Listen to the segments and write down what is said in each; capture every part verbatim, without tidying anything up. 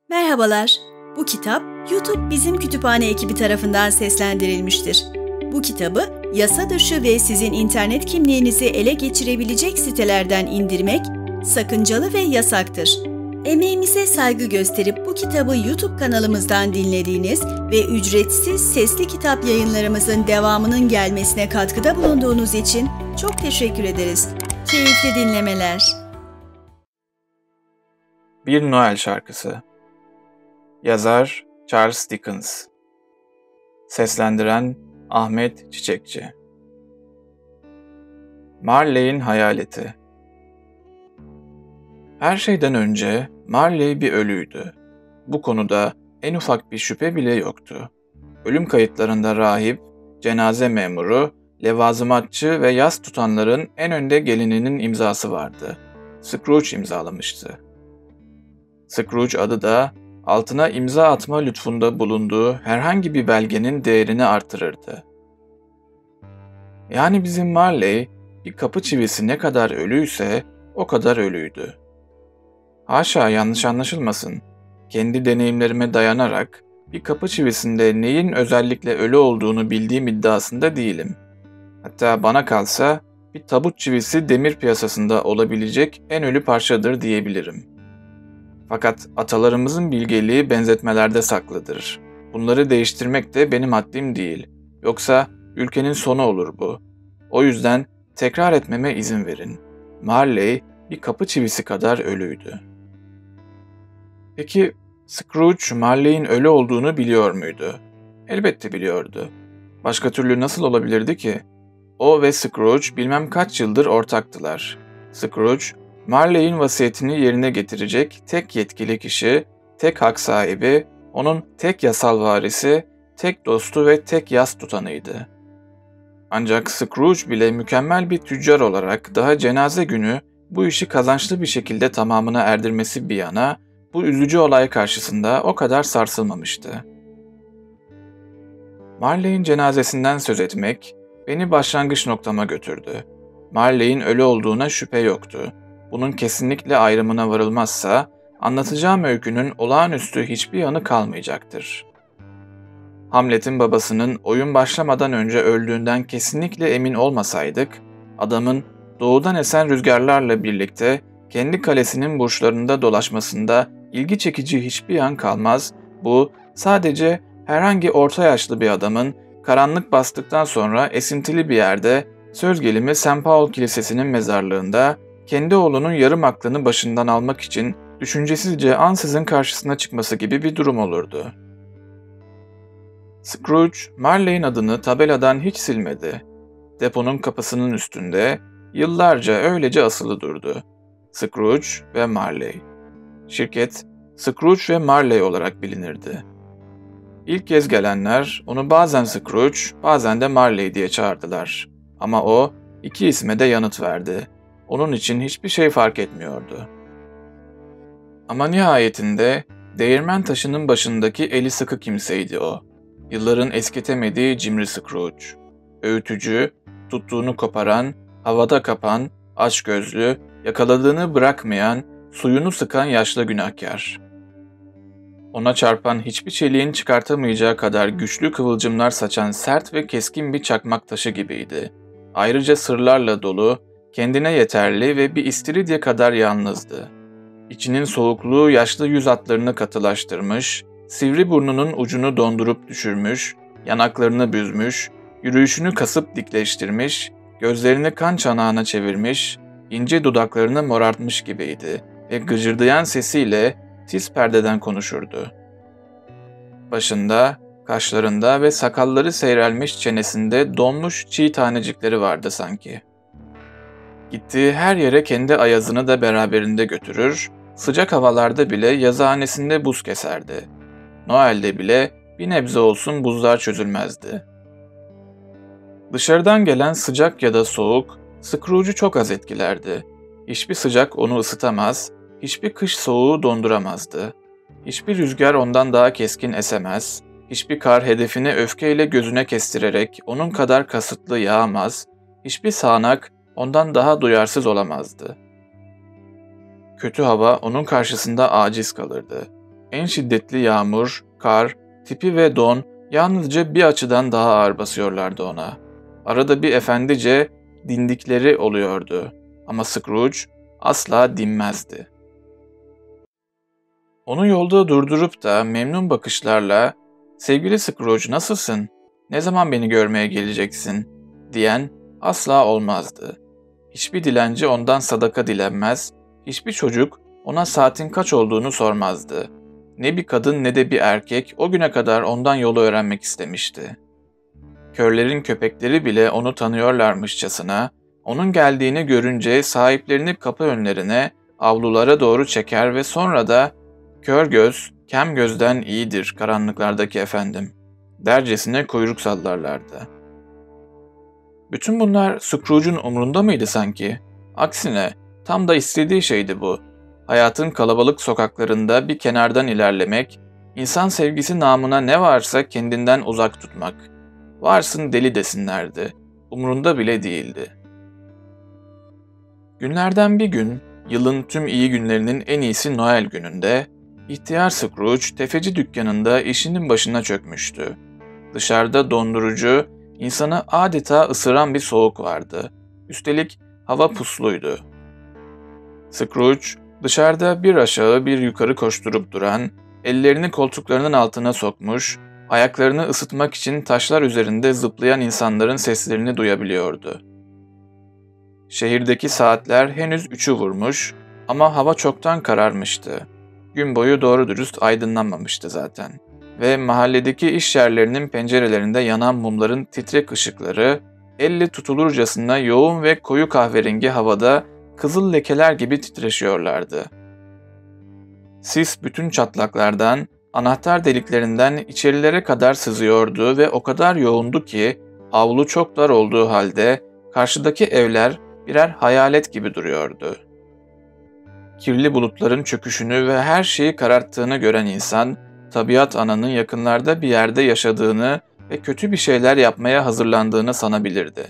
Merhabalar, bu kitap YouTube Bizim Kütüphane ekibi tarafından seslendirilmiştir. Bu kitabı yasa dışı ve sizin internet kimliğinizi ele geçirebilecek sitelerden indirmek sakıncalı ve yasaktır. Emeğimize saygı gösterip bu kitabı YouTube kanalımızdan dinlediğiniz ve ücretsiz sesli kitap yayınlarımızın devamının gelmesine katkıda bulunduğunuz için çok teşekkür ederiz. Keyifli dinlemeler. Bir Noel Şarkısı. Yazar Charles Dickens. Seslendiren Ahmet Çiçekçi. Marley'in hayaleti. Her şeyden önce Marley bir ölüydü. Bu konuda en ufak bir şüphe bile yoktu. Ölüm kayıtlarında rahip, cenaze memuru, levazımatçı ve yas tutanların en önde geleninin imzası vardı. Scrooge imzalamıştı. Scrooge adı da altına imza atma lütfunda bulunduğu herhangi bir belgenin değerini artırırdı. Yani bizim Marley, bir kapı çivisi ne kadar ölüyse o kadar ölüydü. Haşa yanlış anlaşılmasın, kendi deneyimlerime dayanarak bir kapı çivisinde neyin özellikle ölü olduğunu bildiğim iddiasında değilim. Hatta bana kalsa bir tabut çivisi demir piyasasında olabilecek en ölü parçadır diyebilirim. Fakat atalarımızın bilgeliği benzetmelerde saklıdır. Bunları değiştirmek de benim haddim değil. Yoksa ülkenin sonu olur bu. O yüzden tekrar etmeme izin verin. Marley bir kapı çivisi kadar ölüydü. Peki Scrooge Marley'in ölü olduğunu biliyor muydu? Elbette biliyordu. Başka türlü nasıl olabilirdi ki? O ve Scrooge bilmem kaç yıldır ortaktılar. Scrooge, Marley'in vasiyetini yerine getirecek tek yetkili kişi, tek hak sahibi, onun tek yasal varisi, tek dostu ve tek yas tutanıydı. Ancak Scrooge bile mükemmel bir tüccar olarak daha cenaze günü bu işi kazançlı bir şekilde tamamına erdirmesi bir yana, bu üzücü olay karşısında o kadar sarsılmamıştı. Marley'in cenazesinden söz etmek beni başlangıç noktama götürdü. Marley'in ölü olduğuna şüphe yoktu. Bunun kesinlikle ayrımına varılmazsa, anlatacağım öykünün olağanüstü hiçbir yanı kalmayacaktır. Hamlet'in babasının oyun başlamadan önce öldüğünden kesinlikle emin olmasaydık, adamın doğudan esen rüzgarlarla birlikte kendi kalesinin burçlarında dolaşmasında ilgi çekici hiçbir yan kalmaz, bu sadece herhangi orta yaşlı bir adamın karanlık bastıktan sonra esintili bir yerde, söz gelimi Saint Paul Kilisesi'nin mezarlığında, kendi oğlunun yarım aklını başından almak için düşüncesizce ansızın karşısına çıkması gibi bir durum olurdu. Scrooge, Marley'in adını tabeladan hiç silmedi. Deponun kapısının üstünde yıllarca öylece asılı durdu. Scrooge ve Marley. Şirket, Scrooge ve Marley olarak bilinirdi. İlk kez gelenler onu bazen Scrooge, bazen de Marley diye çağırdılar. Ama o iki isme de yanıt verdi. Onun için hiçbir şey fark etmiyordu. Ama nihayetinde değirmen taşının başındaki eli sıkı kimseydi o. Yılların eskitemediği cimri Scrooge. Öğütücü, tuttuğunu koparan, havada kapan, açgözlü, yakaladığını bırakmayan, suyunu sıkan yaşlı günahkar. Ona çarpan hiçbir çeliğin çıkartamayacağı kadar güçlü kıvılcımlar saçan sert ve keskin bir çakmak taşı gibiydi. Ayrıca sırlarla dolu, kendine yeterli ve bir istiridye kadar yalnızdı. İçinin soğukluğu yaşlı yüz hatlarını katılaştırmış, sivri burnunun ucunu dondurup düşürmüş, yanaklarını büzmüş, yürüyüşünü kasıp dikleştirmiş, gözlerini kan çanağına çevirmiş, ince dudaklarını morartmış gibiydi ve gıcırdayan sesiyle tiz perdeden konuşurdu. Başında, kaşlarında ve sakalları seyrelmiş çenesinde donmuş çiğ tanecikleri vardı sanki. Gittiği her yere kendi ayazını da beraberinde götürür, sıcak havalarda bile yazıhanesinde buz keserdi. Noel'de bile bir nebze olsun buzlar çözülmezdi. Dışarıdan gelen sıcak ya da soğuk, Scrooge'u çok az etkilerdi. Hiçbir sıcak onu ısıtamaz, hiçbir kış soğuğu donduramazdı. Hiçbir rüzgar ondan daha keskin esemez, hiçbir kar hedefini öfkeyle gözüne kestirerek onun kadar kasıtlı yağamaz, hiçbir sağanak ondan daha duyarsız olamazdı. Kötü hava onun karşısında aciz kalırdı. En şiddetli yağmur, kar, tipi ve don yalnızca bir açıdan daha ağır basıyorlardı ona. Arada bir efendice dindikleri oluyordu ama Scrooge asla dinmezdi. Onu yolda durdurup da memnun bakışlarla "Sevgili Scrooge, nasılsın? Ne zaman beni görmeye geleceksin?" diyen asla olmazdı. Hiçbir dilenci ondan sadaka dilenmez, hiçbir çocuk ona saatin kaç olduğunu sormazdı. Ne bir kadın ne de bir erkek o güne kadar ondan yolu öğrenmek istemişti. Körlerin köpekleri bile onu tanıyorlarmışçasına, onun geldiğini görünce sahiplerini kapı önlerine, avlulara doğru çeker ve sonra da "Kör göz, kem gözden iyidir karanlıklardaki efendim" dercesine kuyruk sallarlardı. Bütün bunlar Scrooge'un umrunda mıydı sanki? Aksine tam da istediği şeydi bu. Hayatın kalabalık sokaklarında bir kenardan ilerlemek, insan sevgisi namına ne varsa kendinden uzak tutmak. Varsın deli desinlerdi. Umrunda bile değildi. Günlerden bir gün, yılın tüm iyi günlerinin en iyisi Noel gününde, ihtiyar Scrooge tefeci dükkanında işinin başına çökmüştü. Dışarıda dondurucu, insanı adeta ısıran bir soğuk vardı. Üstelik hava pusluydu. Scrooge, dışarıda bir aşağı bir yukarı koşturup duran, ellerini koltuklarının altına sokmuş, ayaklarını ısıtmak için taşlar üzerinde zıplayan insanların seslerini duyabiliyordu. Şehirdeki saatler henüz üçü vurmuş ama hava çoktan kararmıştı. Gün boyu doğru dürüst aydınlanmamıştı zaten. Ve mahalledeki iş yerlerinin pencerelerinde yanan mumların titrek ışıkları, elle tutulurcasına yoğun ve koyu kahverengi havada kızıl lekeler gibi titreşiyorlardı. Sis bütün çatlaklardan, anahtar deliklerinden içerilere kadar sızıyordu ve o kadar yoğundu ki avlu çok dar olduğu halde karşıdaki evler birer hayalet gibi duruyordu. Kirli bulutların çöküşünü ve her şeyi kararttığını gören insan, tabiat ananın yakınlarda bir yerde yaşadığını ve kötü bir şeyler yapmaya hazırlandığını sanabilirdi.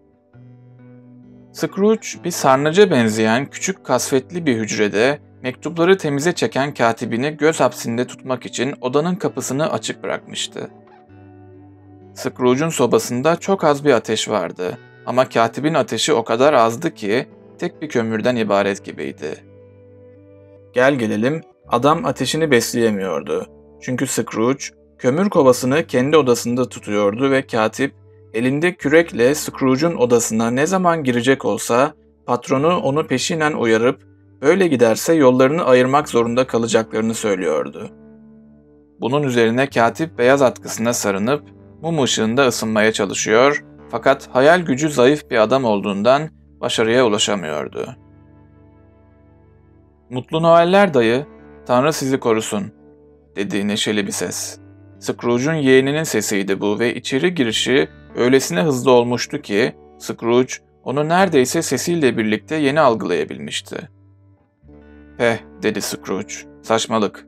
Scrooge, bir sarnıca benzeyen küçük kasvetli bir hücrede mektupları temize çeken katibini göz hapsinde tutmak için odanın kapısını açık bırakmıştı. Scrooge'un sobasında çok az bir ateş vardı ama katibin ateşi o kadar azdı ki tek bir kömürden ibaret gibiydi. Gel gelelim, adam ateşini besleyemiyordu. Çünkü Scrooge, kömür kovasını kendi odasında tutuyordu ve katip, elinde kürekle Scrooge'un odasına ne zaman girecek olsa, patronu onu peşinen uyarıp, böyle giderse yollarını ayırmak zorunda kalacaklarını söylüyordu. Bunun üzerine katip beyaz atkısına sarınıp, mum ışığında ısınmaya çalışıyor, fakat hayal gücü zayıf bir adam olduğundan başarıya ulaşamıyordu. "Mutlu Noeller dayı, Tanrı sizi korusun," dedi neşeli bir ses. Scrooge'un yeğeninin sesiydi bu ve içeri girişi öylesine hızlı olmuştu ki Scrooge onu neredeyse sesiyle birlikte yeni algılayabilmişti. "Peh," dedi Scrooge, "saçmalık."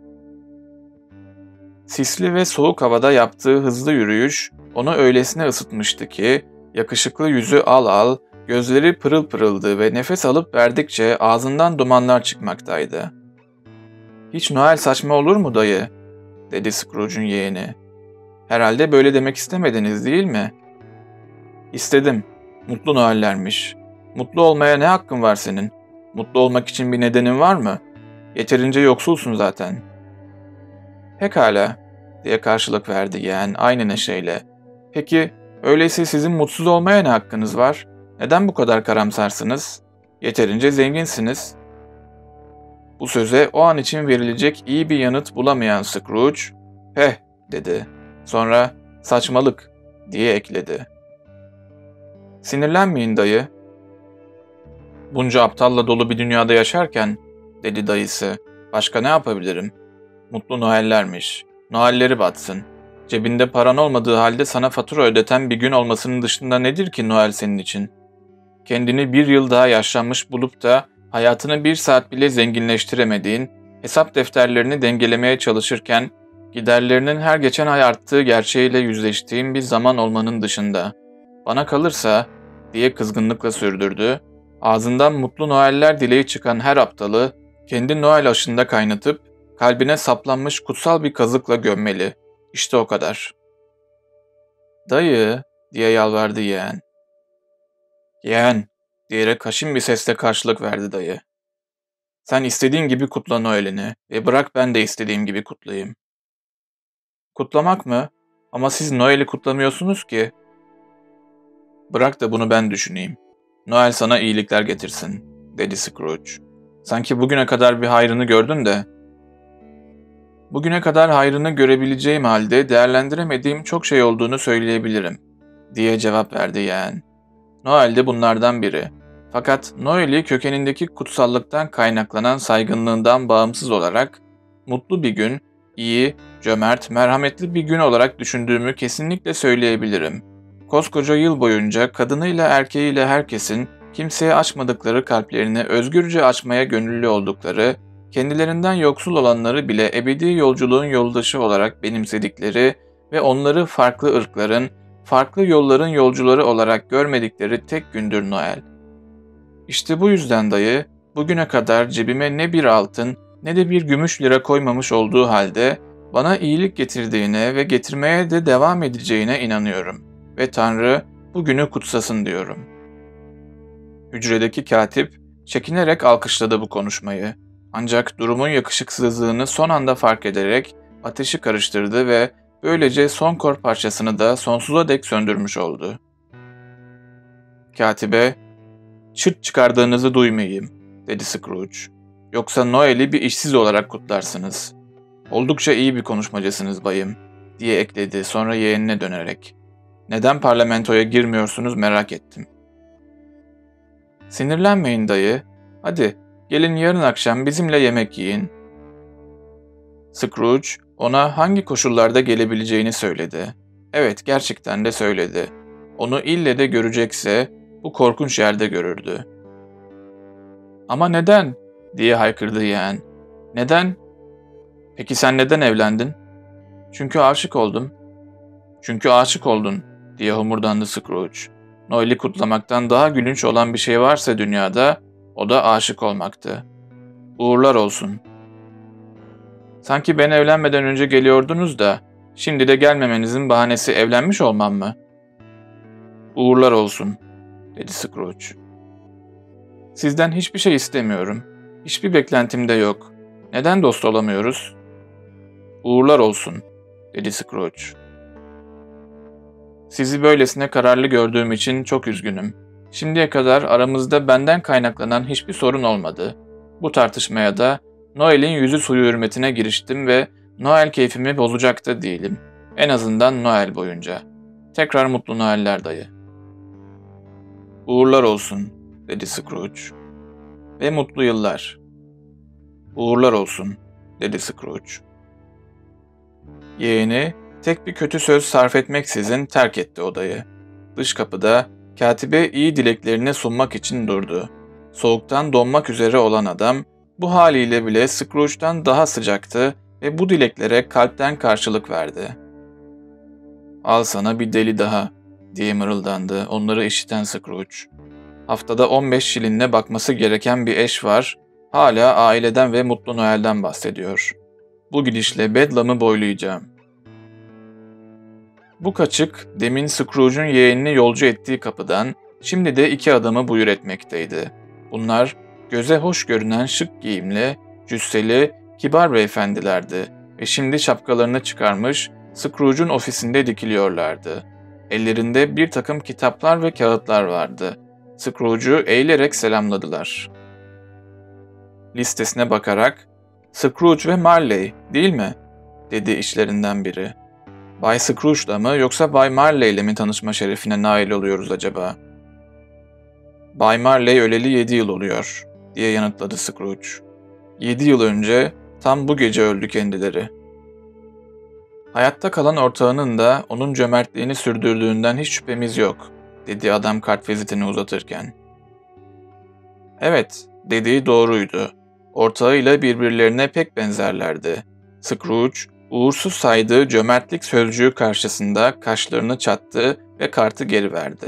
Sisli ve soğuk havada yaptığı hızlı yürüyüş onu öylesine ısıtmıştı ki yakışıklı yüzü al al, gözleri pırıl pırıldı ve nefes alıp verdikçe ağzından dumanlar çıkmaktaydı. "Hiç Noel saçma olur mu dayı?" dedi Scrooge'un yeğeni. "Herhalde böyle demek istemediniz değil mi?" "İstedim. Mutlu Noellermiş. Mutlu olmaya ne hakkın var senin? Mutlu olmak için bir nedenin var mı? Yeterince yoksulsun zaten." "Pekala," diye karşılık verdi yeğen aynı neşeyle. "Peki, öyleyse sizin mutsuz olmaya ne hakkınız var? Neden bu kadar karamsarsınız? Yeterince zenginsiniz." Bu söze o an için verilecek iyi bir yanıt bulamayan Scrooge, "Heh," dedi. Sonra "saçmalık," diye ekledi. "Sinirlenmeyin dayı. Bunca aptalla dolu bir dünyada yaşarken," dedi dayısı, "başka ne yapabilirim? Mutlu Noellermiş. Noelleri batsın. Cebinde paran olmadığı halde sana fatura ödeten bir gün olmasının dışında nedir ki Noel senin için? Kendini bir yıl daha yaşlanmış bulup da hayatını bir saat bile zenginleştiremediğin, hesap defterlerini dengelemeye çalışırken giderlerinin her geçen ay arttığı gerçeğiyle yüzleştiğin bir zaman olmanın dışında. Bana kalırsa," diye kızgınlıkla sürdürdü, ağzından mutlu Noeller dileği çıkan her aptalı kendi Noel aşında kaynatıp kalbine saplanmış kutsal bir kazıkla gömmeli. İşte o kadar. Dayı, diye yalvardı yeğen. Yeğen, diyerek haşin bir sesle karşılık verdi dayı. Sen istediğin gibi kutla Noel'ini ve bırak ben de istediğim gibi kutlayayım. Kutlamak mı? Ama siz Noel'i kutlamıyorsunuz ki. Bırak da bunu ben düşüneyim. Noel sana iyilikler getirsin, dedi Scrooge. Sanki bugüne kadar bir hayrını gördün de. Bugüne kadar hayrını görebileceğim halde değerlendiremediğim çok şey olduğunu söyleyebilirim, diye cevap verdi yeğen. Noel de bunlardan biri. Fakat Noel'i kökenindeki kutsallıktan kaynaklanan saygınlığından bağımsız olarak mutlu bir gün, iyi, cömert, merhametli bir gün olarak düşündüğümü kesinlikle söyleyebilirim. Koskoca yıl boyunca kadınıyla erkeğiyle herkesin kimseye açmadıkları kalplerini özgürce açmaya gönüllü oldukları, kendilerinden yoksul olanları bile ebedi yolculuğun yoldaşı olarak benimsedikleri ve onları farklı ırkların, farklı yolların yolcuları olarak görmedikleri tek gündür Noel. İşte bu yüzden dayı, bugüne kadar cebime ne bir altın ne de bir gümüş lira koymamış olduğu halde bana iyilik getirdiğine ve getirmeye de devam edeceğine inanıyorum ve Tanrı bugünü kutsasın diyorum. Hücredeki katip çekinerek alkışladı bu konuşmayı. Ancak durumun yakışıksızlığını son anda fark ederek ateşi karıştırdı ve böylece son kor parçasını da sonsuza dek söndürmüş oldu. Katibe, "Çırt çıkardığınızı duymayayım," dedi Scrooge. "Yoksa Noel'i bir işsiz olarak kutlarsınız. Oldukça iyi bir konuşmacısınız bayım," diye ekledi sonra yeğenine dönerek. "Neden parlamentoya girmiyorsunuz merak ettim." "Sinirlenmeyin dayı. Hadi gelin yarın akşam bizimle yemek yiyin." Scrooge ona hangi koşullarda gelebileceğini söyledi. Evet, gerçekten de söyledi. Onu ille de görecekse bu korkunç yerde görürdü. "Ama neden?" diye haykırdı yeğen. "Neden?" "Peki sen neden evlendin?" "Çünkü aşık oldum." "Çünkü aşık oldun," diye homurdandı Scrooge. "Noel'i kutlamaktan daha gülünç olan bir şey varsa dünyada, o da aşık olmaktı. Uğurlar olsun." "Sanki ben evlenmeden önce geliyordunuz da, şimdi de gelmemenizin bahanesi evlenmiş olmam mı?" "Uğurlar olsun," dedi Scrooge. "Sizden hiçbir şey istemiyorum. Hiçbir beklentim de yok. Neden dost olamıyoruz?" "Uğurlar olsun," dedi Scrooge. "Sizi böylesine kararlı gördüğüm için çok üzgünüm. Şimdiye kadar aramızda benden kaynaklanan hiçbir sorun olmadı. Bu tartışmaya da Noel'in yüzü suyu hürmetine giriştim ve Noel keyfimi bozacak da değilim. En azından Noel boyunca. Tekrar mutlu Noeller dayı." "Uğurlar olsun," dedi Scrooge. "Ve mutlu yıllar." "Uğurlar olsun," dedi Scrooge. Yeğeni tek bir kötü söz sarf etmeksizin terk etti odayı. Dış kapıda katibe iyi dileklerini sunmak için durdu. Soğuktan donmak üzere olan adam bu haliyle bile Scrooge'dan daha sıcaktı ve bu dileklere kalpten karşılık verdi. "Al sana bir deli daha," diye mırıldandı onları işiten Scrooge. "Haftada on beş şilinle bakması gereken bir eş var, hala aileden ve mutlu Noel'den bahsediyor. Bu gidişle Bedlam'ı boylayacağım." Bu kaçık, demin Scrooge'un yeğenini yolcu ettiği kapıdan, şimdi de iki adamı buyur etmekteydi. Bunlar, göze hoş görünen şık giyimli, cüsseli, kibar beyefendilerdi ve şimdi şapkalarını çıkarmış, Scrooge'un ofisinde dikiliyorlardı. Ellerinde bir takım kitaplar ve kağıtlar vardı. Scrooge'u eğilerek selamladılar. Listesine bakarak, "Scrooge ve Marley, değil mi?" dedi içlerinden biri. "Bay Scrooge'la mı yoksa Bay Marley ile mi tanışma şerefine nail oluyoruz acaba?" "Bay Marley öleli yedi yıl oluyor," diye yanıtladı Scrooge. Yedi yıl önce tam bu gece öldü kendileri." "Hayatta kalan ortağının da onun cömertliğini sürdürdüğünden hiç şüphemiz yok," dedi adam kartvizitini uzatırken. Evet, dediği doğruydu. Ortağıyla birbirlerine pek benzerlerdi. Scrooge, uğursuz saydığı cömertlik sözcüğü karşısında kaşlarını çattı ve kartı geri verdi.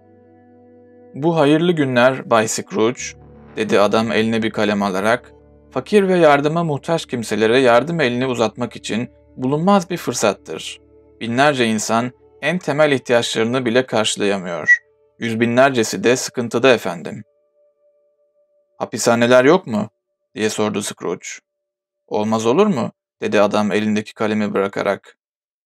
"Bu hayırlı günler Bay Scrooge," dedi adam eline bir kalem alarak, fakir ve yardıma muhtaç kimselere yardım elini uzatmak için bulunmaz bir fırsattır. Binlerce insan en temel ihtiyaçlarını bile karşılayamıyor. Yüz binlercesi de sıkıntıda efendim. Hapishaneler yok mu? Diye sordu Scrooge. Olmaz olur mu? Dedi adam elindeki kalemi bırakarak.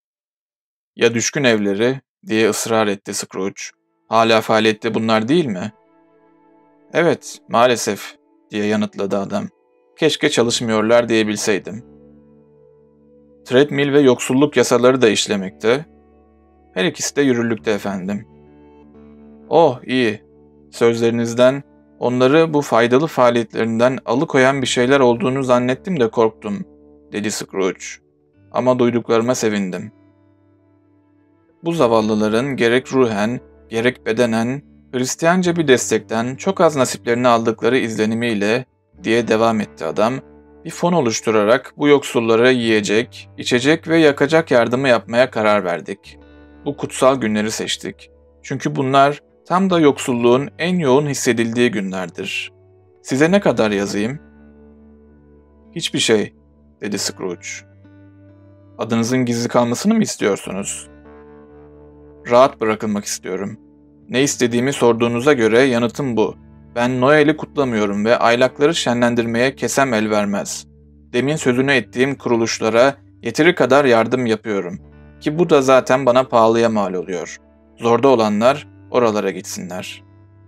Ya düşkün evleri? Diye ısrar etti Scrooge. Hala faaliyette bunlar değil mi? Evet, maalesef, diye yanıtladı adam. Keşke çalışmıyorlar diyebilseydim. Treadmill ve yoksulluk yasaları da işlemekte. Her ikisi de yürürlükte efendim. Oh, iyi. Sözlerinizden, onları bu faydalı faaliyetlerinden alıkoyan bir şeyler olduğunu zannettim de korktum, dedi Scrooge. Ama duyduklarıma sevindim. Bu zavallıların gerek ruhen, gerek bedenen, Hristiyanca bir destekten çok az nasiplerini aldıkları izlenimiyle, diye devam etti adam, bir fon oluşturarak bu yoksullara yiyecek, içecek ve yakacak yardımı yapmaya karar verdik. Bu kutsal günleri seçtik. Çünkü bunlar tam da yoksulluğun en yoğun hissedildiği günlerdir. Size ne kadar yazayım? Hiçbir şey, dedi Scrooge. Adınızın gizli kalmasını mı istiyorsunuz? Rahat bırakılmak istiyorum. Ne istediğimi sorduğunuza göre yanıtım bu. Ben Noel'i kutlamıyorum ve aylakları şenlendirmeye kesem el vermez. Demin sözünü ettiğim kuruluşlara yeteri kadar yardım yapıyorum. Ki bu da zaten bana pahalıya mal oluyor. Zorda olanlar oralara gitsinler.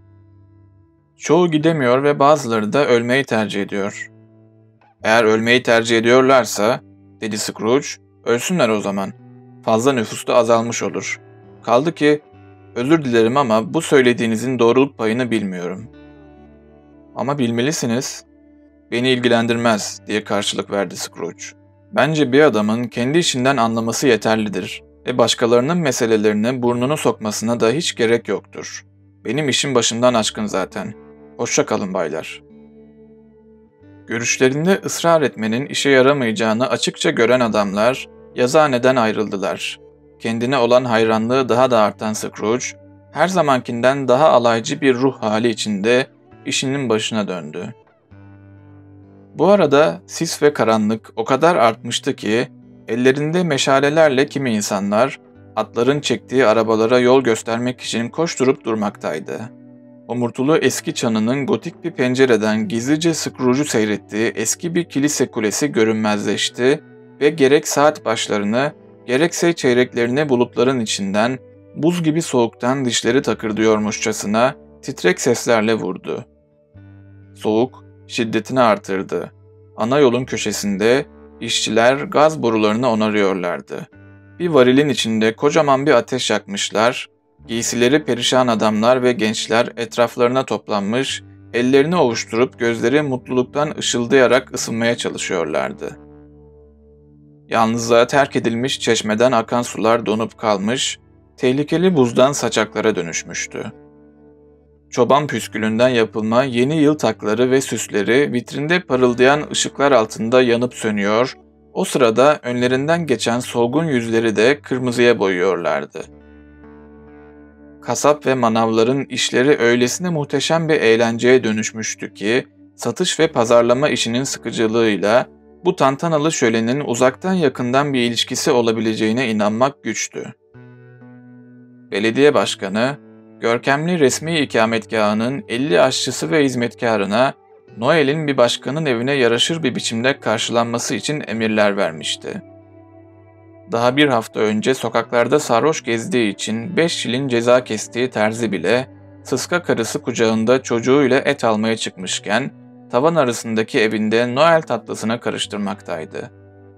Çoğu gidemiyor ve bazıları da ölmeyi tercih ediyor. Eğer ölmeyi tercih ediyorlarsa, dedi Scrooge, ölsünler o zaman. Fazla nüfus da azalmış olur. Kaldı ki, özür dilerim ama bu söylediğinizin doğruluk payını bilmiyorum. Ama bilmelisiniz. Beni ilgilendirmez, diye karşılık verdi Scrooge. Bence bir adamın kendi işinden anlaması yeterlidir ve başkalarının meselelerine burnunu sokmasına da hiç gerek yoktur. Benim işim başımdan aşkın zaten. Hoşça kalın baylar. Görüşlerinde ısrar etmenin işe yaramayacağını açıkça gören adamlar yazıhaneden ayrıldılar. Kendine olan hayranlığı daha da artan Scrooge, her zamankinden daha alaycı bir ruh hali içinde işinin başına döndü. Bu arada sis ve karanlık o kadar artmıştı ki, ellerinde meşalelerle kimi insanlar, atların çektiği arabalara yol göstermek için koşturup durmaktaydı. Homurtulu eski çanının gotik bir pencereden gizlice Scrooge'u seyrettiği eski bir kilise kulesi görünmezleşti ve gerek saat başlarını, gerekse çeyreklerini bulutların içinden, buz gibi soğuktan dişleri takırdıyormuşçasına titrek seslerle vurdu. Soğuk şiddetini artırdı. Ana yolun köşesinde işçiler gaz borularını onarıyorlardı. Bir varilin içinde kocaman bir ateş yakmışlar, giysileri perişan adamlar ve gençler etraflarına toplanmış, ellerini ovuşturup gözleri mutluluktan ışıldayarak ısınmaya çalışıyorlardı. Yalnızlığa terk edilmiş çeşmeden akan sular donup kalmış, tehlikeli buzdan saçaklara dönüşmüştü. Çoban püskülünden yapılma yeni yıl takları ve süsleri vitrinde parıldayan ışıklar altında yanıp sönüyor, o sırada önlerinden geçen solgun yüzleri de kırmızıya boyuyorlardı. Kasap ve manavların işleri öylesine muhteşem bir eğlenceye dönüşmüştü ki, satış ve pazarlama işinin sıkıcılığıyla bu tantanalı şölenin uzaktan yakından bir ilişkisi olabileceğine inanmak güçtü. Belediye başkanı, görkemli resmi ikametgahının elli aşçısı ve hizmetkarına Noel'in bir başkanın evine yaraşır bir biçimde karşılanması için emirler vermişti. Daha bir hafta önce sokaklarda sarhoş gezdiği için beş şilin ceza kestiği terzi bile, sıska karısı kucağında çocuğuyla et almaya çıkmışken, tavan arasındaki evinde Noel tatlısına karıştırmaktaydı.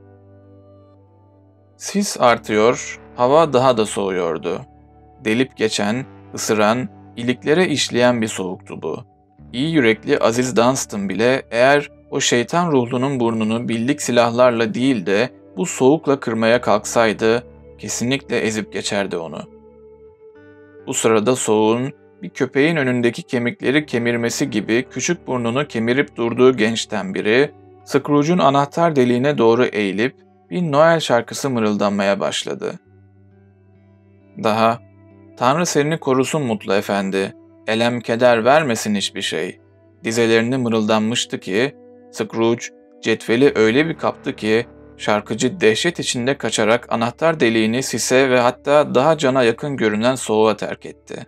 Sis artıyor, hava daha da soğuyordu. Delip geçen, ısıran, iliklere işleyen bir soğuktu bu. İyi yürekli Aziz Dunstan bile eğer o şeytan ruhlunun burnunu bildik silahlarla değil de bu soğukla kırmaya kalksaydı, kesinlikle ezip geçerdi onu. Bu sırada soğuğun bir köpeğin önündeki kemikleri kemirmesi gibi küçük burnunu kemirip durduğu gençten biri, Scrooge'un anahtar deliğine doğru eğilip bir Noel şarkısı mırıldanmaya başladı. Daha, "Tanrı seni korusun Mutlu Efendi, elem keder vermesin hiçbir şey," dizelerini mırıldanmıştı ki, Scrooge cetveli öyle bir kaptı ki şarkıcı dehşet içinde kaçarak anahtar deliğini sise ve hatta daha cana yakın görünen soğuğa terk etti.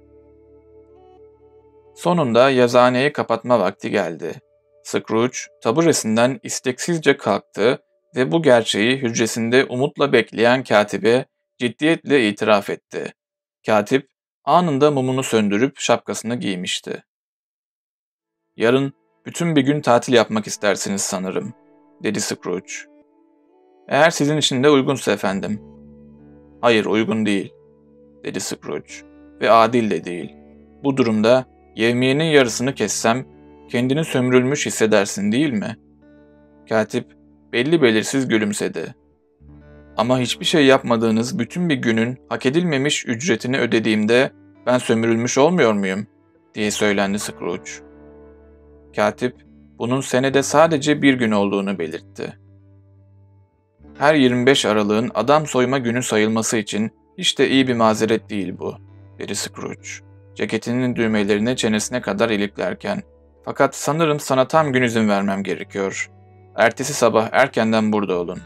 Sonunda yazıhaneyi kapatma vakti geldi. Scrooge taburesinden isteksizce kalktı ve bu gerçeği hücresinde umutla bekleyen katibe ciddiyetle itiraf etti. Katip anında mumunu söndürüp şapkasını giymişti. "Yarın bütün bir gün tatil yapmak istersiniz sanırım," dedi Scrooge. "Eğer sizin için de uygunsa efendim." "Hayır, uygun değil," dedi Scrooge. "Ve adil de değil. Bu durumda yevmiyenin yarısını kessem kendini sömürülmüş hissedersin değil mi?" Katip belli belirsiz gülümsedi. "Ama hiçbir şey yapmadığınız bütün bir günün hak edilmemiş ücretini ödediğimde ben sömürülmüş olmuyor muyum?" diye söylendi Scrooge. Katip bunun senede sadece bir gün olduğunu belirtti. "Her yirmi beş Aralık'ın adam soyma günü sayılması için hiç de iyi bir mazeret değil bu," dedi Scrooge, ceketinin düğmelerini çenesine kadar iliklerken. "Fakat sanırım sana tam gün izin vermem gerekiyor. Ertesi sabah erkenden burada olun."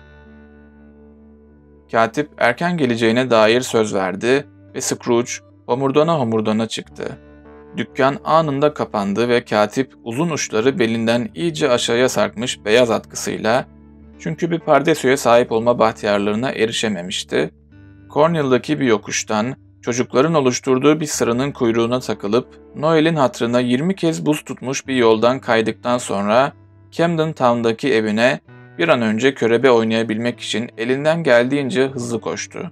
Katip erken geleceğine dair söz verdi ve Scrooge homurdana homurdana çıktı. Dükkan anında kapandı ve katip uzun uçları belinden iyice aşağıya sarkmış beyaz atkısıyla, çünkü bir pardesüye sahip olma bahtiyarlığına erişememişti, Cornwall'daki bir yokuştan çocukların oluşturduğu bir sıranın kuyruğuna takılıp Noel'in hatırına yirmi kez buz tutmuş bir yoldan kaydıktan sonra Camden Town'daki evine bir an önce körebe oynayabilmek için elinden geldiğince hızlı koştu.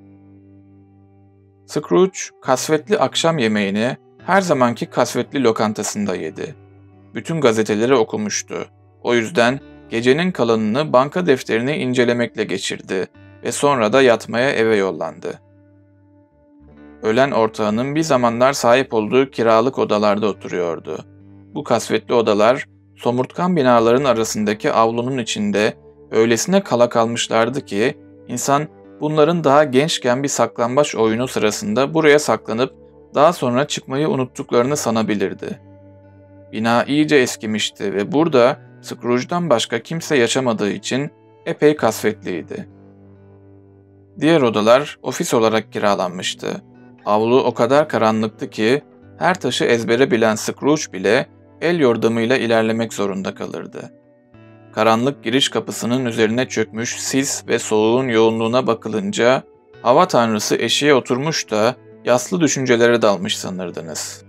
Scrooge kasvetli akşam yemeğini her zamanki kasvetli lokantasında yedi. Bütün gazeteleri okumuştu. O yüzden gecenin kalanını banka defterini incelemekle geçirdi ve sonra da yatmaya eve yollandı. Ölen ortağının bir zamanlar sahip olduğu kiralık odalarda oturuyordu. Bu kasvetli odalar, somurtkan binaların arasındaki avlunun içinde öylesine kala kalmışlardı ki, insan bunların daha gençken bir saklambaç oyunu sırasında buraya saklanıp daha sonra çıkmayı unuttuklarını sanabilirdi. Bina iyice eskimişti ve burada Scrooge'dan başka kimse yaşamadığı için epey kasvetliydi. Diğer odalar ofis olarak kiralanmıştı. Avlu o kadar karanlıktı ki her taşı ezbere bilen Scrooge bile el yordamıyla ilerlemek zorunda kalırdı. Karanlık giriş kapısının üzerine çökmüş sis ve soğuğun yoğunluğuna bakılınca hava tanrısı eşiğe oturmuş da yaslı düşüncelere dalmış sanırdınız.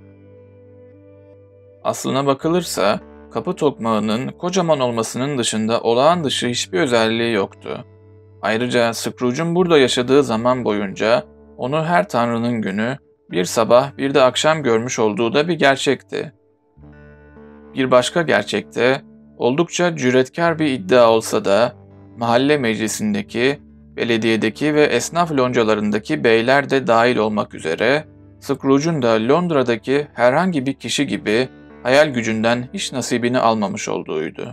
Aslına bakılırsa kapı tokmağının kocaman olmasının dışında olağan dışı hiçbir özelliği yoktu. Ayrıca Scrooge'un burada yaşadığı zaman boyunca onu her tanrının günü, bir sabah bir de akşam görmüş olduğu da bir gerçekti. Bir başka gerçek de oldukça cüretkar bir iddia olsa da mahalle meclisindeki, belediyedeki ve esnaf loncalarındaki beyler de dahil olmak üzere Scrooge'un da Londra'daki herhangi bir kişi gibi hayal gücünden hiç nasibini almamış olduğuydu.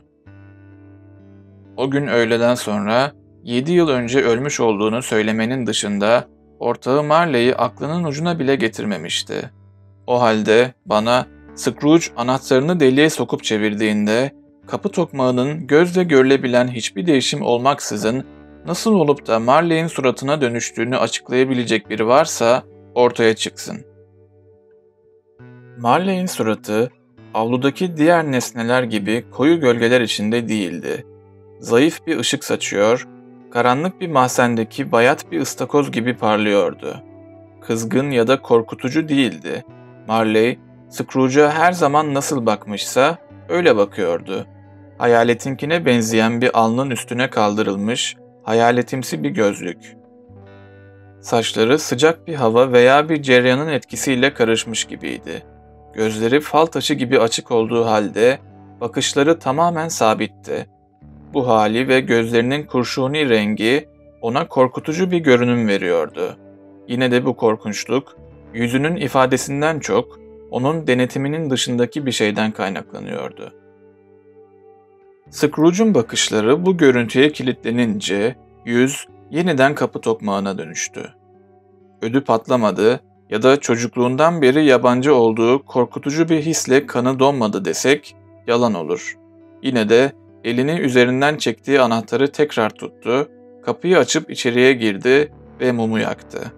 O gün öğleden sonra yedi yıl önce ölmüş olduğunu söylemenin dışında ortağı Marley'i aklının ucuna bile getirmemişti. O halde bana Scrooge anahtarını deliğe sokup çevirdiğinde kapı tokmağının gözle görülebilen hiçbir değişim olmaksızın nasıl olup da Marley'in suratına dönüştüğünü açıklayabilecek biri varsa ortaya çıksın. Marley'in suratı avludaki diğer nesneler gibi koyu gölgeler içinde değildi. Zayıf bir ışık saçıyor, karanlık bir mahzendeki bayat bir ıstakoz gibi parlıyordu. Kızgın ya da korkutucu değildi. Marley, Scrooge'a her zaman nasıl bakmışsa öyle bakıyordu. Hayaletinkine benzeyen bir alnın üstüne kaldırılmış, hayaletimsi bir gözlük. Saçları sıcak bir hava veya bir ceryanın etkisiyle karışmış gibiydi. Gözleri fal taşı gibi açık olduğu halde bakışları tamamen sabitti. Bu hali ve gözlerinin kurşuni rengi ona korkutucu bir görünüm veriyordu. Yine de bu korkunçluk, yüzünün ifadesinden çok, onun denetiminin dışındaki bir şeyden kaynaklanıyordu. Scrooge'un bakışları bu görüntüye kilitlenince, yüz yeniden kapı tokmağına dönüştü. Ödü patlamadı ya da çocukluğundan beri yabancı olduğu korkutucu bir hisle kanı donmadı desek, yalan olur. Yine de elini üzerinden çektiği anahtarı tekrar tuttu, kapıyı açıp içeriye girdi ve mumu yaktı.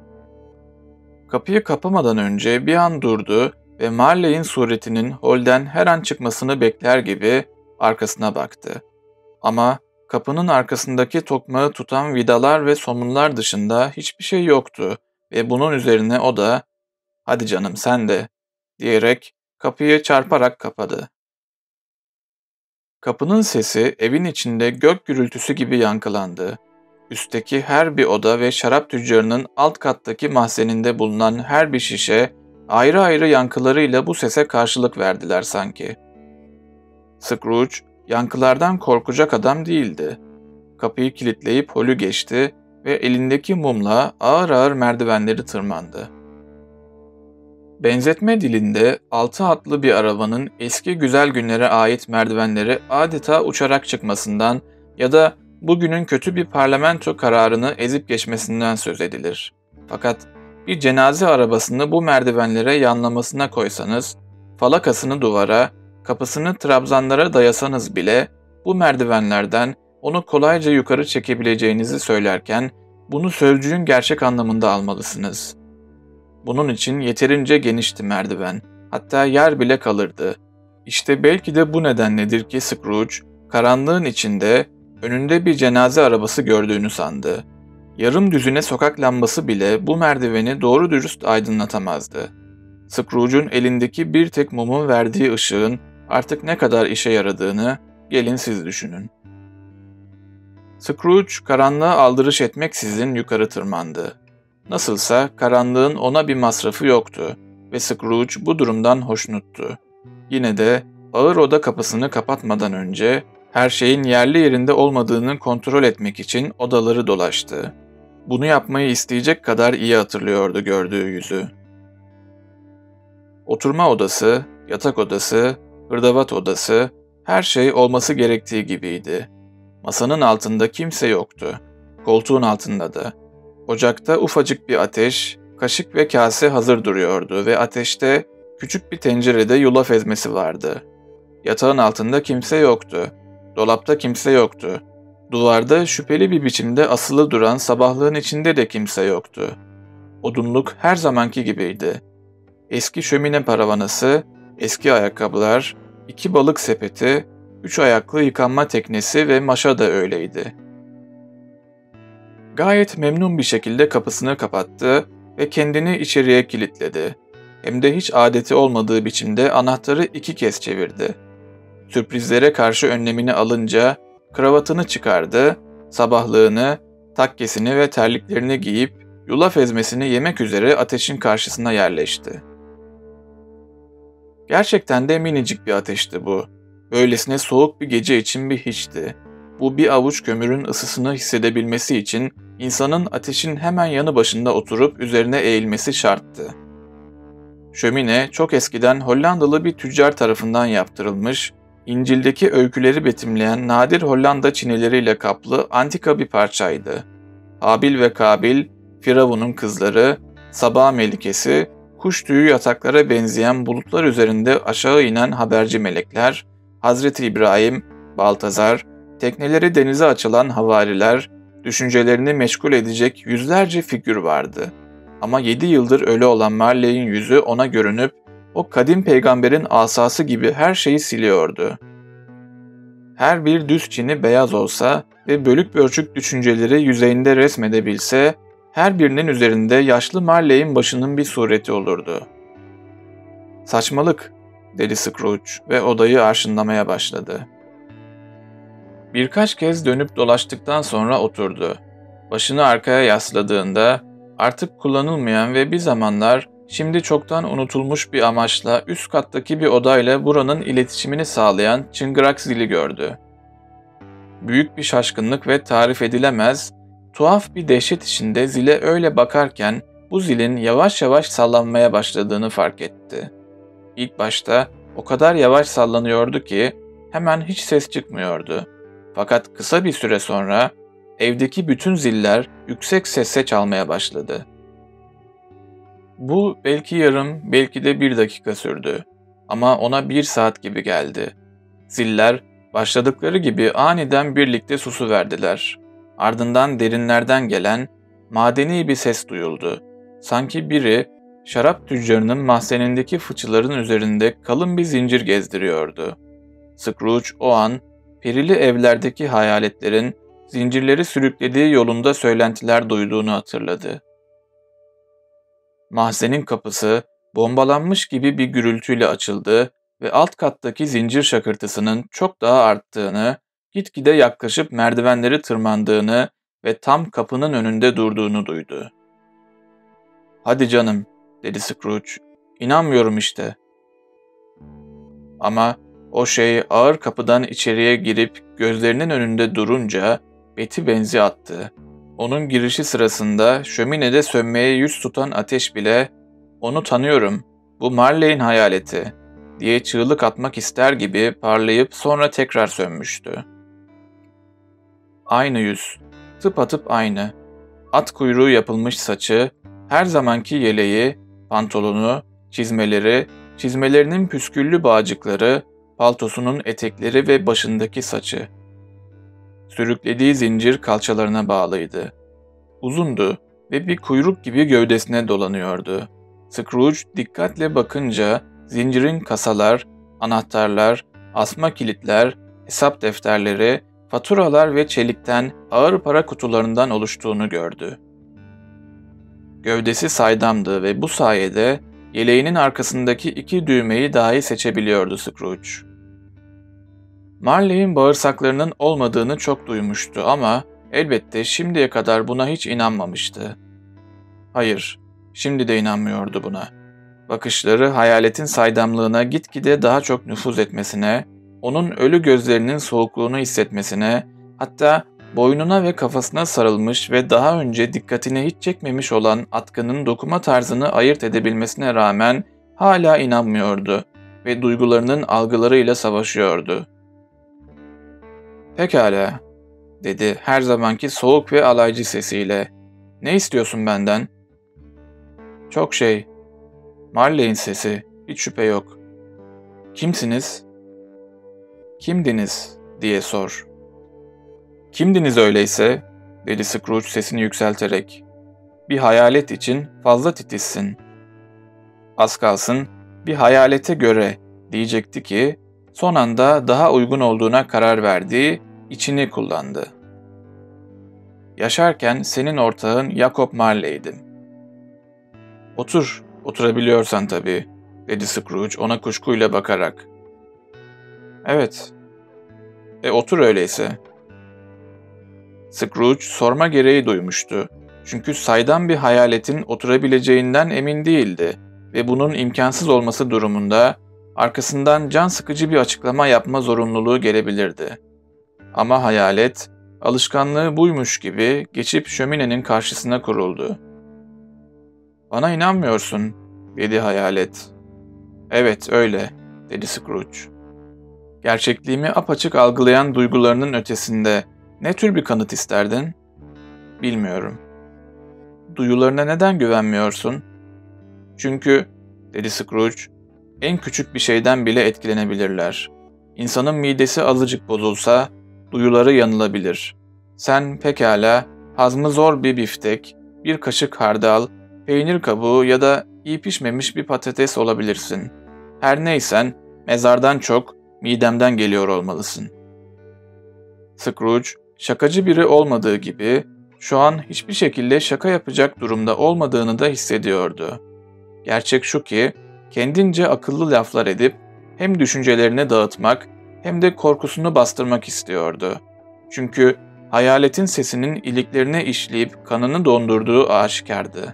Kapıyı kapamadan önce bir an durdu ve Marley'in suretinin holden her an çıkmasını bekler gibi arkasına baktı. Ama kapının arkasındaki tokmağı tutan vidalar ve somunlar dışında hiçbir şey yoktu ve bunun üzerine o da "Hadi canım sen de" diyerek kapıyı çarparak kapadı. Kapının sesi evin içinde gök gürültüsü gibi yankılandı. Üstteki her bir oda ve şarap tüccarının alt kattaki mahzeninde bulunan her bir şişe ayrı ayrı yankılarıyla bu sese karşılık verdiler sanki. Scrooge yankılardan korkacak adam değildi. Kapıyı kilitleyip holü geçti ve elindeki mumla ağır ağır merdivenleri tırmandı. Benzetme dilinde altı atlı bir arabanın eski güzel günlere ait merdivenleri adeta uçarak çıkmasından ya da bugünün kötü bir parlamento kararını ezip geçmesinden söz edilir. Fakat bir cenaze arabasını bu merdivenlere yanlamasına koysanız, falakasını duvara, kapısını trabzanlara dayasanız bile bu merdivenlerden onu kolayca yukarı çekebileceğinizi söylerken bunu sözcüğün gerçek anlamında almalısınız. Bunun için yeterince genişti merdiven, hatta yer bile kalırdı. İşte belki de bu nedenledir ki Scrooge, karanlığın içinde önünde bir cenaze arabası gördüğünü sandı. Yarım düzine sokak lambası bile bu merdiveni doğru dürüst aydınlatamazdı. Scrooge'un elindeki bir tek mumun verdiği ışığın artık ne kadar işe yaradığını gelin siz düşünün. Scrooge karanlığa aldırış etmeksizin yukarı tırmandı. Nasılsa karanlığın ona bir masrafı yoktu ve Scrooge bu durumdan hoşnuttu. Yine de ağır oda kapısını kapatmadan önce her şeyin yerli yerinde olmadığını kontrol etmek için odaları dolaştı. Bunu yapmayı isteyecek kadar iyi hatırlıyordu gördüğü yüzü. Oturma odası, yatak odası, hırdavat odası, her şey olması gerektiği gibiydi. Masanın altında kimse yoktu. Koltuğun altında da. Ocakta ufacık bir ateş, kaşık ve kase hazır duruyordu ve ateşte küçük bir tencerede yulaf ezmesi vardı. Yatağın altında kimse yoktu. Dolapta kimse yoktu. Duvarda şüpheli bir biçimde asılı duran sabahlığın içinde de kimse yoktu. Odunluk her zamanki gibiydi. Eski şömine paravanası, eski ayakkabılar, iki balık sepeti, üç ayaklı yıkanma teknesi ve maşa da öyleydi. Gayet memnun bir şekilde kapısını kapattı ve kendini içeriye kilitledi. Hem de hiç adeti olmadığı biçimde anahtarı iki kez çevirdi. Sürprizlere karşı önlemini alınca kravatını çıkardı, sabahlığını, takkesini ve terliklerini giyip yulaf ezmesini yemek üzere ateşin karşısına yerleşti. Gerçekten de minicik bir ateşti bu. Böylesine soğuk bir gece için bir hiçti. Bu bir avuç kömürün ısısını hissedebilmesi için insanın ateşin hemen yanı başında oturup üzerine eğilmesi şarttı. Şömine çok eskiden Hollandalı bir tüccar tarafından yaptırılmış, İncil'deki öyküleri betimleyen nadir Hollanda çinileriyle kaplı antika bir parçaydı. Habil ve Kabil, Firavun'un kızları, Sabah Melikesi, kuş tüyü yataklara benzeyen bulutlar üzerinde aşağı inen haberci melekler, Hazreti İbrahim, Baltazar, tekneleri denize açılan havariler, düşüncelerini meşgul edecek yüzlerce figür vardı. Ama yedi yıldır ölü olan Marley'in yüzü ona görünüp, o kadim peygamberin asası gibi her şeyi siliyordu. Her bir düz çini beyaz olsa ve bölük pörçük düşünceleri yüzeyinde resmedebilse, her birinin üzerinde yaşlı Marley'in başının bir sureti olurdu. "Saçmalık," dedi Scrooge ve odayı arşınlamaya başladı. Birkaç kez dönüp dolaştıktan sonra oturdu. Başını arkaya yasladığında, artık kullanılmayan ve bir zamanlar şimdi çoktan unutulmuş bir amaçla üst kattaki bir odayla buranın iletişimini sağlayan çıngırak zili gördü. Büyük bir şaşkınlık ve tarif edilemez, tuhaf bir dehşet içinde zile öyle bakarken bu zilin yavaş yavaş sallanmaya başladığını fark etti. İlk başta o kadar yavaş sallanıyordu ki hemen hiç ses çıkmıyordu. Fakat kısa bir süre sonra evdeki bütün ziller yüksek sesle çalmaya başladı. Bu belki yarım, belki de bir dakika sürdü. Ama ona bir saat gibi geldi. Ziller Başladıkları gibi aniden birlikte susuverdiler. Ardından derinlerden gelen madeni bir ses duyuldu. Sanki biri şarap tüccarının mahzenindeki fıçıların üzerinde kalın bir zincir gezdiriyordu. Scrooge o an perili evlerdeki hayaletlerin zincirleri sürüklediği yolunda söylentiler duyduğunu hatırladı. Mahzenin kapısı bombalanmış gibi bir gürültüyle açıldı ve alt kattaki zincir şakırtısının çok daha arttığını, gitgide yaklaşıp merdivenleri tırmandığını ve tam kapının önünde durduğunu duydu. "Hadi canım," dedi Scrooge. "İnanmıyorum işte." Ama o şey ağır kapıdan içeriye girip gözlerinin önünde durunca beti benzi attı. Onun girişi sırasında şöminede sönmeye yüz tutan ateş bile "Onu tanıyorum, bu Marley'in hayaleti," diye çığlık atmak ister gibi parlayıp sonra tekrar sönmüştü. Aynı yüz, tıpatıp aynı. At kuyruğu yapılmış saçı, her zamanki yeleği, pantolonu, çizmeleri, çizmelerinin püsküllü bağcıkları, paltosunun etekleri ve başındaki saçı. Sürüklediği zincir kalçalarına bağlıydı. Uzundu ve bir kuyruk gibi gövdesine dolanıyordu. Scrooge dikkatle bakınca zincirin kasalar, anahtarlar, asma kilitler, hesap defterleri, faturalar ve çelikten ağır para kutularından oluştuğunu gördü. Gövdesi saydamdı ve bu sayede yeleğinin arkasındaki iki düğmeyi dahi seçebiliyordu Scrooge. Marley'in bağırsaklarının olmadığını çok duymuştu ama elbette şimdiye kadar buna hiç inanmamıştı. Hayır, şimdi de inanmıyordu buna. Bakışları hayaletin saydamlığına gitgide daha çok nüfuz etmesine, onun ölü gözlerinin soğukluğunu hissetmesine, hatta boynuna ve kafasına sarılmış ve daha önce dikkatini hiç çekmemiş olan atkının dokuma tarzını ayırt edebilmesine rağmen hala inanmıyordu ve duygularının algılarıyla savaşıyordu. "Pekala," dedi her zamanki soğuk ve alaycı sesiyle. "Ne istiyorsun benden?" "Çok şey." Marley'in sesi, hiç şüphe yok. "Kimsiniz?" "Kimdiniz?" diye sor. "Kimdiniz öyleyse?" dedi Scrooge sesini yükselterek. "Bir hayalet için fazla titizsin." Az kalsın "bir hayalete göre" diyecekti ki son anda daha uygun olduğuna karar verdiği içini kullandı. "Yaşarken senin ortağın Jacob Marley'dim." "Otur, oturabiliyorsan tabii," dedi Scrooge ona kuşkuyla bakarak. "Evet." "E otur öyleyse." Scrooge sorma gereği duymuştu. Çünkü saydam bir hayaletin oturabileceğinden emin değildi ve bunun imkansız olması durumunda arkasından can sıkıcı bir açıklama yapma zorunluluğu gelebilirdi. Ama hayalet, alışkanlığı buymuş gibi geçip şöminenin karşısına kuruldu. "Bana inanmıyorsun," dedi hayalet. "Evet, öyle," dedi Scrooge. "Gerçekliğimi apaçık algılayan duygularının ötesinde ne tür bir kanıt isterdin?" "Bilmiyorum." "Duyularına neden güvenmiyorsun?" "Çünkü," dedi Scrooge, "en küçük bir şeyden bile etkilenebilirler. İnsanın midesi azıcık bozulsa, duyuları yanılabilir. Sen pekala hazmı zor bir biftek, bir kaşık hardal, peynir kabuğu ya da iyi pişmemiş bir patates olabilirsin. Her neysen, mezardan çok midemden geliyor olmalısın." Scrooge, şakacı biri olmadığı gibi, şu an hiçbir şekilde şaka yapacak durumda olmadığını da hissediyordu. Gerçek şu ki, kendince akıllı laflar edip, hem düşüncelerini dağıtmak, hem de korkusunu bastırmak istiyordu. Çünkü hayaletin sesinin iliklerine işleyip kanını dondurduğu aşikardı.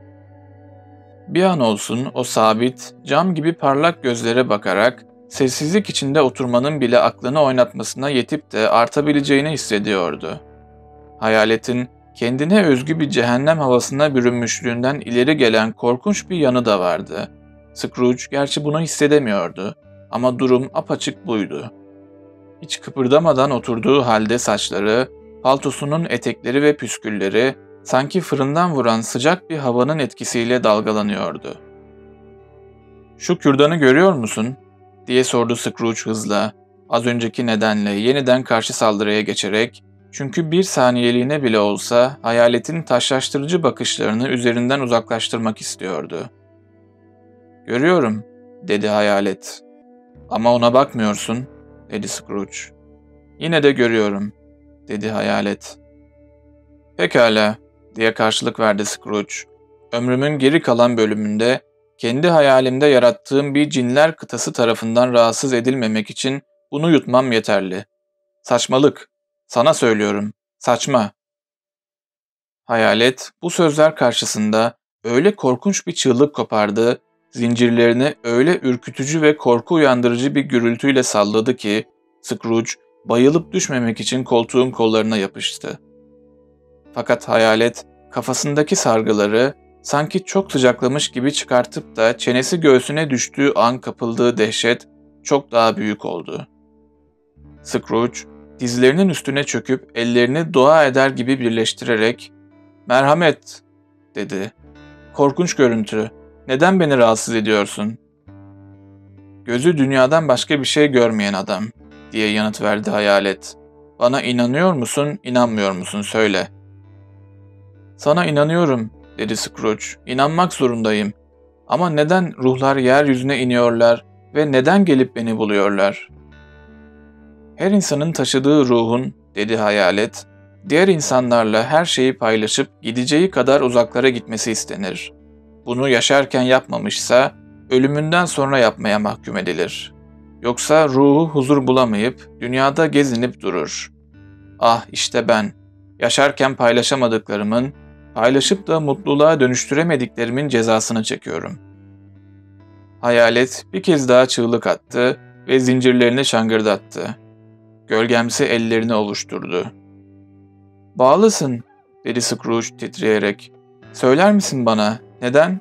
Bir an olsun o sabit, cam gibi parlak gözlere bakarak, sessizlik içinde oturmanın bile aklını oynatmasına yetip de artabileceğini hissediyordu. Hayaletin kendine özgü bir cehennem havasına bürünmüşlüğünden ileri gelen korkunç bir yanı da vardı. Scrooge gerçi bunu hissedemiyordu ama durum apaçık buydu. Hiç kıpırdamadan oturduğu halde saçları, paltosunun etekleri ve püskülleri sanki fırından vuran sıcak bir havanın etkisiyle dalgalanıyordu. "Şu kürdanı görüyor musun?" diye sordu Scrooge hızla. Az önceki nedenle yeniden karşı saldırıya geçerek, çünkü bir saniyeliğine bile olsa hayaletin taşlaştırıcı bakışlarını üzerinden uzaklaştırmak istiyordu. "Görüyorum," dedi hayalet. "Ama ona bakmıyorsun," dedi Scrooge. "Yine de görüyorum," dedi hayalet. "Pekala," diye karşılık verdi Scrooge. "Ömrümün geri kalan bölümünde kendi hayalimde yarattığım bir cinler kıtası tarafından rahatsız edilmemek için bunu yutmam yeterli. Saçmalık. Sana söylüyorum. Saçma." Hayalet bu sözler karşısında öyle korkunç bir çığlık kopardı, zincirlerini öyle ürkütücü ve korku uyandırıcı bir gürültüyle salladı ki Scrooge bayılıp düşmemek için koltuğun kollarına yapıştı. Fakat hayalet kafasındaki sargıları sanki çok sıcaklamış gibi çıkartıp da çenesi göğsüne düştüğü an kapıldığı dehşet çok daha büyük oldu. Scrooge dizlerinin üstüne çöküp ellerini dua eder gibi birleştirerek "Merhamet," dedi. "Korkunç görüntü. Neden beni rahatsız ediyorsun?" "Gözü dünyadan başka bir şey görmeyen adam," diye yanıt verdi hayalet. "Bana inanıyor musun, inanmıyor musun söyle." "Sana inanıyorum," dedi Scrooge. "İnanmak zorundayım. Ama neden ruhlar yeryüzüne iniyorlar ve neden gelip beni buluyorlar?" "Her insanın taşıdığı ruhun," dedi hayalet, "diğer insanlarla her şeyi paylaşıp gideceği kadar uzaklara gitmesi istenir. Bunu yaşarken yapmamışsa ölümünden sonra yapmaya mahkum edilir. Yoksa ruhu huzur bulamayıp dünyada gezinip durur. Ah işte ben, yaşarken paylaşamadıklarımın, paylaşıp da mutluluğa dönüştüremediklerimin cezasını çekiyorum." Hayalet bir kez daha çığlık attı ve zincirlerini şangırdattı. Gölgemsi ellerini ovuşturdu. "Bağlısın," dedi Scrooge titreyerek. "Söyler misin bana, neden?"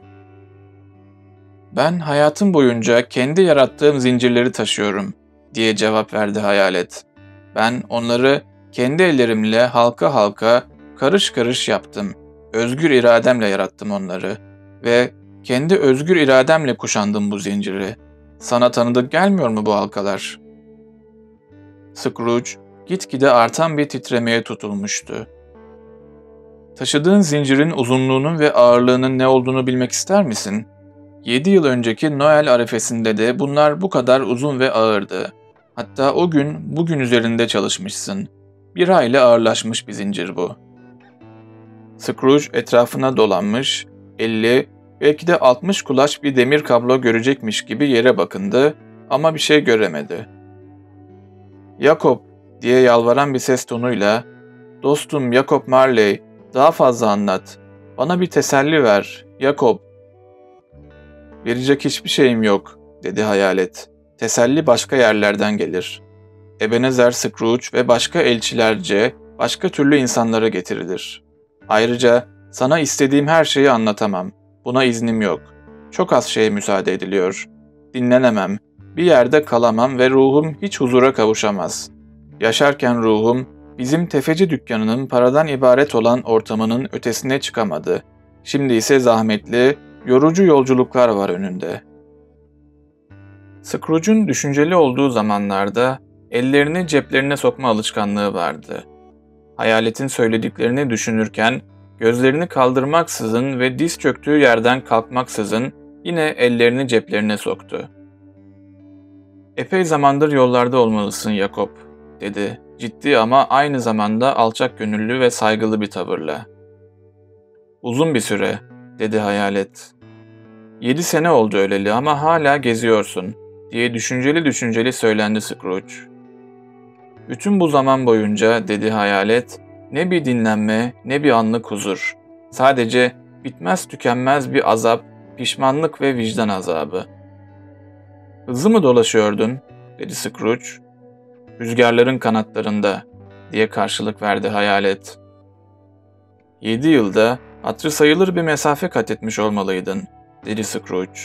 "Ben hayatım boyunca kendi yarattığım zincirleri taşıyorum," diye cevap verdi hayalet. "Ben onları kendi ellerimle halka halka, karış karış yaptım. Özgür irademle yarattım onları ve kendi özgür irademle kuşandım bu zinciri. Sana tanıdık gelmiyor mu bu halkalar?" Scrooge gitgide artan bir titremeye tutulmuştu. "Taşıdığın zincirin uzunluğunun ve ağırlığının ne olduğunu bilmek ister misin? Yedi yıl önceki Noel arifesinde de bunlar bu kadar uzun ve ağırdı. Hatta o gün bugün üzerinde çalışmışsın. Bir hayli ağırlaşmış bir zincir bu." Scrooge etrafına dolanmış, elli, belki de altmış kulaç bir demir kablo görecekmiş gibi yere bakındı ama bir şey göremedi. "Jacob," diye yalvaran bir ses tonuyla, "Dostum Jacob Marley, daha fazla anlat. Bana bir teselli ver, Jacob." "Verecek hiçbir şeyim yok," dedi hayalet. "Teselli başka yerlerden gelir. Ebenezer Scrooge ve başka elçilerce başka türlü insanlara getirilir. Ayrıca sana istediğim her şeyi anlatamam. Buna iznim yok. Çok az şeye müsaade ediliyor. Dinlenemem, bir yerde kalamam ve ruhum hiç huzura kavuşamaz. Yaşarken ruhum, bizim tefeci dükkanının paradan ibaret olan ortamının ötesine çıkamadı. Şimdi ise zahmetli, yorucu yolculuklar var önünde." Scrooge'un düşünceli olduğu zamanlarda ellerini ceplerine sokma alışkanlığı vardı. Hayaletin söylediklerini düşünürken gözlerini kaldırmaksızın ve diz çöktüğü yerden kalkmaksızın yine ellerini ceplerine soktu. "Epey zamandır yollarda olmalısın Jacob," dedi ciddi ama aynı zamanda alçak gönüllü ve saygılı bir tavırla. "Uzun bir süre," dedi hayalet. "Yedi sene oldu öleli ama hala geziyorsun," diye düşünceli düşünceli söylendi Scrooge. "Bütün bu zaman boyunca," dedi hayalet, "ne bir dinlenme ne bir anlık huzur. Sadece bitmez tükenmez bir azap, pişmanlık ve vicdan azabı." "Hızlı mı dolaşıyordun?" dedi Scrooge. "Rüzgarların kanatlarında," diye karşılık verdi hayalet. "Yedi yılda hatırı sayılır bir mesafe kat etmiş olmalıydın," dedi Scrooge.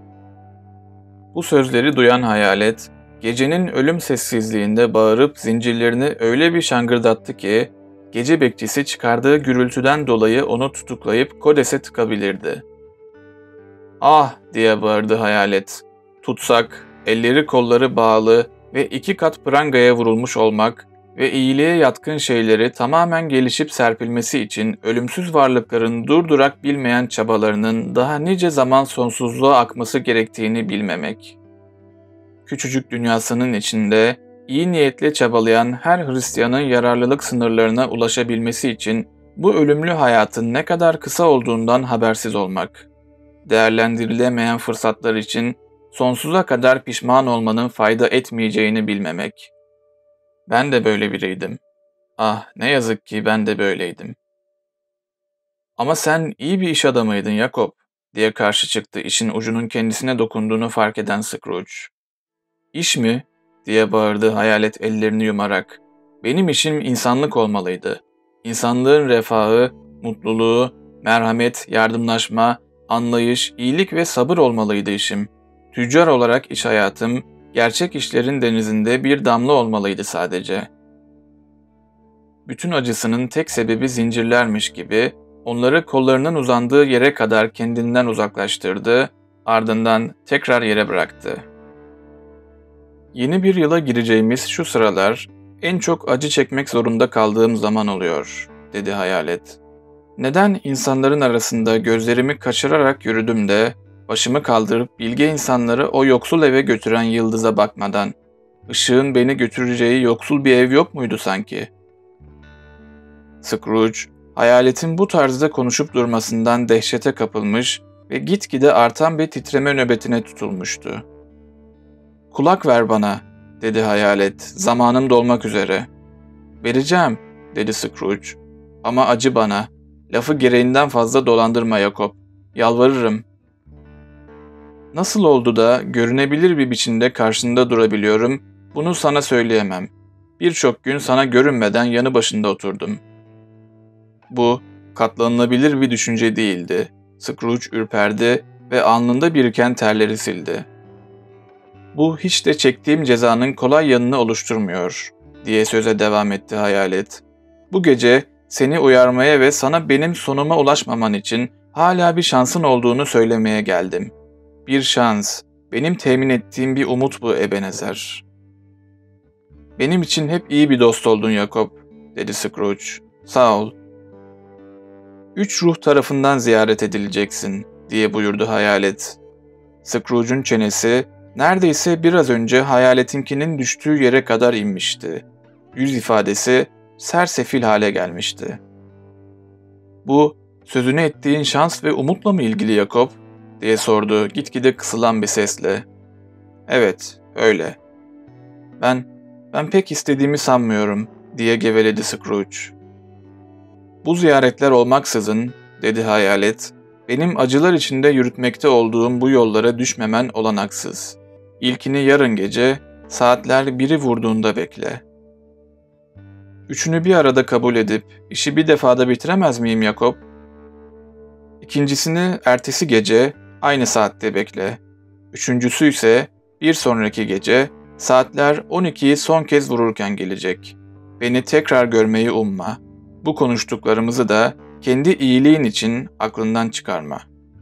Bu sözleri duyan hayalet, gecenin ölüm sessizliğinde bağırıp zincirlerini öyle bir şangırdattı ki, gece bekçisi çıkardığı gürültüden dolayı onu tutuklayıp kodese tıkabilirdi. "Ah!" diye bağırdı hayalet. Tutsak, elleri kolları bağlı, ve iki kat prangaya vurulmuş olmak ve iyiliğe yatkın şeyleri tamamen gelişip serpilmesi için ölümsüz varlıkların durdurak bilmeyen çabalarının daha nice zaman sonsuzluğa akması gerektiğini bilmemek. Küçücük dünyasının içinde iyi niyetle çabalayan her Hristiyanın yararlılık sınırlarına ulaşabilmesi için bu ölümlü hayatın ne kadar kısa olduğundan habersiz olmak. Değerlendirilemeyen fırsatlar için sonsuza kadar pişman olmanın fayda etmeyeceğini bilmemek. Ben de böyle biriydim. Ah, ne yazık ki ben de böyleydim. Ama sen iyi bir iş adamıydın Yakob, diye karşı çıktı işin ucunun kendisine dokunduğunu fark eden Scrooge. İş mi? Diye bağırdı hayalet ellerini yumarak. Benim işim insanlık olmalıydı. İnsanlığın refahı, mutluluğu, merhamet, yardımlaşma, anlayış, iyilik ve sabır olmalıydı işim. Tüccar olarak iş hayatım, gerçek işlerin denizinde bir damla olmalıydı sadece. Bütün acısının tek sebebi zincirlermiş gibi, onları kollarının uzandığı yere kadar kendinden uzaklaştırdı, ardından tekrar yere bıraktı. Yeni bir yıla gireceğimiz şu sıralar, en çok acı çekmek zorunda kaldığım zaman oluyor, dedi hayalet. Neden insanların arasında gözlerimi kaçırarak yürüdüm de, başımı kaldırıp bilge insanları o yoksul eve götüren yıldıza bakmadan, ışığın beni götüreceği yoksul bir ev yok muydu sanki? Scrooge, hayaletin bu tarzda konuşup durmasından dehşete kapılmış ve gitgide artan bir titreme nöbetine tutulmuştu. "Kulak ver bana," dedi hayalet, "zamanım dolmak üzere." "Vereceğim," dedi Scrooge. "Ama acı bana. Lafı gereğinden fazla dolandırma Yakob. Yalvarırım." "Nasıl oldu da görünebilir bir biçimde karşında durabiliyorum, bunu sana söyleyemem. Birçok gün sana görünmeden yanı başında oturdum." Bu, katlanılabilir bir düşünce değildi. Scrooge ürperdi ve alnında biriken terleri sildi. "Bu hiç de çektiğim cezanın kolay yanını oluşturmuyor," diye söze devam etti hayalet. "Bu gece seni uyarmaya ve sana benim sonuma ulaşmaman için hala bir şansın olduğunu söylemeye geldim. Bir şans, benim temin ettiğim bir umut bu Ebenezer." "Benim için hep iyi bir dost oldun Yakob," dedi Scrooge. "Sağ ol." "Üç ruh tarafından ziyaret edileceksin," diye buyurdu hayalet. Scrooge'un çenesi neredeyse biraz önce hayaletinkinin düştüğü yere kadar inmişti. Yüz ifadesi sersefil hale gelmişti. "Bu, sözünü ettiğin şans ve umutla mı ilgili Yakob?" diye sordu gitgide kısılan bir sesle. "Evet, öyle." Ben, ben pek istediğimi sanmıyorum," diye geveledi Scrooge. "Bu ziyaretler olmaksızın," dedi hayalet, "benim acılar içinde yürütmekte olduğum bu yollara düşmemen olanaksız. İlkini yarın gece, saatler biri vurduğunda bekle." "Üçünü bir arada kabul edip, işi bir defada bitiremez miyim Yakob?" "İkincisini ertesi gece, aynı saatte bekle. Üçüncüsü ise bir sonraki gece, saatler on ikiyi son kez vururken gelecek. Beni tekrar görmeyi umma. Bu konuştuklarımızı da kendi iyiliğin için aklından çıkarma."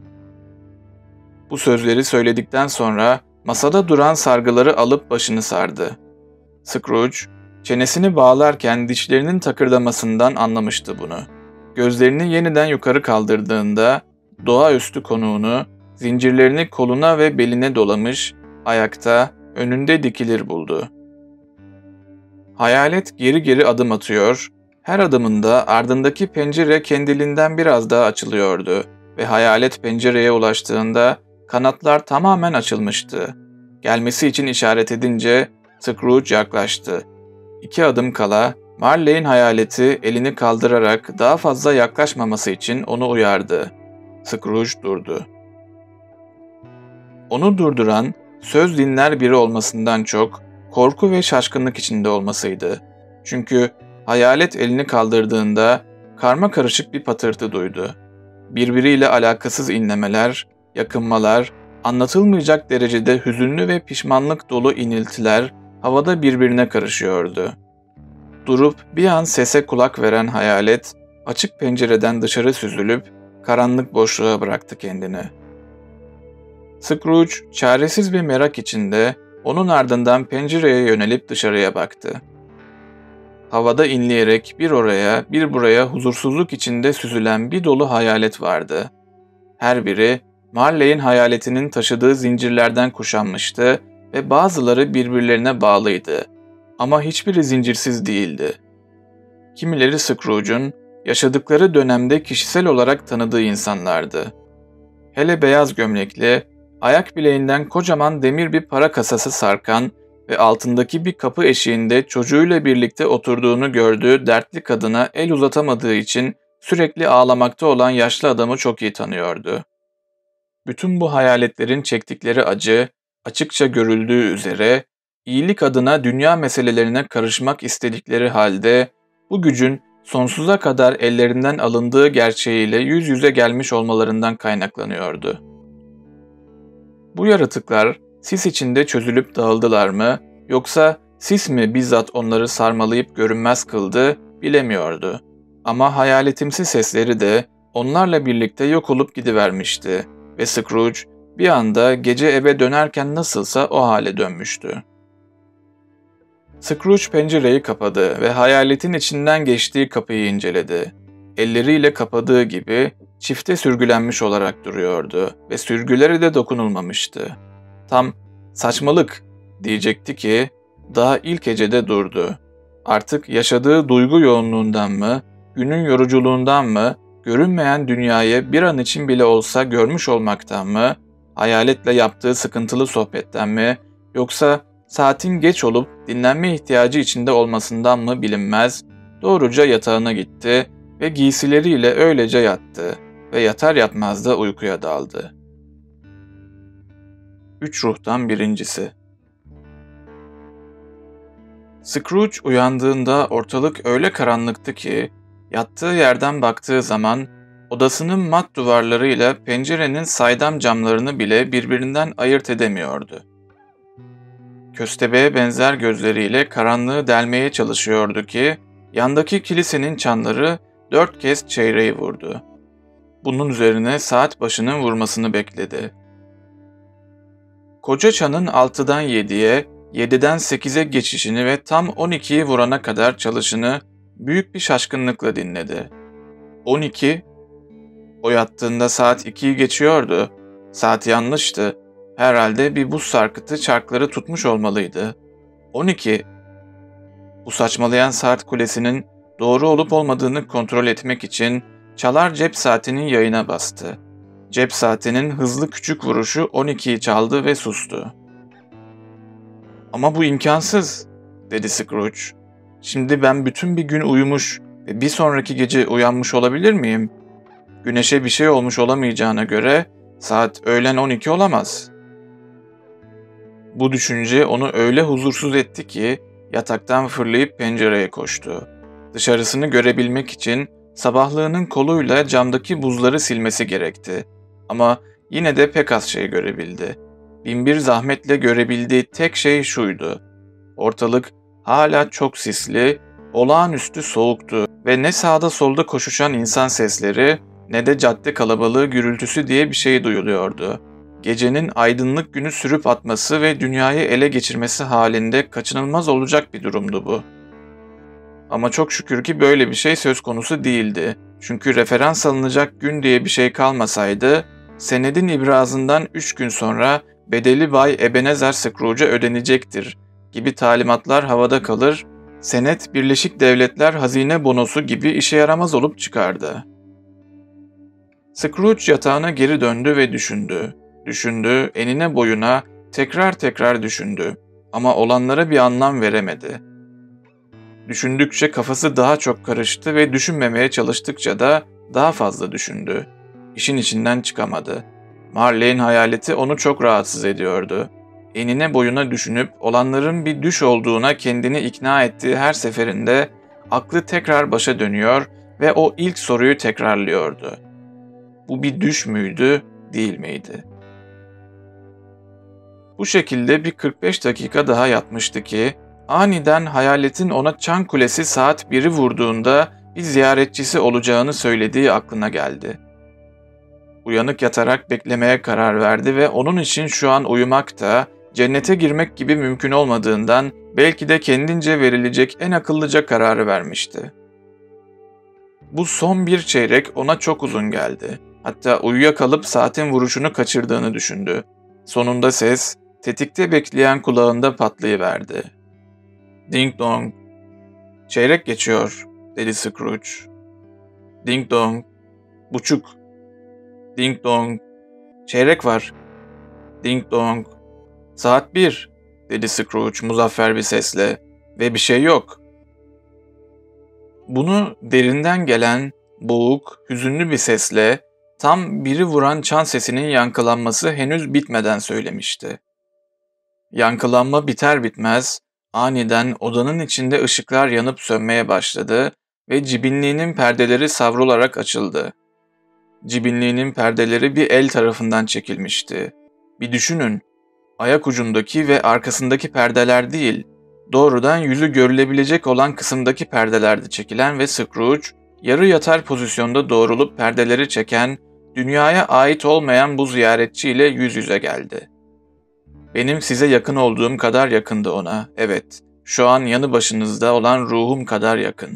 Bu sözleri söyledikten sonra masada duran sargıları alıp başını sardı. Scrooge, çenesini bağlarken dişlerinin takırdamasından anlamıştı bunu. Gözlerini yeniden yukarı kaldırdığında doğaüstü konuğunu, zincirlerini koluna ve beline dolamış, ayakta, önünde dikilir buldu. Hayalet geri geri adım atıyor, her adımında ardındaki pencere kendiliğinden biraz daha açılıyordu ve hayalet pencereye ulaştığında kanatlar tamamen açılmıştı. Gelmesi için işaret edince Scrooge yaklaştı. İki adım kala Marley'in hayaleti elini kaldırarak daha fazla yaklaşmaması için onu uyardı. Scrooge durdu. Onu durduran, söz dinler biri olmasından çok korku ve şaşkınlık içinde olmasıydı. Çünkü hayalet elini kaldırdığında karma karışık bir patırtı duydu. Birbiriyle alakasız inlemeler, yakınmalar, anlatılmayacak derecede hüzünlü ve pişmanlık dolu iniltiler havada birbirine karışıyordu. Durup bir an sese kulak veren hayalet, açık pencereden dışarı süzülüp karanlık boşluğa bıraktı kendini. Scrooge, çaresiz bir merak içinde Onun ardından pencereye yönelip dışarıya baktı. Havada inleyerek bir oraya bir buraya huzursuzluk içinde süzülen bir dolu hayalet vardı. Her biri Marley'in hayaletinin taşıdığı zincirlerden kuşanmıştı ve bazıları birbirlerine bağlıydı. Ama hiçbiri zincirsiz değildi. Kimileri Scrooge'un yaşadıkları dönemde kişisel olarak tanıdığı insanlardı. Hele beyaz gömlekli, ayak bileğinden kocaman demir bir para kasası sarkan ve altındaki bir kapı eşiğinde çocuğuyla birlikte oturduğunu gördüğü dertli kadına el uzatamadığı için sürekli ağlamakta olan yaşlı adamı çok iyi tanıyordu. Bütün bu hayaletlerin çektikleri acı, açıkça görüldüğü üzere, iyilik adına dünya meselelerine karışmak istedikleri halde, bu gücün sonsuza kadar ellerinden alındığı gerçeğiyle yüz yüze gelmiş olmalarından kaynaklanıyordu. Bu yaratıklar sis içinde çözülüp dağıldılar mı, yoksa sis mi bizzat onları sarmalayıp görünmez kıldı, bilemiyordu. Ama hayaletimsi sesleri de onlarla birlikte yok olup gidivermişti ve Scrooge bir anda gece eve dönerken nasılsa o hale dönmüştü. Scrooge pencereyi kapadı ve hayaletin içinden geçtiği kapıyı inceledi. Elleriyle kapadığı gibi çifte sürgülenmiş olarak duruyordu ve sürgülere de dokunulmamıştı. Tam saçmalık diyecekti ki daha ilk hecede durdu. Artık yaşadığı duygu yoğunluğundan mı, günün yoruculuğundan mı, görünmeyen dünyayı bir an için bile olsa görmüş olmaktan mı, hayaletle yaptığı sıkıntılı sohbetten mi, yoksa saatin geç olup dinlenme ihtiyacı içinde olmasından mı bilinmez, doğruca yatağına gitti ve giysileriyle öylece yattı ve yatar yatmaz da uykuya daldı. Üç ruhtan birincisi. Scrooge uyandığında ortalık öyle karanlıktı ki, yattığı yerden baktığı zaman odasının mat duvarlarıyla pencerenin saydam camlarını bile birbirinden ayırt edemiyordu. Köstebeğe benzer gözleriyle karanlığı delmeye çalışıyordu ki, yandaki kilisenin çanları dört kez çeyreği vurdu. Bunun üzerine saat başının vurmasını bekledi. Koca çanın altıdan yediye, yediden sekize geçişini ve tam on ikiyi vurana kadar çalışını büyük bir şaşkınlıkla dinledi. on iki? O yattığında saat ikiyi geçiyordu. Saat yanlıştı. Herhalde bir buz sarkıtı çarkları tutmuş olmalıydı. on iki. Bu saçmalayan saat kulesinin doğru olup olmadığını kontrol etmek için çalar cep saatinin yayına bastı. Cep saatinin hızlı küçük vuruşu on ikiyi çaldı ve sustu. "Ama bu imkansız," dedi Scrooge. "Şimdi ben bütün bir gün uyumuş ve bir sonraki gece uyanmış olabilir miyim? Güneşe bir şey olmuş olamayacağına göre saat öğlen on iki olamaz." Bu düşünce onu öyle huzursuz etti ki yataktan fırlayıp pencereye koştu. Dışarısını görebilmek için sabahlığının koluyla camdaki buzları silmesi gerekti. Ama yine de pek az şey görebildi. Binbir zahmetle görebildiği tek şey şuydu: ortalık hala çok sisli, olağanüstü soğuktu ve ne sağda solda koşuşan insan sesleri ne de cadde kalabalığı gürültüsü diye bir şey duyuluyordu. Gecenin aydınlık günü sürüp atması ve dünyayı ele geçirmesi halinde kaçınılmaz olacak bir durumdu bu. Ama çok şükür ki böyle bir şey söz konusu değildi. Çünkü referans alınacak gün diye bir şey kalmasaydı, senedin ibrazından üç gün sonra bedeli Bay Ebenezer Scrooge'a ödenecektir gibi talimatlar havada kalır, senet Birleşik Devletler Hazine Bonosu gibi işe yaramaz olup çıkardı. Scrooge yatağına geri döndü ve düşündü. Düşündü, enine boyuna tekrar tekrar düşündü ama olanlara bir anlam veremedi. Düşündükçe kafası daha çok karıştı ve düşünmemeye çalıştıkça da daha fazla düşündü. İşin içinden çıkamadı. Marley'in hayaleti onu çok rahatsız ediyordu. Enine boyuna düşünüp olanların bir düş olduğuna kendini ikna ettiği her seferinde aklı tekrar başa dönüyor ve o ilk soruyu tekrarlıyordu. Bu bir düş müydü, değil miydi? Bu şekilde bir kırk beş dakika daha yatmıştı ki, aniden hayaletin ona çan kulesi saat biri vurduğunda bir ziyaretçisi olacağını söylediği aklına geldi. Uyanık yatarak beklemeye karar verdi ve onun için şu an uyumak da, cennete girmek gibi mümkün olmadığından belki de kendince verilecek en akıllıca kararı vermişti. Bu son bir çeyrek ona çok uzun geldi. Hatta uyuyakalıp saatin vuruşunu kaçırdığını düşündü. Sonunda ses, tetikte bekleyen kulağında patlayıverdi. Ding dong. Çeyrek geçiyor, dedi Scrooge. Ding dong. Buçuk. Ding dong. Çeyrek var. Ding dong. Saat bir, dedi Scrooge muzaffer bir sesle ve bir şey yok. Bunu derinden gelen, boğuk, hüzünlü bir sesle tam biri vuran çan sesinin yankılanması henüz bitmeden söylemişti. Yankılanma biter bitmez aniden odanın içinde ışıklar yanıp sönmeye başladı ve cibinliğinin perdeleri savrularak açıldı. Cibinliğinin perdeleri bir el tarafından çekilmişti. Bir düşünün, ayak ucundaki ve arkasındaki perdeler değil, doğrudan yüzü görülebilecek olan kısımdaki perdelerdi çekilen ve Scrooge, yarı yatar pozisyonda doğrulup perdeleri çeken, dünyaya ait olmayan bu ziyaretçiyle yüz yüze geldi. Benim size yakın olduğum kadar yakındı ona, evet, şu an yanı başınızda olan ruhum kadar yakın.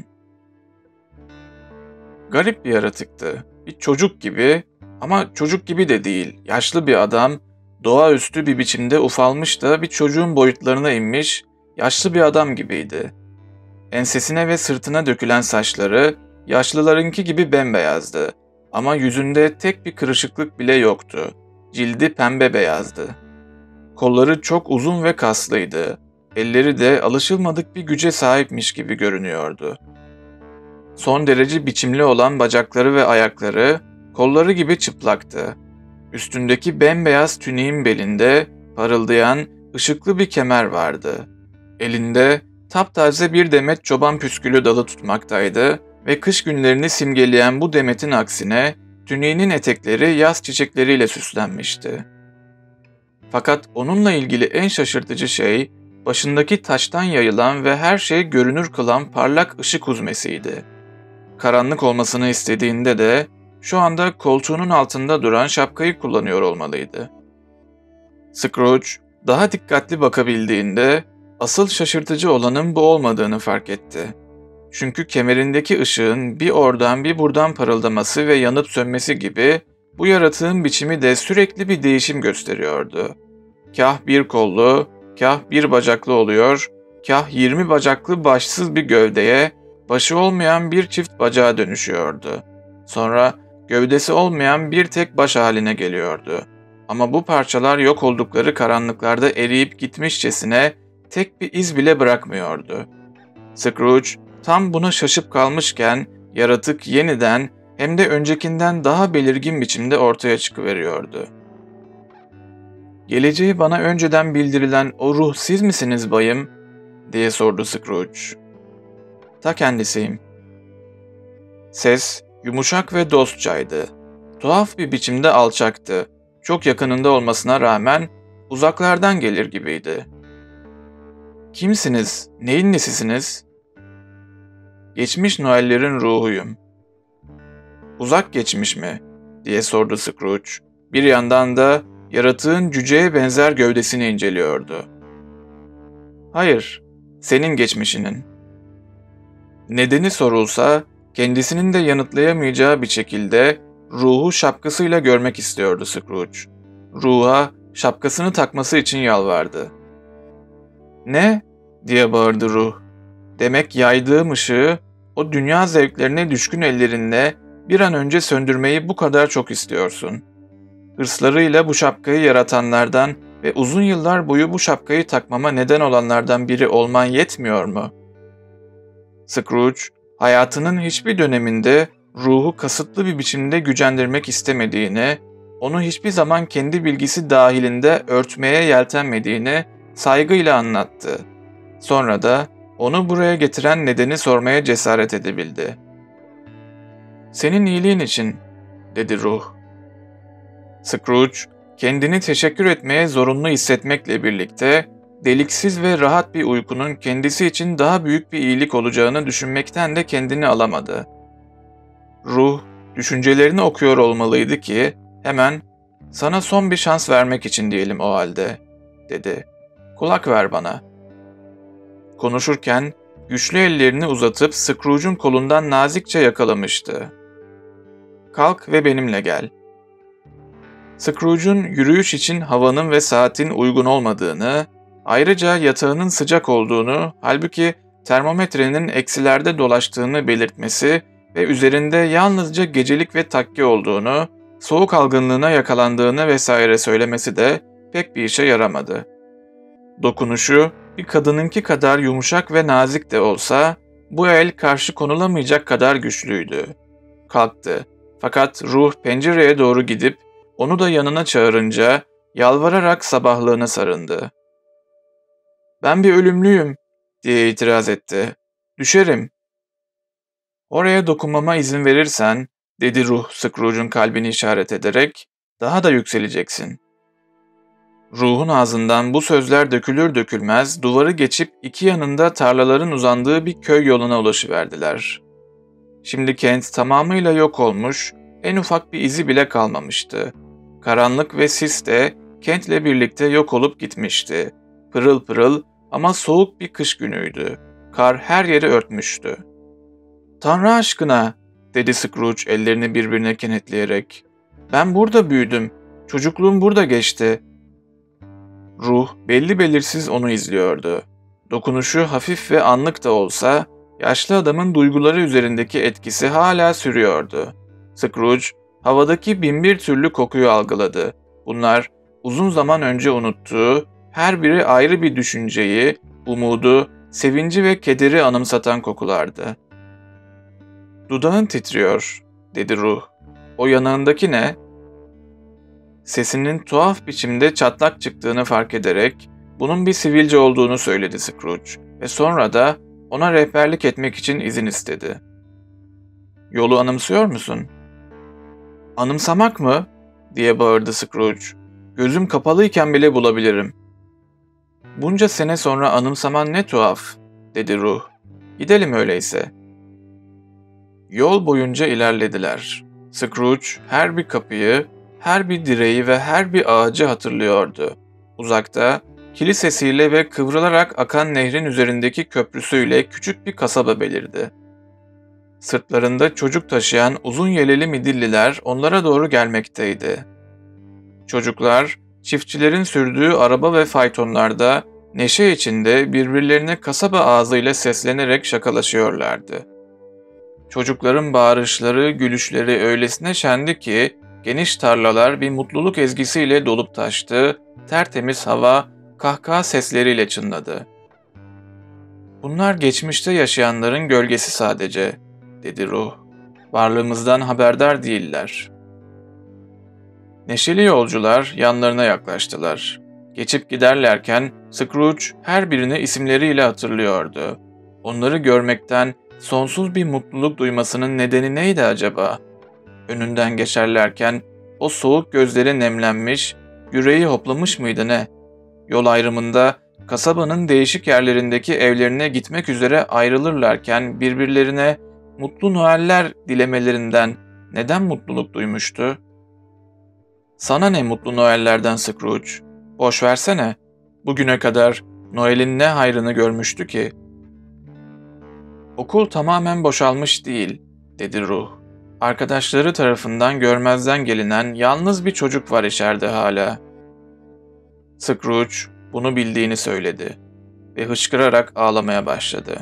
Garip bir yaratıktı, bir çocuk gibi ama çocuk gibi de değil, yaşlı bir adam, doğaüstü bir biçimde ufalmış da bir çocuğun boyutlarına inmiş, yaşlı bir adam gibiydi. Ensesine ve sırtına dökülen saçları, yaşlılarınki gibi bembeyazdı ama yüzünde tek bir kırışıklık bile yoktu. Cildi pembe beyazdı. Kolları çok uzun ve kaslıydı. Elleri de alışılmadık bir güce sahipmiş gibi görünüyordu. Son derece biçimli olan bacakları ve ayakları, kolları gibi çıplaktı. Üstündeki bembeyaz tüniğin belinde parıldayan ışıklı bir kemer vardı. Elinde taptaze bir demet çoban püskülü dalı tutmaktaydı ve kış günlerini simgeleyen bu demetin aksine tüniğinin etekleri yaz çiçekleriyle süslenmişti. Fakat onunla ilgili en şaşırtıcı şey başındaki taştan yayılan ve her şeyi görünür kılan parlak ışık huzmesiydi. Karanlık olmasını istediğinde de şu anda koltuğunun altında duran şapkayı kullanıyor olmalıydı. Scrooge daha dikkatli bakabildiğinde asıl şaşırtıcı olanın bu olmadığını fark etti. Çünkü kemerindeki ışığın bir oradan bir buradan parıldaması ve yanıp sönmesi gibi bu yaratığın biçimi de sürekli bir değişim gösteriyordu. Kah bir kollu, kah bir bacaklı oluyor, kah yirmi bacaklı başsız bir gövdeye, başı olmayan bir çift bacağa dönüşüyordu. Sonra gövdesi olmayan bir tek baş haline geliyordu. Ama bu parçalar yok oldukları karanlıklarda eriyip gitmişçesine tek bir iz bile bırakmıyordu. Scrooge tam buna şaşıp kalmışken yaratık yeniden hem de öncekinden daha belirgin biçimde ortaya çıkıveriyordu. "Geleceği bana önceden bildirilen o ruh siz misiniz bayım?" diye sordu Scrooge. "Ta kendisiyim." Ses yumuşak ve dostçaydı. Tuhaf bir biçimde alçaktı. Çok yakınında olmasına rağmen uzaklardan gelir gibiydi. "Kimsiniz? Neyin nesisiniz?" "Geçmiş Noel'lerin ruhuyum." "Uzak geçmiş mi?" diye sordu Scrooge. Bir yandan da yaratığın cüceye benzer gövdesini inceliyordu. "Hayır, senin geçmişinin." Nedeni sorulsa kendisinin de yanıtlayamayacağı bir şekilde ruhu şapkasıyla görmek istiyordu Scrooge. Ruha şapkasını takması için yalvardı. "Ne?" diye bağırdı ruh. "Demek yaydığım ışığı o dünya zevklerine düşkün ellerinle bir an önce söndürmeyi bu kadar çok istiyorsun. Hırslarıyla bu şapkayı yaratanlardan ve uzun yıllar boyu bu şapkayı takmama neden olanlardan biri olman yetmiyor mu?" Scrooge, hayatının hiçbir döneminde ruhu kasıtlı bir biçimde gücendirmek istemediğini, onu hiçbir zaman kendi bilgisi dahilinde örtmeye yeltenmediğini saygıyla anlattı. Sonra da onu buraya getiren nedeni sormaya cesaret edebildi. "Senin iyiliğin için," dedi ruh. Scrooge, kendini teşekkür etmeye zorunlu hissetmekle birlikte, deliksiz ve rahat bir uykunun kendisi için daha büyük bir iyilik olacağını düşünmekten de kendini alamadı. Ruh, düşüncelerini okuyor olmalıydı ki, hemen, "Sana son bir şans vermek için diyelim o halde," dedi. Kulak ver bana. Konuşurken güçlü ellerini uzatıp Scrooge'un kolundan nazikçe yakalamıştı. Kalk ve benimle gel. Scrooge'un yürüyüş için havanın ve saatin uygun olmadığını, ayrıca yatağının sıcak olduğunu, halbuki termometrenin eksilerde dolaştığını belirtmesi ve üzerinde yalnızca gecelik ve takke olduğunu, soğuk algınlığına yakalandığını vesaire söylemesi de pek bir işe yaramadı. Dokunuşu bir kadınınki kadar yumuşak ve nazik de olsa, bu el karşı konulamayacak kadar güçlüydü. Kalktı. Fakat ruh pencereye doğru gidip onu da yanına çağırınca yalvararak sabahlığına sarındı. "Ben bir ölümlüyüm," diye itiraz etti. "Düşerim." "Oraya dokunmama izin verirsen," dedi ruh Scrooge'un kalbini işaret ederek, "daha da yükseleceksin." Ruhun ağzından bu sözler dökülür dökülmez duvarı geçip iki yanında tarlaların uzandığı bir köy yoluna ulaşıverdiler. Şimdi kent tamamıyla yok olmuş, en ufak bir izi bile kalmamıştı. Karanlık ve sis de kentle birlikte yok olup gitmişti. Pırıl pırıl ama soğuk bir kış günüydü. Kar her yeri örtmüştü. "Tanrı aşkına," dedi Scrooge ellerini birbirine kenetleyerek. "Ben burada büyüdüm. Çocukluğum burada geçti." Ruh belli belirsiz onu izliyordu. Dokunuşu hafif ve anlık da olsa, yaşlı adamın duyguları üzerindeki etkisi hala sürüyordu. Scrooge, havadaki binbir türlü kokuyu algıladı. Bunlar, uzun zaman önce unuttuğu, her biri ayrı bir düşünceyi, umudu, sevinci ve kederi anımsatan kokulardı. "Dudağın titriyor," dedi ruh. "O yanağındaki ne?" Sesinin tuhaf biçimde çatlak çıktığını fark ederek, bunun bir sivilce olduğunu söyledi Scrooge ve sonra da ona rehberlik etmek için izin istedi. "Yolu anımsıyor musun?" "Anımsamak mı?" diye bağırdı Scrooge. "Gözüm kapalıyken bile bulabilirim." "Bunca sene sonra anımsaman ne tuhaf," dedi ruh. "Gidelim öyleyse." Yol boyunca ilerlediler. Scrooge her bir kapıyı, her bir direği ve her bir ağacı hatırlıyordu. Uzakta, kilisesiyle ve kıvrılarak akan nehrin üzerindeki köprüsüyle küçük bir kasaba belirdi. Sırtlarında çocuk taşıyan uzun yeleli midilliler onlara doğru gelmekteydi. Çocuklar, çiftçilerin sürdüğü araba ve faytonlarda neşe içinde birbirlerine kasaba ağzıyla seslenerek şakalaşıyorlardı. Çocukların bağırışları, gülüşleri öylesine şendi ki, geniş tarlalar bir mutluluk ezgisiyle dolup taştı, tertemiz hava kahkaha sesleriyle çınladı. "Bunlar geçmişte yaşayanların gölgesi sadece," dedi ruh. "Varlığımızdan haberdar değiller." Neşeli yolcular yanlarına yaklaştılar. Geçip giderlerken Scrooge her birini isimleriyle hatırlıyordu. Onları görmekten sonsuz bir mutluluk duymasının nedeni neydi acaba? Önünden geçerlerken o soğuk gözleri nemlenmiş, yüreği hoplamış mıydı ne? Yol ayrımında kasabanın değişik yerlerindeki evlerine gitmek üzere ayrılırlarken birbirlerine mutlu Noeller dilemelerinden neden mutluluk duymuştu? "Sana ne mutlu Noellerden Scrooge? Boş versene. Bugüne kadar Noel'in ne hayrını görmüştü ki?" "Okul tamamen boşalmış değil," dedi ruh. "Arkadaşları tarafından görmezden gelinen yalnız bir çocuk var içeride hala." Scrooge bunu bildiğini söyledi ve hıçkırarak ağlamaya başladı.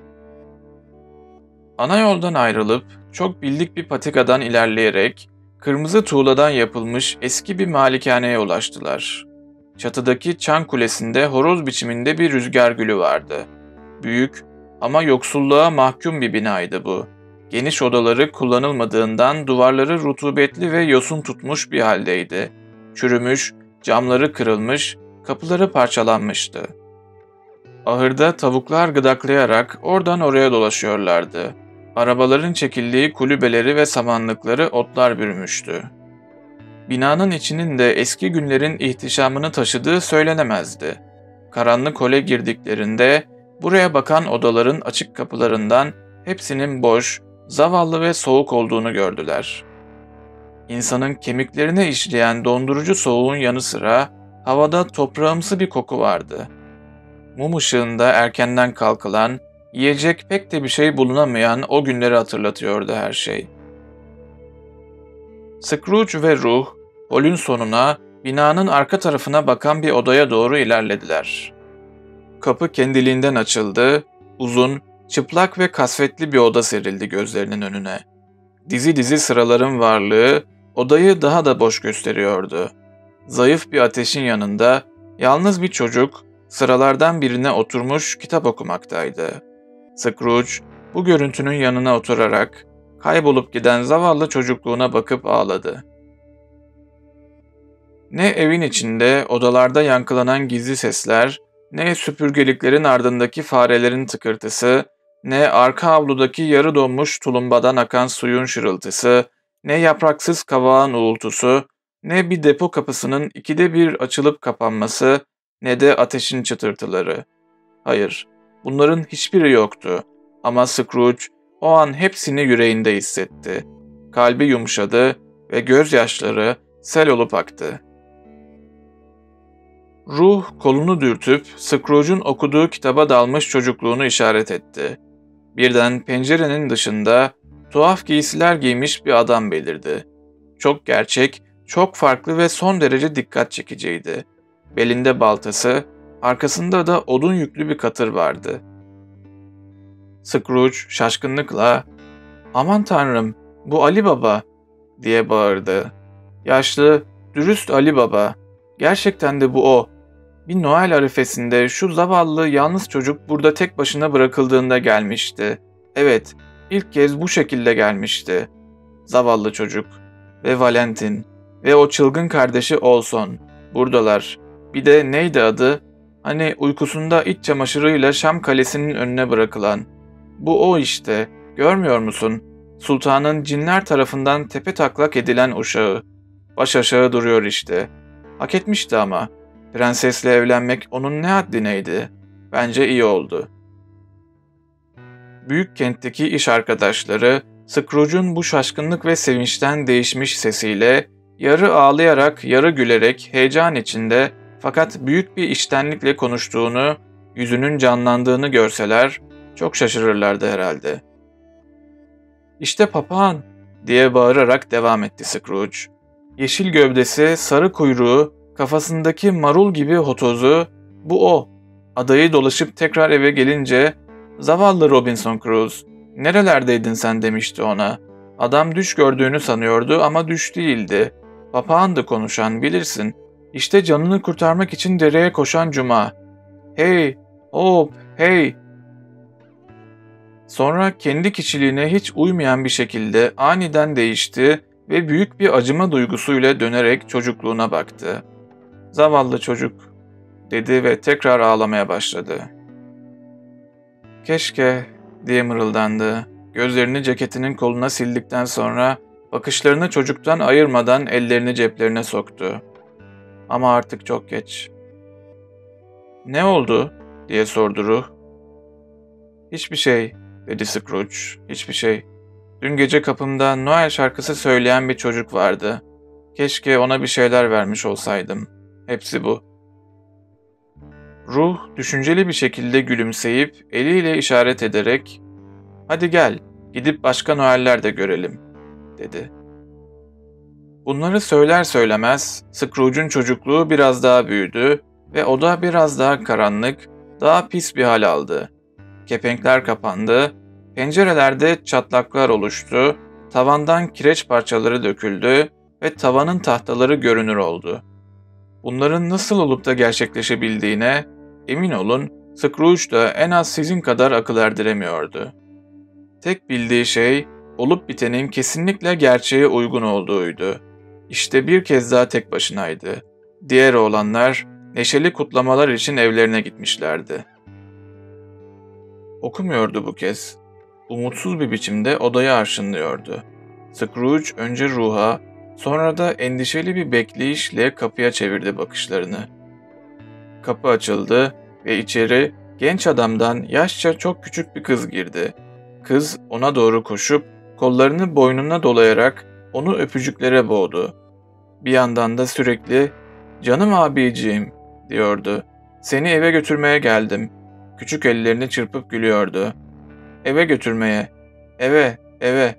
Ana yoldan ayrılıp çok bildik bir patikadan ilerleyerek kırmızı tuğladan yapılmış eski bir malikaneye ulaştılar. Çatıdaki çan kulesinde horoz biçiminde bir rüzgar gülü vardı. Büyük ama yoksulluğa mahkum bir binaydı bu. Geniş odaları kullanılmadığından duvarları rutubetli ve yosun tutmuş bir haldeydi. Çürümüş, camları kırılmış, kapıları parçalanmıştı. Ahırda tavuklar gıdaklayarak oradan oraya dolaşıyorlardı. Arabaların çekildiği kulübeleri ve samanlıkları otlar bürümüştü. Binanın içinin de eski günlerin ihtişamını taşıdığı söylenemezdi. Karanlık hole girdiklerinde buraya bakan odaların açık kapılarından hepsinin boş, zavallı ve soğuk olduğunu gördüler. İnsanın kemiklerine işleyen dondurucu soğuğun yanı sıra Havada toprağımsı bir koku vardı. Mum ışığında erkenden kalkılan, yiyecek pek de bir şey bulunamayan o günleri hatırlatıyordu her şey. Scrooge ve ruh, holün sonuna, binanın arka tarafına bakan bir odaya doğru ilerlediler. Kapı kendiliğinden açıldı, uzun, çıplak ve kasvetli bir oda serildi gözlerinin önüne. Dizi dizi sıraların varlığı odayı daha da boş gösteriyordu. Zayıf bir ateşin yanında yalnız bir çocuk sıralardan birine oturmuş kitap okumaktaydı. Scrooge bu görüntünün yanına oturarak kaybolup giden zavallı çocukluğuna bakıp ağladı. Ne evin içinde odalarda yankılanan gizli sesler, ne süpürgeliklerin ardındaki farelerin tıkırtısı, ne arka avludaki yarı donmuş tulumbadan akan suyun şırıltısı, ne yapraksız kavağın uğultusu, ne bir depo kapısının ikide bir açılıp kapanması, ne de ateşin çıtırtıları. Hayır, bunların hiçbiri yoktu. Ama Scrooge o an hepsini yüreğinde hissetti. Kalbi yumuşadı ve gözyaşları sel olup aktı. Ruh kolunu dürtüp Scrooge'un okuduğu kitaba dalmış çocukluğunu işaret etti. Birden pencerenin dışında tuhaf giysiler giymiş bir adam belirdi. Çok gerçek, çok farklı ve son derece dikkat çekiciydi. Belinde baltası, arkasında da odun yüklü bir katır vardı. Scrooge şaşkınlıkla "Aman Tanrım, bu Ali Baba!" diye bağırdı. Yaşlı, dürüst Ali Baba. Gerçekten de bu o. Bir Noel arifesinde şu zavallı yalnız çocuk burada tek başına bırakıldığında gelmişti. Evet, ilk kez bu şekilde gelmişti. Zavallı çocuk ve Valentin ve o çılgın kardeşi Olson buradalar. Bir de neydi adı? Hani uykusunda iç çamaşırıyla Şam Kalesi'nin önüne bırakılan. Bu o işte, görmüyor musun? Sultanın cinler tarafından tepetaklak edilen uşağı. Baş aşağı duruyor işte. Hak etmişti ama. Prensesle evlenmek onun ne haddineydi? Bence iyi oldu. Büyük kentteki iş arkadaşları, Scrooge'un bu şaşkınlık ve sevinçten değişmiş sesiyle, yarı ağlayarak, yarı gülerek, heyecan içinde fakat büyük bir içtenlikle konuştuğunu, yüzünün canlandığını görseler, çok şaşırırlardı herhalde. "İşte papağan!" diye bağırarak devam etti Scrooge. Yeşil gövdesi, sarı kuyruğu, kafasındaki marul gibi hotozu, bu o. Adayı dolaşıp tekrar eve gelince, "Zavallı Robinson Crusoe, nerelerdeydin sen?" demişti ona. Adam düş gördüğünü sanıyordu ama düş değildi. Papağandı konuşan, bilirsin. İşte canını kurtarmak için dereye koşan Cuma. "Hey, hop, hey!" Sonra kendi kişiliğine hiç uymayan bir şekilde aniden değişti ve büyük bir acıma duygusuyla dönerek çocukluğuna baktı. "Zavallı çocuk," dedi ve tekrar ağlamaya başladı. "Keşke," diye mırıldandı. Gözlerini ceketinin koluna sildikten sonra bakışlarını çocuktan ayırmadan ellerini ceplerine soktu. Ama artık çok geç. "Ne oldu?" diye sordu ruh. "Hiçbir şey," dedi Scrooge. "Hiçbir şey. Dün gece kapımda Noel şarkısı söyleyen bir çocuk vardı. Keşke ona bir şeyler vermiş olsaydım. Hepsi bu." Ruh düşünceli bir şekilde gülümseyip eliyle işaret ederek "Hadi gel, gidip başka Noel'ler de görelim," dedi. Bunları söyler söylemez Scrooge'un çocukluğu biraz daha büyüdü ve oda biraz daha karanlık, daha pis bir hal aldı. Kepenkler kapandı, pencerelerde çatlaklar oluştu, tavandan kireç parçaları döküldü ve tavanın tahtaları görünür oldu. Bunların nasıl olup da gerçekleşebildiğine, emin olun, Scrooge da en az sizin kadar akıl erdiremiyordu. Tek bildiği şey, olup bitenin kesinlikle gerçeğe uygun olduğuydu. İşte bir kez daha tek başınaydı. Diğer oğlanlar, neşeli kutlamalar için evlerine gitmişlerdi. Okumuyordu bu kez. Umutsuz bir biçimde odayı arşınlıyordu. Scrooge önce ruha, sonra da endişeli bir bekleyişle kapıya çevirdi bakışlarını. Kapı açıldı ve içeri genç adamdan yaşça çok küçük bir kız girdi. Kız ona doğru koşup kollarını boynuna dolayarak onu öpücüklere boğdu. Bir yandan da sürekli "Canım abiciğim," diyordu. "Seni eve götürmeye geldim." Küçük ellerini çırpıp gülüyordu. "Eve götürmeye. Eve, eve."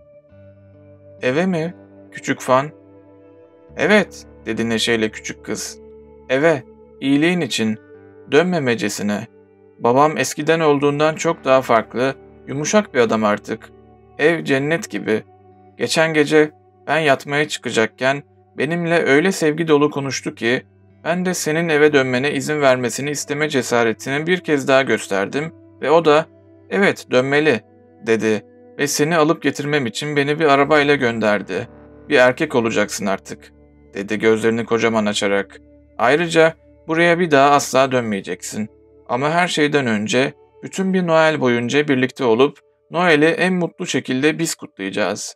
"Eve mi? Küçük Fan?" "Evet," dedi neşeyle küçük kız. "Eve, iyiliğin için, dönmemecesine. Babam eskiden olduğundan çok daha farklı, yumuşak bir adam artık. Ev cennet gibi. Geçen gece ben yatmaya çıkacakken benimle öyle sevgi dolu konuştu ki ben de senin eve dönmene izin vermesini isteme cesaretini bir kez daha gösterdim ve o da 'Evet, dönmeli,' dedi ve seni alıp getirmem için beni bir arabayla gönderdi. 'Bir erkek olacaksın artık,' dedi gözlerini kocaman açarak. 'Ayrıca buraya bir daha asla dönmeyeceksin. Ama her şeyden önce bütün bir Noel boyunca birlikte olup Noel'i en mutlu şekilde biz kutlayacağız.'"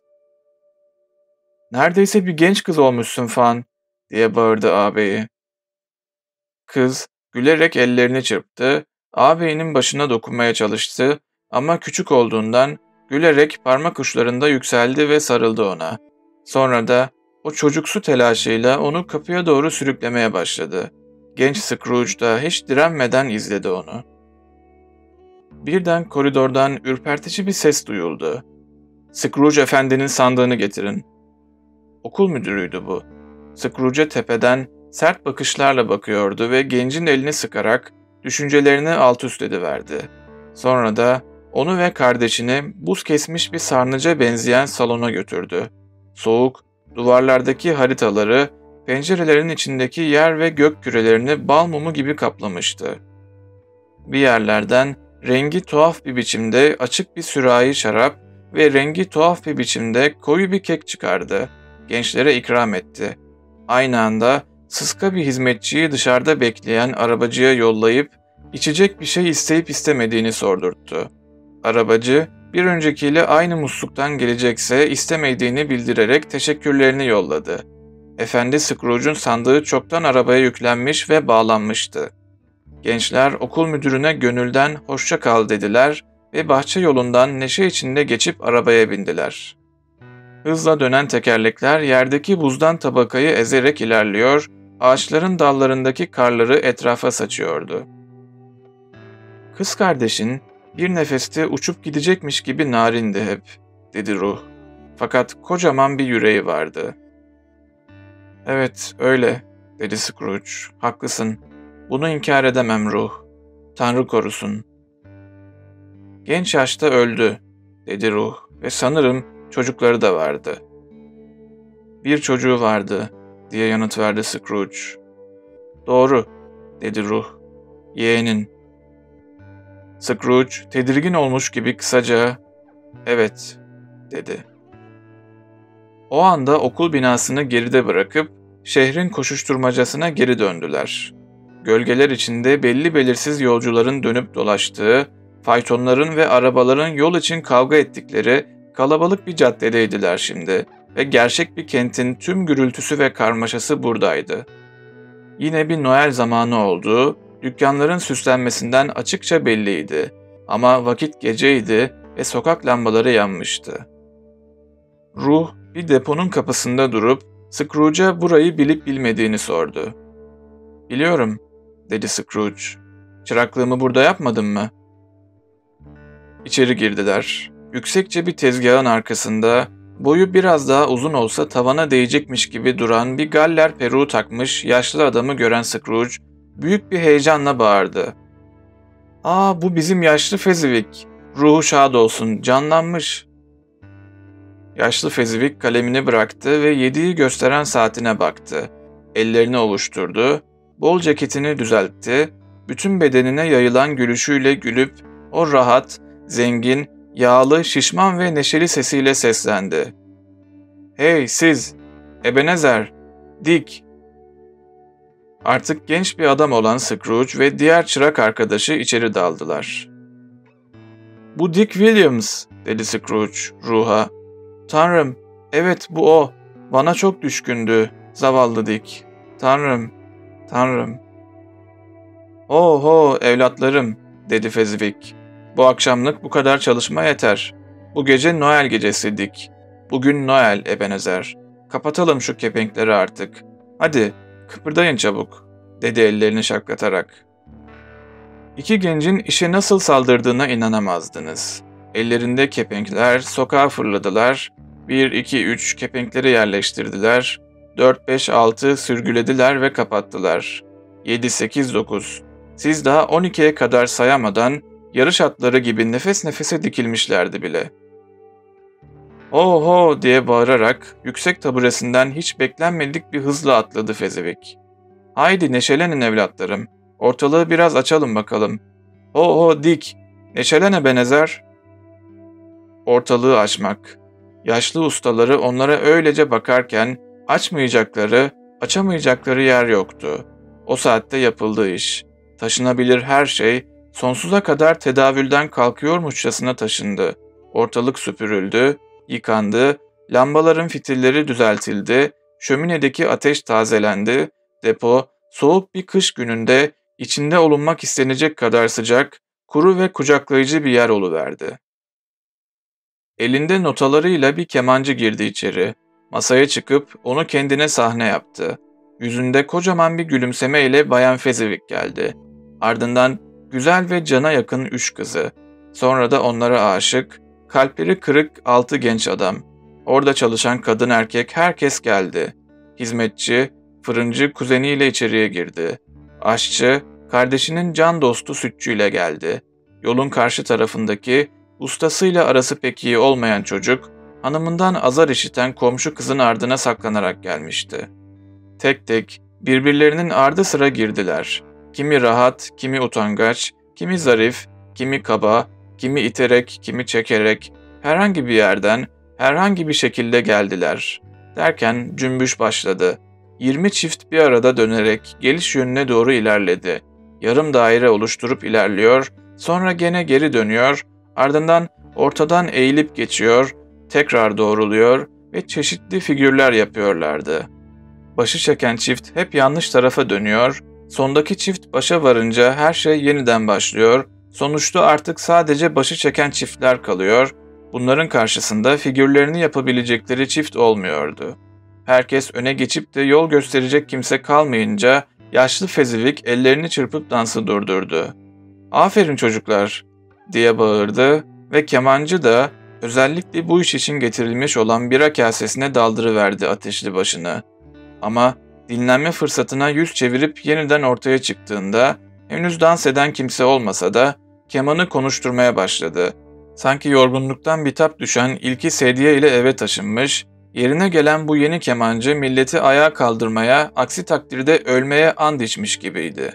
"Neredeyse bir genç kız olmuşsun Fan," diye bağırdı ağabeyi. Kız gülerek ellerini çırptı, ağabeyinin başına dokunmaya çalıştı ama küçük olduğundan gülerek parmak uçlarında yükseldi ve sarıldı ona. Sonra da o çocuksu telaşıyla onu kapıya doğru sürüklemeye başladı. Genç Scrooge da hiç direnmeden izledi onu. Birden koridordan ürpertici bir ses duyuldu. "Scrooge efendinin sandığını getirin." Okul müdürüydü bu. Scrooge'e tepeden sert bakışlarla bakıyordu ve gencin elini sıkarak düşüncelerini alt üst ediverdi. Sonra da onu ve kardeşini buz kesmiş bir sarnıca benzeyen salona götürdü. Soğuk, duvarlardaki haritaları, pencerelerin içindeki yer ve gök kürelerini bal mumu gibi kaplamıştı. Bir yerlerden rengi tuhaf bir biçimde açık bir sürahi şarap ve rengi tuhaf bir biçimde koyu bir kek çıkardı. Gençlere ikram etti. Aynı anda sıska bir hizmetçiyi dışarıda bekleyen arabacıya yollayıp içecek bir şey isteyip istemediğini sordurttu. Arabacı bir öncekiyle aynı musluktan gelecekse istemediğini bildirerek teşekkürlerini yolladı. Efendi Scrooge'un sandığı çoktan arabaya yüklenmiş ve bağlanmıştı. Gençler okul müdürüne gönülden hoşça kal dediler ve bahçe yolundan neşe içinde geçip arabaya bindiler. Hızla dönen tekerlekler yerdeki buzdan tabakayı ezerek ilerliyor, ağaçların dallarındaki karları etrafa saçıyordu. "Kız kardeşin bir nefeste uçup gidecekmiş gibi narindi hep," dedi ruh. "Fakat kocaman bir yüreği vardı." "Evet, öyle," dedi Scrooge. "Haklısın. Bunu inkar edemem ruh. Tanrı korusun." "Genç yaşta öldü," dedi ruh ve sanırım çocukları da vardı. "Bir çocuğu vardı," diye yanıt verdi Scrooge. "Doğru," dedi ruh. "Yeğenin." Scrooge tedirgin olmuş gibi kısaca "Evet," dedi. O anda okul binasını geride bırakıp şehrin koşuşturmacasına geri döndüler. Gölgeler içinde belli belirsiz yolcuların dönüp dolaştığı, faytonların ve arabaların yol için kavga ettikleri kalabalık bir caddedeydiler şimdi ve gerçek bir kentin tüm gürültüsü ve karmaşası buradaydı. Yine bir Noel zamanı olduğu, dükkanların süslenmesinden açıkça belliydi ama vakit geceydi ve sokak lambaları yanmıştı. Ruh bir deponun kapısında durup Scrooge'a burayı bilip bilmediğini sordu. "Biliyorum," dedi Scrooge. "Çıraklığımı burada yapmadın mı?" İçeri girdiler. Yüksekçe bir tezgahın arkasında, boyu biraz daha uzun olsa tavana değecekmiş gibi duran bir galler peruğu takmış yaşlı adamı gören Scrooge, büyük bir heyecanla bağırdı. "Aa, bu bizim yaşlı Fezivik. Ruhu şad olsun, canlanmış." Yaşlı Fezivik kalemini bıraktı ve yediği gösteren saatine baktı. Ellerini ovuşturdu, bol ceketini düzeltti, bütün bedenine yayılan gülüşüyle gülüp o rahat, zengin, yağlı, şişman ve neşeli sesiyle seslendi. "Hey siz, Ebenezer, Dick." Artık genç bir adam olan Scrooge ve diğer çırak arkadaşı içeri daldılar. "Bu Dick Williams," dedi Scrooge ruha. "Tanrım, evet bu o. Bana çok düşkündü, zavallı Dick. Tanrım, Tanrım." "Oho evlatlarım," dedi Fezivik. "Bu akşamlık bu kadar çalışma yeter. Bu gece Noel gecesi Dick. Bugün Noel Ebenezer. Kapatalım şu kepenkleri artık. Hadi, kıpırdayın çabuk, dedi ellerini şaklatarak. İki gencin işe nasıl saldırdığına inanamazdınız. Ellerinde kepenkler sokağa fırladılar, bir, iki, üç kepenkleri yerleştirdiler, dört, beş, altı sürgülediler ve kapattılar. yedi, sekiz, dokuz. Siz daha on ikiye kadar sayamadan yarış atları gibi nefes nefese dikilmişlerdi bile. "Oho!" diye bağırarak yüksek taburesinden hiç beklenmedik bir hızla atladı Fezivik. "Haydi neşelenin evlatlarım, ortalığı biraz açalım bakalım. Oho Dik, neşelene Benezer." Ortalığı açmak. Yaşlı ustaları onlara öylece bakarken açmayacakları, açamayacakları yer yoktu. O saatte yapıldığı iş. Taşınabilir her şey sonsuza kadar tedavülden kalkıyormuşçasına taşındı. Ortalık süpürüldü, yıkandı, lambaların fitilleri düzeltildi, şöminedeki ateş tazelendi, depo soğuk bir kış gününde içinde olunmak istenecek kadar sıcak, kuru ve kucaklayıcı bir yer oluverdi. Elinde notalarıyla bir kemancı girdi içeri. Masaya çıkıp onu kendine sahne yaptı. Yüzünde kocaman bir gülümsemeyle Bayan Fezivik geldi. Ardından güzel ve cana yakın üç kızı. Sonra da onlara aşık, kalpleri kırık altı genç adam. Orada çalışan kadın erkek herkes geldi. Hizmetçi, fırıncı kuzeniyle içeriye girdi. Aşçı, kardeşinin can dostu sütçüyle geldi. Yolun karşı tarafındaki, ustasıyla arası pek iyi olmayan çocuk, hanımından azar işiten komşu kızın ardına saklanarak gelmişti. Tek tek, birbirlerinin ardı sıra girdiler. Kimi rahat, kimi utangaç, kimi zarif, kimi kaba, kimi iterek, kimi çekerek, herhangi bir yerden, herhangi bir şekilde geldiler. Derken cümbüş başladı. Yirmi çift bir arada dönerek geliş yönüne doğru ilerledi. Yarım daire oluşturup ilerliyor, sonra gene geri dönüyor, ardından ortadan eğilip geçiyor, tekrar doğruluyor ve çeşitli figürler yapıyorlardı. Başı çeken çift hep yanlış tarafa dönüyor, sondaki çift başa varınca her şey yeniden başlıyor, sonuçta artık sadece başı çeken çiftler kalıyor, bunların karşısında figürlerini yapabilecekleri çift olmuyordu. Herkes öne geçip de yol gösterecek kimse kalmayınca yaşlı Fezivik ellerini çırpıp dansı durdurdu. "Aferin çocuklar!" diye bağırdı ve kemancı da özellikle bu iş için getirilmiş olan bira kasesine daldırıverdi ateşli başını. Ama dinlenme fırsatına yüz çevirip yeniden ortaya çıktığında henüz dans eden kimse olmasa da kemanı konuşturmaya başladı. Sanki yorgunluktan bitap düşen ilki sedye ile eve taşınmış, yerine gelen bu yeni kemancı milleti ayağa kaldırmaya, aksi takdirde ölmeye and içmiş gibiydi.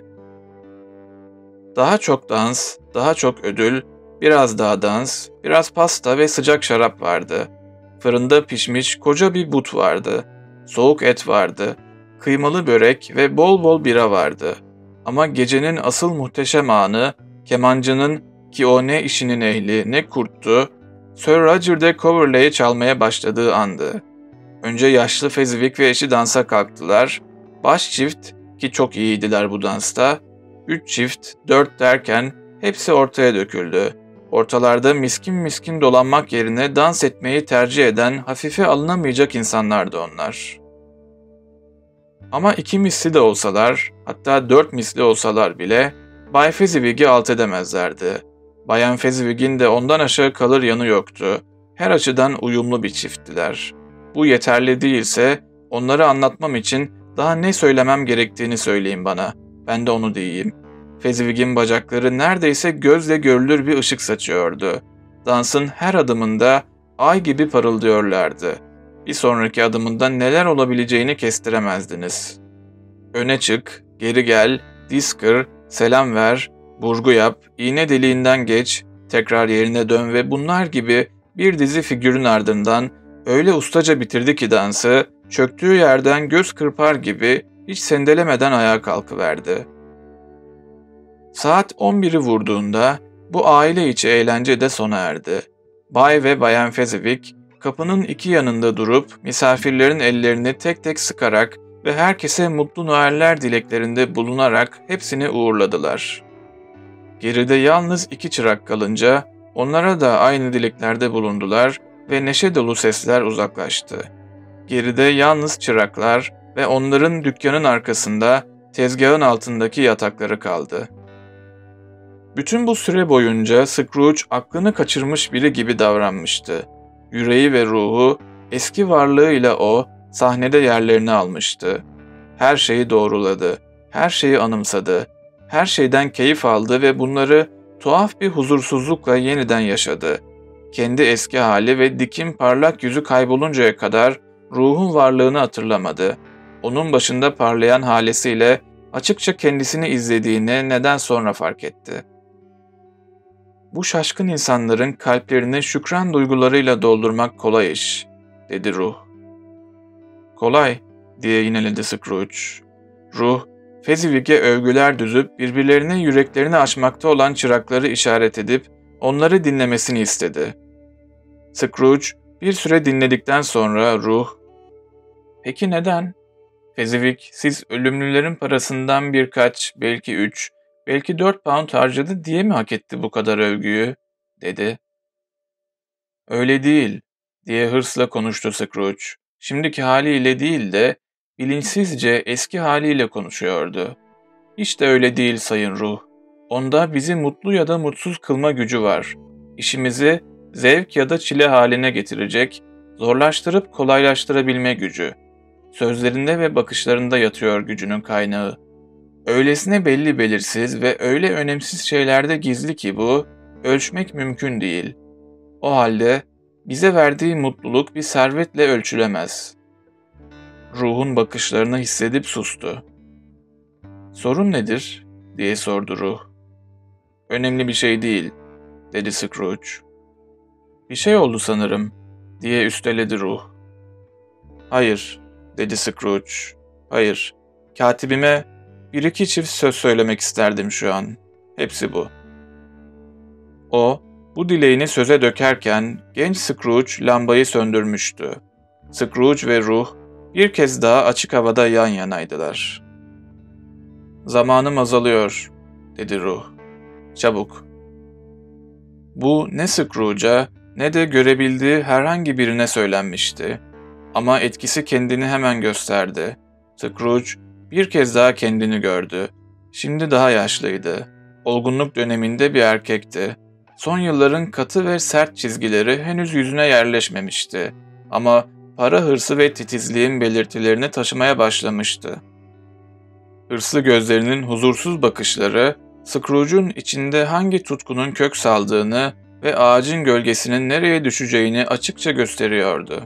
Daha çok dans, daha çok ödül, biraz daha dans, biraz pasta ve sıcak şarap vardı. Fırında pişmiş koca bir but vardı. Soğuk et vardı. Kıymalı börek ve bol bol bira vardı. Ama gecenin asıl muhteşem anı, kemancının ki o ne işinin ehli ne kurttu, Sir Roger de Coverley'i çalmaya başladığı andı. Önce yaşlı Fezivik ve eşi dansa kalktılar. Baş çift, ki çok iyiydiler bu dansta, üç çift, dört derken hepsi ortaya döküldü. Ortalarda miskin miskin dolanmak yerine dans etmeyi tercih eden hafife alınamayacak insanlardı onlar. Ama iki misli de olsalar, hatta dört misli olsalar bile Bay Fezziwig'i alt edemezlerdi. Bayan Fezziwig'in de ondan aşağı kalır yanı yoktu. Her açıdan uyumlu bir çifttiler. Bu yeterli değilse onları anlatmam için daha ne söylemem gerektiğini söyleyin bana. Ben de onu diyeyim. Fezziwig'in bacakları neredeyse gözle görülür bir ışık saçıyordu. Dansın her adımında ay gibi parıldıyorlardı. Bir sonraki adımında neler olabileceğini kestiremezdiniz. Öne çık, geri gel, diz kır, selam ver, burgu yap, iğne deliğinden geç, tekrar yerine dön ve bunlar gibi bir dizi figürün ardından öyle ustaca bitirdi ki dansı, çöktüğü yerden göz kırpar gibi hiç sendelemeden ayağa kalkıverdi. Saat on biri vurduğunda bu aile içi eğlence de sona erdi. Bay ve Bayan Fezziwig kapının iki yanında durup misafirlerin ellerini tek tek sıkarak ve herkese mutlu Noeller dileklerinde bulunarak hepsini uğurladılar. Geride yalnız iki çırak kalınca onlara da aynı dileklerde bulundular ve neşe dolu sesler uzaklaştı. Geride yalnız çıraklar ve onların dükkanın arkasında tezgahın altındaki yatakları kaldı. Bütün bu süre boyunca Scrooge aklını kaçırmış biri gibi davranmıştı. Yüreği ve ruhu eski varlığıyla o sahnede yerlerini almıştı. Her şeyi doğruladı, her şeyi anımsadı, her şeyden keyif aldı ve bunları tuhaf bir huzursuzlukla yeniden yaşadı. Kendi eski hali ve dikin parlak yüzü kayboluncaya kadar ruhun varlığını hatırlamadı. Onun başında parlayan halesiyle açıkça kendisini izlediğini neden sonra fark etti. Bu şaşkın insanların kalplerini şükran duygularıyla doldurmak kolay iş, dedi ruh. Kolay, diye yineledi Scrooge. Ruh, Fezziwig'e övgüler düzüp birbirlerinin yüreklerini açmakta olan çırakları işaret edip onları dinlemesini istedi. Scrooge bir süre dinledikten sonra ruh, "Peki neden? Fezziwig, siz ölümlülerin parasından birkaç, belki üç, belki dört pound harcadı diye mi hak etti bu kadar övgüyü?" dedi. "Öyle değil," diye hırsla konuştu Scrooge. Şimdiki haliyle değil de bilinçsizce eski haliyle konuşuyordu. "Hiç de öyle değil sayın ruh. Onda bizi mutlu ya da mutsuz kılma gücü var. İşimizi zevk ya da çile haline getirecek, zorlaştırıp kolaylaştırabilme gücü. Sözlerinde ve bakışlarında yatıyor gücünün kaynağı. Öylesine belli belirsiz ve öyle önemsiz şeylerde gizli ki bu, ölçmek mümkün değil. O halde bize verdiği mutluluk bir servetle ölçülemez." Ruhun bakışlarını hissedip sustu. "Sorun nedir?" diye sordu ruh. "Önemli bir şey değil," dedi Scrooge. "Bir şey oldu sanırım," diye üsteledi ruh. "Hayır," dedi Scrooge. "Hayır, katibime bir iki çift söz söylemek isterdim şu an. Hepsi bu." O, bu dileğini söze dökerken genç Scrooge lambayı söndürmüştü. Scrooge ve ruh bir kez daha açık havada yan yanaydılar. "Zamanım azalıyor," dedi ruh. "Çabuk." Bu ne Scrooge'a ne de görebildiği herhangi birine söylenmişti. Ama etkisi kendini hemen gösterdi. Scrooge bir kez daha kendini gördü. Şimdi daha yaşlıydı. Olgunluk döneminde bir erkekti. Son yılların katı ve sert çizgileri henüz yüzüne yerleşmemişti. Ama para hırsı ve titizliğin belirtilerini taşımaya başlamıştı. Hırslı gözlerinin huzursuz bakışları, Scrooge'un içinde hangi tutkunun kök saldığını ve ağacın gölgesinin nereye düşeceğini açıkça gösteriyordu.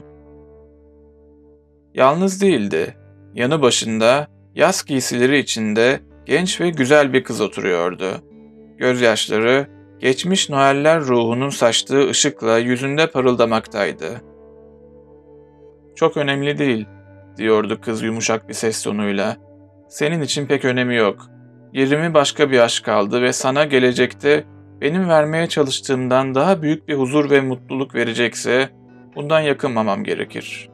Yalnız değildi. Yanı başında, yaz giysileri içinde genç ve güzel bir kız oturuyordu. Gözyaşları, geçmiş Noeller ruhunun saçtığı ışıkla yüzünde parıldamaktaydı. "Çok önemli değil," diyordu kız yumuşak bir ses tonuyla. "Senin için pek önemi yok. Yerimi başka bir aşk aldı ve sana gelecekte benim vermeye çalıştığımdan daha büyük bir huzur ve mutluluk verecekse bundan yakınmamam gerekir."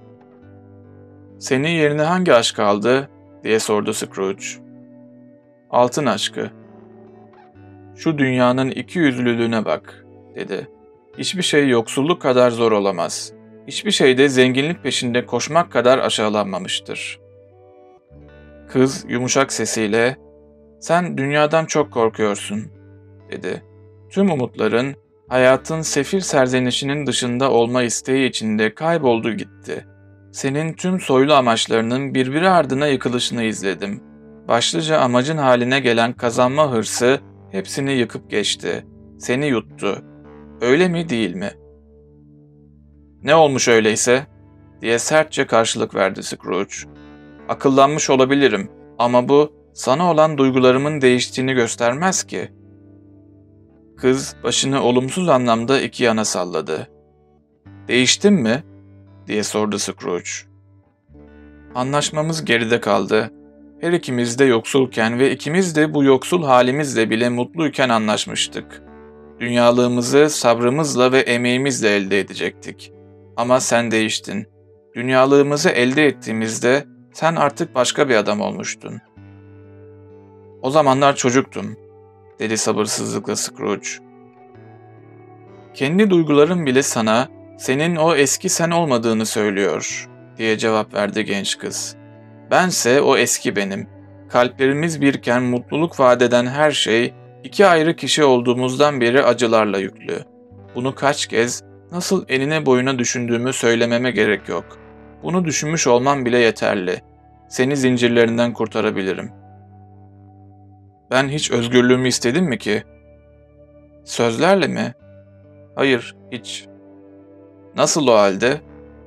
"Senin yerine hangi aşk aldı?" diye sordu Scrooge. "Altın aşkı." "Şu dünyanın iki yüzlülüğüne bak," dedi. "Hiçbir şey yoksulluk kadar zor olamaz. Hiçbir şey de zenginlik peşinde koşmak kadar aşağılanmamıştır." Kız yumuşak sesiyle, "Sen dünyadan çok korkuyorsun," dedi. "Tüm umutların, hayatın sefil serzenişinin dışında olma isteği içinde kayboldu gitti. Senin tüm soylu amaçlarının birbiri ardına yıkılışını izledim. Başlıca amacın haline gelen kazanma hırsı hepsini yıkıp geçti. Seni yuttu. Öyle mi değil mi?" "Ne olmuş öyleyse?" diye sertçe karşılık verdi Scrooge. "Akıllanmış olabilirim ama bu sana olan duygularımın değiştiğini göstermez ki." Kız başını olumsuz anlamda iki yana salladı. "Değiştim mi?" diye sordu Scrooge. "Anlaşmamız geride kaldı. Her ikimiz de yoksulken ve ikimiz de bu yoksul halimizle bile mutluyken anlaşmıştık. Dünyalığımızı sabrımızla ve emeğimizle elde edecektik. Ama sen değiştin. Dünyalığımızı elde ettiğimizde sen artık başka bir adam olmuştun." "O zamanlar çocuktum," dedi sabırsızlıkla Scrooge. "Kendi duyguların bile sana, senin o eski sen olmadığını söylüyor," diye cevap verdi genç kız. Bense o eski benim. Kalplerimiz birken mutluluk vaat eden her şey, iki ayrı kişi olduğumuzdan beri acılarla yüklü. Bunu kaç kez, nasıl enine boyuna düşündüğümü söylememe gerek yok. Bunu düşünmüş olmam bile yeterli. Seni zincirlerinden kurtarabilirim. Ben hiç özgürlüğümü istedim mi ki? Sözlerle mi? Hayır, hiç. Nasıl o halde?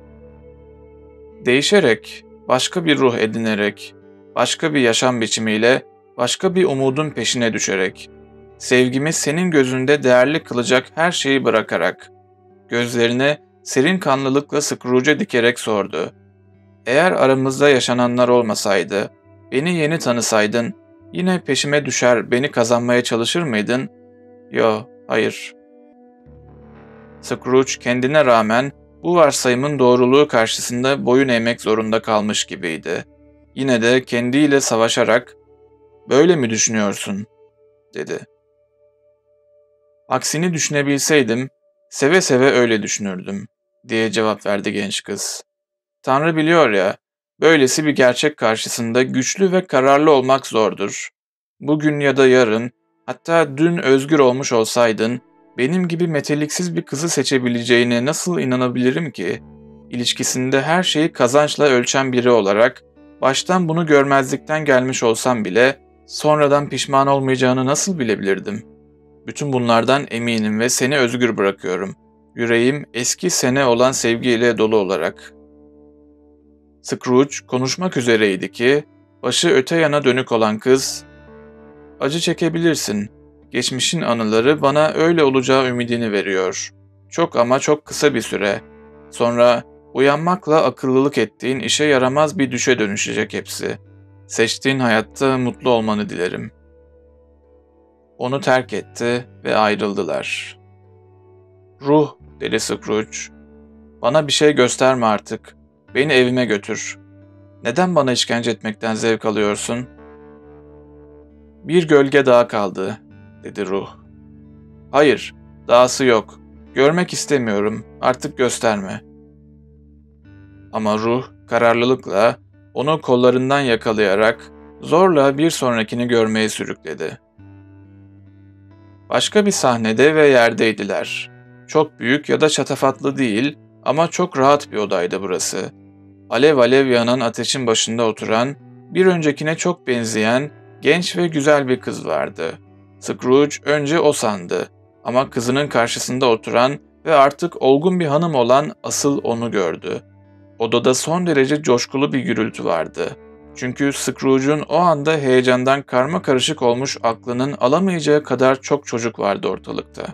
Değişerek, başka bir ruh edinerek, başka bir yaşam biçimiyle, başka bir umudun peşine düşerek, sevgimi senin gözünde değerli kılacak her şeyi bırakarak, gözlerine serin kanlılıkla Scrooge'e dikerek sordu. Eğer aramızda yaşananlar olmasaydı, beni yeni tanısaydın, yine peşime düşer beni kazanmaya çalışır mıydın? Yo, hayır. Scrooge kendine rağmen bu varsayımın doğruluğu karşısında boyun eğmek zorunda kalmış gibiydi. Yine de kendiyle savaşarak, "Böyle mi düşünüyorsun?" dedi. "Aksini düşünebilseydim, seve seve öyle düşünürdüm," diye cevap verdi genç kız. "Tanrı biliyor ya, böylesi bir gerçek karşısında güçlü ve kararlı olmak zordur. Bugün ya da yarın, hatta dün özgür olmuş olsaydın, benim gibi meteliksiz bir kızı seçebileceğine nasıl inanabilirim ki? İlişkisinde her şeyi kazançla ölçen biri olarak, baştan bunu görmezlikten gelmiş olsam bile, sonradan pişman olmayacağını nasıl bilebilirdim? Bütün bunlardan eminim ve seni özgür bırakıyorum. Yüreğim eski sene olan sevgiyle dolu olarak." Scrooge konuşmak üzereydi ki, başı öte yana dönük olan kız, "Acı çekebilirsin. Geçmişin anıları bana öyle olacağı ümidini veriyor. Çok ama çok kısa bir süre. Sonra uyanmakla akıllılık ettiğin işe yaramaz bir düşe dönüşecek hepsi. Seçtiğin hayatta mutlu olmanı dilerim." Onu terk etti ve ayrıldılar. "Ruh," dedi Scrooge, "bana bir şey gösterme artık. Beni evime götür. Neden bana işkence etmekten zevk alıyorsun?" "Bir gölge daha kaldı," dedi ruh. "Hayır, dahası yok. Görmek istemiyorum, artık gösterme." Ama ruh kararlılıkla onu kollarından yakalayarak zorla bir sonrakini görmeye sürükledi. Başka bir sahnede ve yerdeydiler. Çok büyük ya da şatafatlı değil ama çok rahat bir odaydı burası. Alev alev yanan ateşin başında oturan, bir öncekine çok benzeyen, genç ve güzel bir kız vardı. Scrooge önce o sandı ama kızının karşısında oturan ve artık olgun bir hanım olan asıl onu gördü. Odada son derece coşkulu bir gürültü vardı. Çünkü Scrooge'un o anda heyecandan karma karışık olmuş aklının alamayacağı kadar çok çocuk vardı ortalıkta.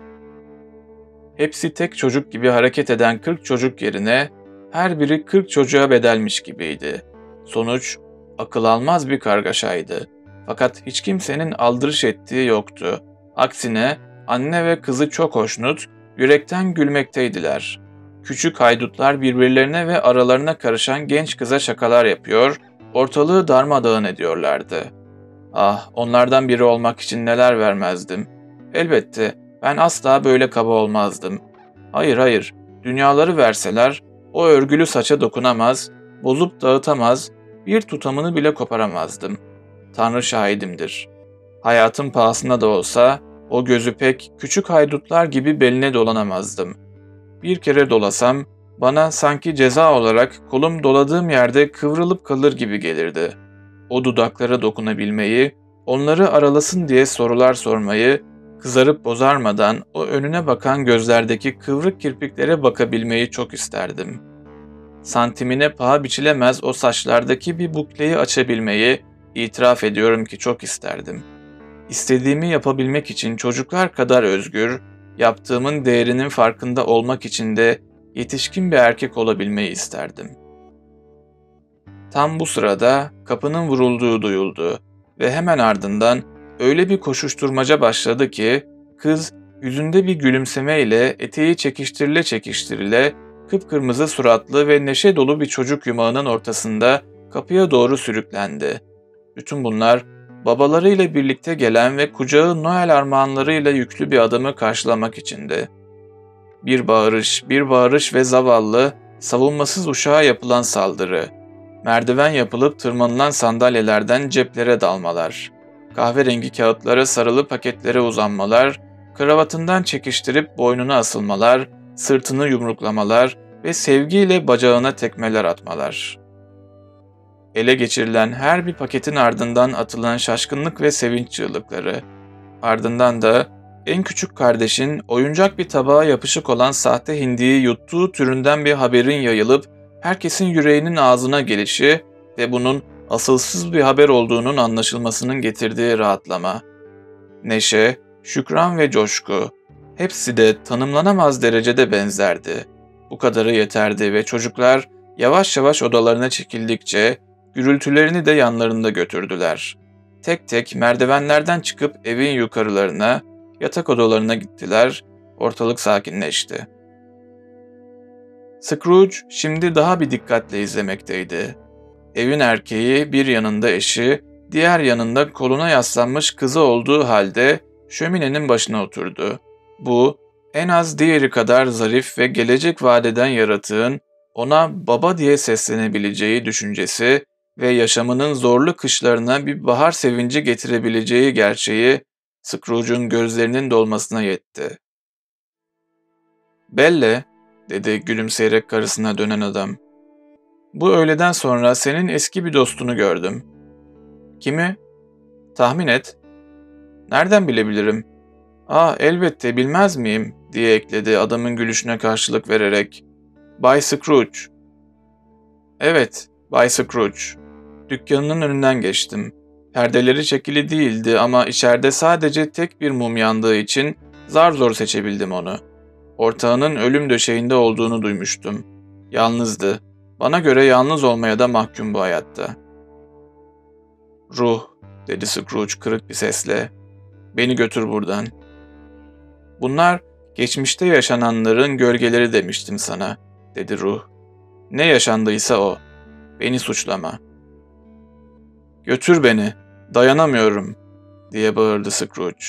Hepsi tek çocuk gibi hareket eden kırk çocuk yerine her biri kırk çocuğa bedelmiş gibiydi. Sonuç akıl almaz bir kargaşaydı. Fakat hiç kimsenin aldırış ettiği yoktu. Aksine anne ve kızı çok hoşnut, yürekten gülmekteydiler. Küçük haydutlar birbirlerine ve aralarına karışan genç kıza şakalar yapıyor, ortalığı darmadağın ediyorlardı. Ah, onlardan biri olmak için neler vermezdim. Elbette, ben asla böyle kaba olmazdım. Hayır hayır, dünyaları verseler, o örgülü saça dokunamaz, bozup dağıtamaz, bir tutamını bile koparamazdım. Tanrı şahidimdir. Hayatım pahasına da olsa, o gözü pek küçük haydutlar gibi beline dolanamazdım. Bir kere dolasam, bana sanki ceza olarak kolum doladığım yerde kıvrılıp kalır gibi gelirdi. O dudaklara dokunabilmeyi, onları aralasın diye sorular sormayı, kızarıp bozarmadan o önüne bakan gözlerdeki kıvrık kirpiklere bakabilmeyi çok isterdim. Santimine paha biçilemez o saçlardaki bir bukleyi açabilmeyi, itiraf ediyorum ki çok isterdim. İstediğimi yapabilmek için çocuklar kadar özgür, yaptığımın değerinin farkında olmak için de yetişkin bir erkek olabilmeyi isterdim. Tam bu sırada kapının vurulduğu duyuldu ve hemen ardından öyle bir koşuşturmaca başladı ki kız yüzünde bir gülümsemeyle eteği çekiştirile çekiştirile kıpkırmızı suratlı ve neşe dolu bir çocuk yumağının ortasında kapıya doğru sürüklendi. Bütün bunlar babalarıyla birlikte gelen ve kucağı Noel armağanlarıyla yüklü bir adamı karşılamak içindi. Bir bağırış, bir bağırış ve zavallı, savunmasız uşağa yapılan saldırı. Merdiven yapılıp tırmanılan sandalyelerden ceplere dalmalar, kahverengi kağıtlara sarılı paketlere uzanmalar, kravatından çekiştirip boynuna asılmalar, sırtını yumruklamalar ve sevgiyle bacağına tekmeler atmalar. Ele geçirilen her bir paketin ardından atılan şaşkınlık ve sevinç çığlıkları, ardından da en küçük kardeşin oyuncak bir tabağa yapışık olan sahte hindiyi yuttuğu türünden bir haberin yayılıp herkesin yüreğinin ağzına gelişi ve bunun asılsız bir haber olduğunun anlaşılmasının getirdiği rahatlama. Neşe, şükran ve coşku, hepsi de tanımlanamaz derecede benzerdi. Bu kadarı yeterdi ve çocuklar yavaş yavaş odalarına çekildikçe gürültülerini de yanlarında götürdüler. Tek tek merdivenlerden çıkıp evin yukarılarına, yatak odalarına gittiler, ortalık sakinleşti. Scrooge şimdi daha bir dikkatle izlemekteydi. Evin erkeği bir yanında eşi, diğer yanında koluna yaslanmış kızı olduğu halde şöminenin başına oturdu. Bu, en az diğeri kadar zarif ve gelecek vadeden yaratığın ona baba diye seslenebileceği düşüncesi ve yaşamının zorlu kışlarına bir bahar sevinci getirebileceği gerçeği Scrooge'un gözlerinin dolmasına yetti. "Belle," dedi gülümseyerek karısına dönen adam. "Bu öğleden sonra senin eski bir dostunu gördüm." "Kimi?" "Tahmin et." "Nereden bilebilirim?" "Aa, elbette bilmez miyim?" diye ekledi adamın gülüşüne karşılık vererek. "Bay Scrooge." "Evet, Bay Scrooge. Dükkanının önünden geçtim. Perdeleri çekili değildi ama içeride sadece tek bir mum yandığı için zar zor seçebildim onu. Ortağının ölüm döşeğinde olduğunu duymuştum. Yalnızdı. Bana göre yalnız olmaya da mahkum bu hayatta." "Ruh," dedi Scrooge kırık bir sesle. "Beni götür buradan." "Bunlar geçmişte yaşananların gölgeleri demiştim sana," dedi ruh. "Ne yaşandıysa o. Beni suçlama." "Götür beni, dayanamıyorum," diye bağırdı Scrooge.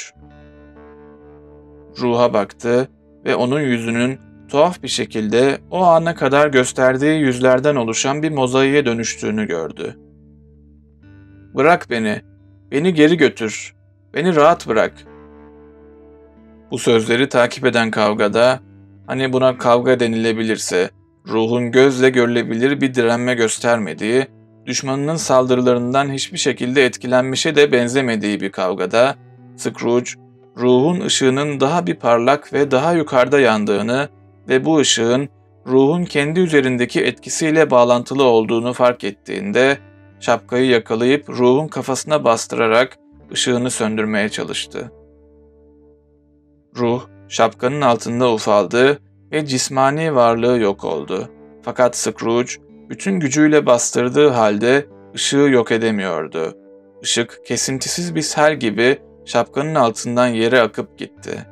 Ruha baktı ve onun yüzünün tuhaf bir şekilde o ana kadar gösterdiği yüzlerden oluşan bir mozaiğe dönüştüğünü gördü. "Bırak beni, beni geri götür, beni rahat bırak." Bu sözleri takip eden kavgada, hani buna kavga denilebilirse, ruhun gözle görülebilir bir direnme göstermediği, düşmanının saldırılarından hiçbir şekilde etkilenmişe de benzemediği bir kavgada, Scrooge, ruhun ışığının daha bir parlak ve daha yukarıda yandığını ve bu ışığın ruhun kendi üzerindeki etkisiyle bağlantılı olduğunu fark ettiğinde, şapkayı yakalayıp ruhun kafasına bastırarak ışığını söndürmeye çalıştı. Ruh, şapkanın altında ufaldı ve cismani varlığı yok oldu. Fakat Scrooge, bütün gücüyle bastırdığı halde ışığı yok edemiyordu. Işık, kesintisiz bir sel gibi şapkanın altından yere akıp gitti.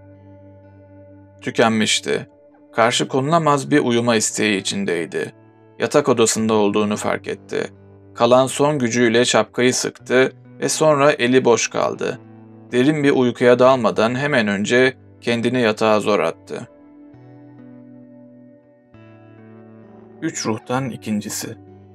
Tükenmişti. Karşı konulamaz bir uyuma isteği içindeydi. Yatak odasında olduğunu fark etti. Kalan son gücüyle şapkayı sıktı ve sonra eli boş kaldı. Derin bir uykuya dalmadan hemen önce kendini yatağa zor attı. Üç ruhtan ikincisi.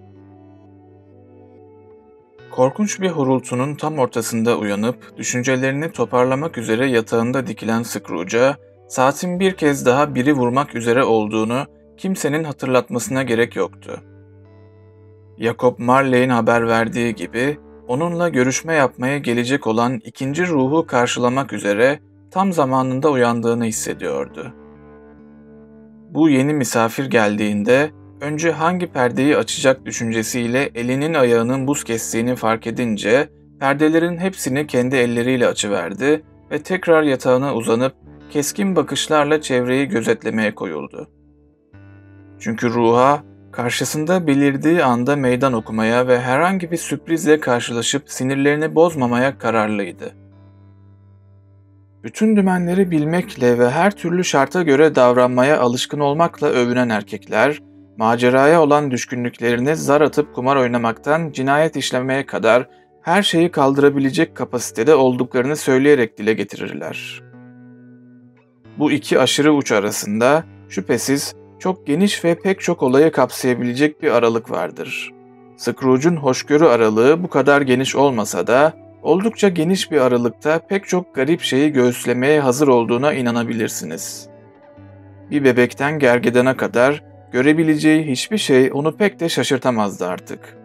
Korkunç bir horultunun tam ortasında uyanıp düşüncelerini toparlamak üzere yatağında dikilen Scrooge'a saatin bir kez daha biri vurmak üzere olduğunu kimsenin hatırlatmasına gerek yoktu. Jacob Marley'in haber verdiği gibi onunla görüşme yapmaya gelecek olan ikinci ruhu karşılamak üzere tam zamanında uyandığını hissediyordu. Bu yeni misafir geldiğinde önce hangi perdeyi açacak düşüncesiyle elinin ayağının buz kestiğini fark edince perdelerin hepsini kendi elleriyle açıverdi ve tekrar yatağına uzanıp keskin bakışlarla çevreyi gözetlemeye koyuldu. Çünkü ruha karşısında belirdiği anda meydan okumaya ve herhangi bir sürprizle karşılaşıp sinirlerini bozmamaya kararlıydı. Bütün dümenleri bilmekle ve her türlü şarta göre davranmaya alışkın olmakla övünen erkekler, maceraya olan düşkünlüklerini zar atıp kumar oynamaktan cinayet işlemeye kadar her şeyi kaldırabilecek kapasitede olduklarını söyleyerek dile getirirler. Bu iki aşırı uç arasında şüphesiz çok geniş ve pek çok olayı kapsayabilecek bir aralık vardır. Scrooge'un hoşgörü aralığı bu kadar geniş olmasa da, oldukça geniş bir aralıkta pek çok garip şeyi göğüslemeye hazır olduğuna inanabilirsiniz. Bir bebekten gergedana kadar görebileceği hiçbir şey onu pek de şaşırtamazdı artık.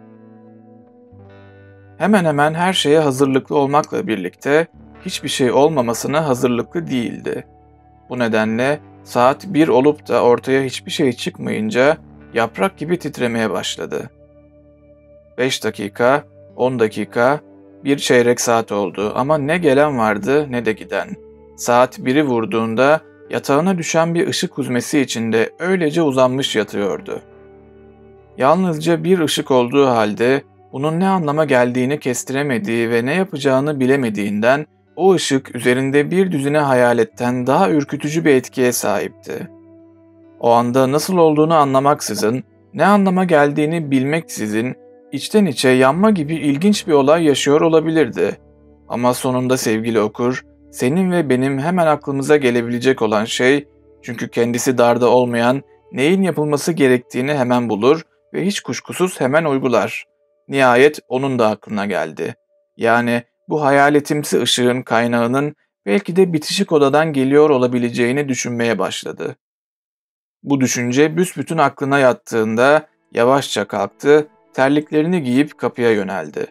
Hemen hemen her şeye hazırlıklı olmakla birlikte hiçbir şey olmamasına hazırlıklı değildi. Bu nedenle saat bir olup da ortaya hiçbir şey çıkmayınca yaprak gibi titremeye başladı. Beş dakika, on dakika, bir çeyrek saat oldu ama ne gelen vardı ne de giden. Saat biri vurduğunda yatağına düşen bir ışık huzmesi içinde öylece uzanmış yatıyordu. Yalnızca bir ışık olduğu halde bunun ne anlama geldiğini kestiremediği ve ne yapacağını bilemediğinden o ışık üzerinde bir düzine hayaletten daha ürkütücü bir etkiye sahipti. O anda nasıl olduğunu anlamaksızın, ne anlama geldiğini bilmeksizin, içten içe yanma gibi ilginç bir olay yaşıyor olabilirdi. Ama sonunda sevgili okur, senin ve benim hemen aklımıza gelebilecek olan şey, çünkü kendisi darda olmayan neyin yapılması gerektiğini hemen bulur ve hiç kuşkusuz hemen uygular. Nihayet onun da aklına geldi. Yani bu hayaletimsi ışığın kaynağının belki de bitişik odadan geliyor olabileceğini düşünmeye başladı. Bu düşünce büsbütün aklına yattığında yavaşça kalktı, terliklerini giyip kapıya yöneldi.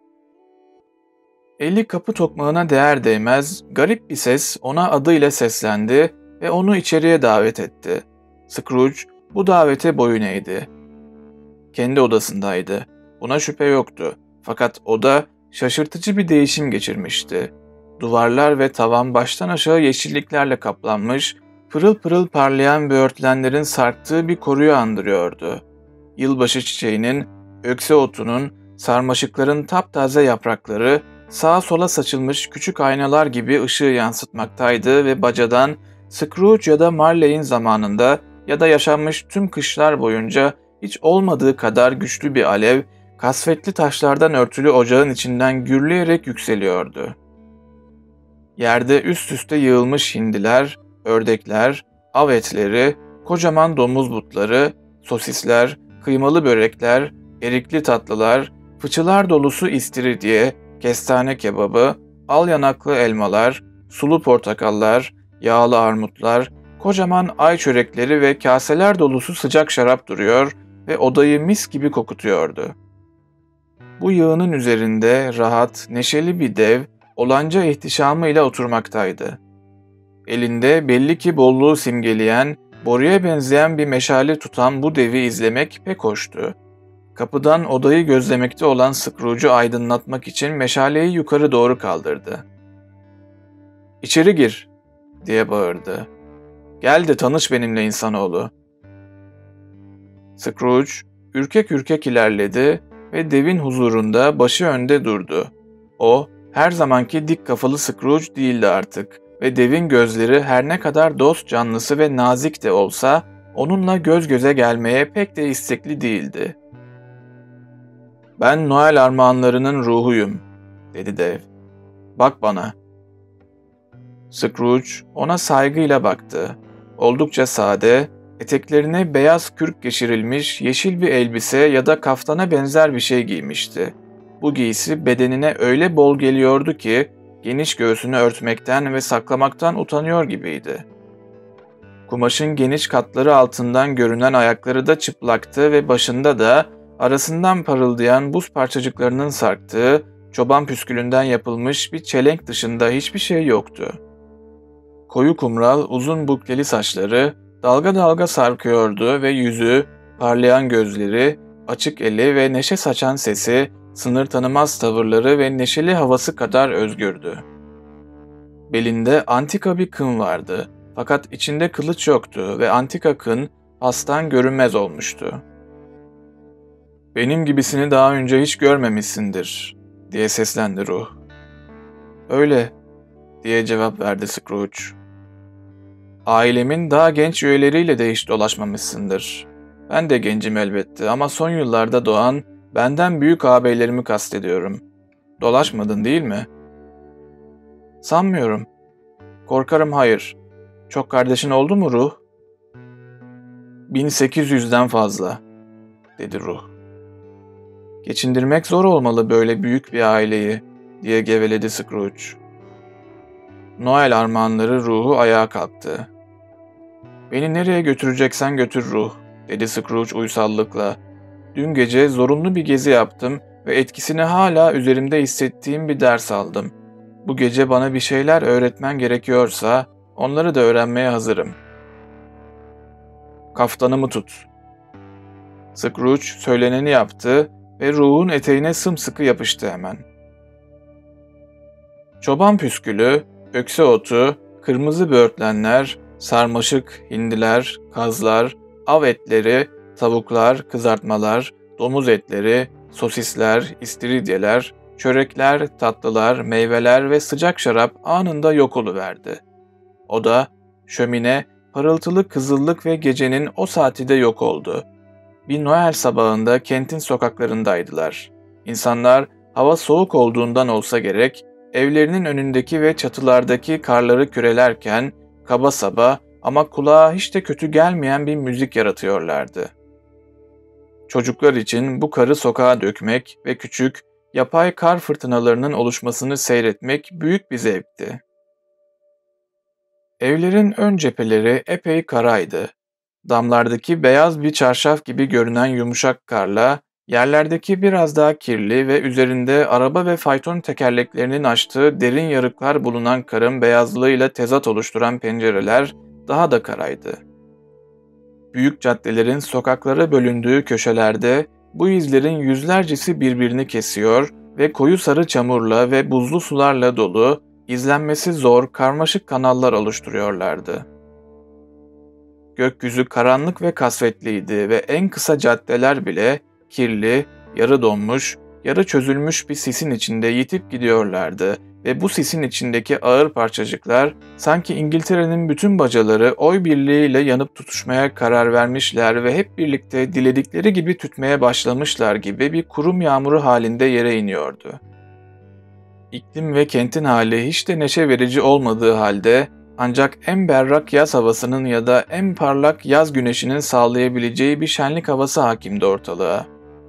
Eli kapı tokmağına değer değmez garip bir ses ona adıyla seslendi ve onu içeriye davet etti. Scrooge bu davete boyun eğdi. Kendi odasındaydı. Buna şüphe yoktu. Fakat oda şaşırtıcı bir değişim geçirmişti. Duvarlar ve tavan baştan aşağı yeşilliklerle kaplanmış, pırıl pırıl parlayan böğürtlenlerin sarktığı bir koruyu andırıyordu. Yılbaşı çiçeğinin, ökse otunun, sarmaşıkların taptaze yaprakları sağa sola saçılmış küçük aynalar gibi ışığı yansıtmaktaydı ve bacadan Scrooge ya da Marley'in zamanında ya da yaşanmış tüm kışlar boyunca hiç olmadığı kadar güçlü bir alev, kasvetli taşlardan örtülü ocağın içinden gürleyerek yükseliyordu. Yerde üst üste yığılmış hindiler, ördekler, av etleri, kocaman domuz butları, sosisler, kıymalı börekler, erikli tatlılar, fıçılar dolusu istiridye, kestane kebabı, al yanaklı elmalar, sulu portakallar, yağlı armutlar, kocaman ay çörekleri ve kaseler dolusu sıcak şarap duruyor ve odayı mis gibi kokutuyordu. Bu yığının üzerinde rahat, neşeli bir dev, olanca ihtişamıyla oturmaktaydı. Elinde belli ki bolluğu simgeleyen, boruya benzeyen bir meşale tutan bu devi izlemek pek hoştu. Kapıdan odayı gözlemekte olan Scrooge'u aydınlatmak için meşaleyi yukarı doğru kaldırdı. "İçeri gir," diye bağırdı. "Gel de tanış benimle insanoğlu." Scrooge ürkek ürkek ilerledi ve devin huzurunda başı önde durdu. O, her zamanki dik kafalı Scrooge değildi artık ve devin gözleri her ne kadar dost canlısı ve nazik de olsa onunla göz göze gelmeye pek de istekli değildi. "Ben Noel armağanlarının ruhuyum," dedi dev. "Bak bana." Scrooge ona saygıyla baktı. Oldukça sade, eteklerine beyaz kürk geçirilmiş yeşil bir elbise ya da kaftana benzer bir şey giymişti. Bu giysi bedenine öyle bol geliyordu ki geniş göğsünü örtmekten ve saklamaktan utanıyor gibiydi. Kumaşın geniş katları altından görünen ayakları da çıplaktı ve başında da arasından parıldayan buz parçacıklarının sarktığı, çoban püskülünden yapılmış bir çelenk dışında hiçbir şey yoktu. Koyu kumral, uzun bukleli saçları dalga dalga sarkıyordu ve yüzü, parlayan gözleri, açık eli ve neşe saçan sesi, sınır tanımaz tavırları ve neşeli havası kadar özgürdü. Belinde antika bir kın vardı, fakat içinde kılıç yoktu ve antika kın pastan görünmez olmuştu. "Benim gibisini daha önce hiç görmemişsindir," diye seslendi ruh. "Öyle," diye cevap verdi Scrooge. "Ailemin daha genç üyeleriyle de hiç dolaşmamışsındır. Ben de gencim elbette ama son yıllarda doğan, benden büyük ağabeylerimi kastediyorum. Dolaşmadın değil mi?" "Sanmıyorum. Korkarım hayır. Çok kardeşin oldu mu ruh?" bin sekiz yüzden fazla," dedi ruh. Geçindirmek zor olmalı böyle büyük bir aileyi, diye geveledi Scrooge. Noel armağanları ruhu ayağa kalktı. Beni nereye götüreceksen götür ruh, dedi Scrooge uysallıkla. Dün gece zorunlu bir gezi yaptım ve etkisini hala üzerimde hissettiğim bir ders aldım. Bu gece bana bir şeyler öğretmen gerekiyorsa onları da öğrenmeye hazırım. Kaftanımı tut. Scrooge söyleneni yaptı ve ruhun eteğine sımsıkı yapıştı hemen. Çoban püskülü, ökse otu, kırmızı böğürtlenler, sarmaşık, hindiler, kazlar, av etleri, tavuklar, kızartmalar, domuz etleri, sosisler, istiridyeler, çörekler, tatlılar, meyveler ve sıcak şarap anında yok oluverdi. O da, şömine, parıltılı kızıllık ve gecenin o saati de yok oldu. Bir Noel sabahında kentin sokaklarındaydılar. İnsanlar, hava soğuk olduğundan olsa gerek, evlerinin önündeki ve çatılardaki karları kürelerken, kaba saba ama kulağa hiç de kötü gelmeyen bir müzik yaratıyorlardı. Çocuklar için bu karı sokağa dökmek ve küçük, yapay kar fırtınalarının oluşmasını seyretmek büyük bir zevkti. Evlerin ön cepheleri epey karaydı. Damlardaki beyaz bir çarşaf gibi görünen yumuşak karla, yerlerdeki biraz daha kirli ve üzerinde araba ve fayton tekerleklerinin açtığı derin yarıklar bulunan karın beyazlığıyla tezat oluşturan pencereler daha da karaydı. Büyük caddelerin sokaklara bölündüğü köşelerde bu izlerin yüzlercesi birbirini kesiyor ve koyu sarı çamurla ve buzlu sularla dolu, izlenmesi zor, karmaşık kanallar oluşturuyorlardı. Gökyüzü karanlık ve kasvetliydi ve en kısa caddeler bile kirli, yarı donmuş, yarı çözülmüş bir sisin içinde yitip gidiyorlardı ve bu sisin içindeki ağır parçacıklar sanki İngiltere'nin bütün bacaları oy birliğiyle yanıp tutuşmaya karar vermişler ve hep birlikte diledikleri gibi tütmeye başlamışlar gibi bir kurum yağmuru halinde yere iniyordu. İklim ve kentin hali hiç de neşe verici olmadığı halde ancak en berrak yaz havasının ya da en parlak yaz güneşinin sağlayabileceği bir şenlik havası hakimdi ortalığa.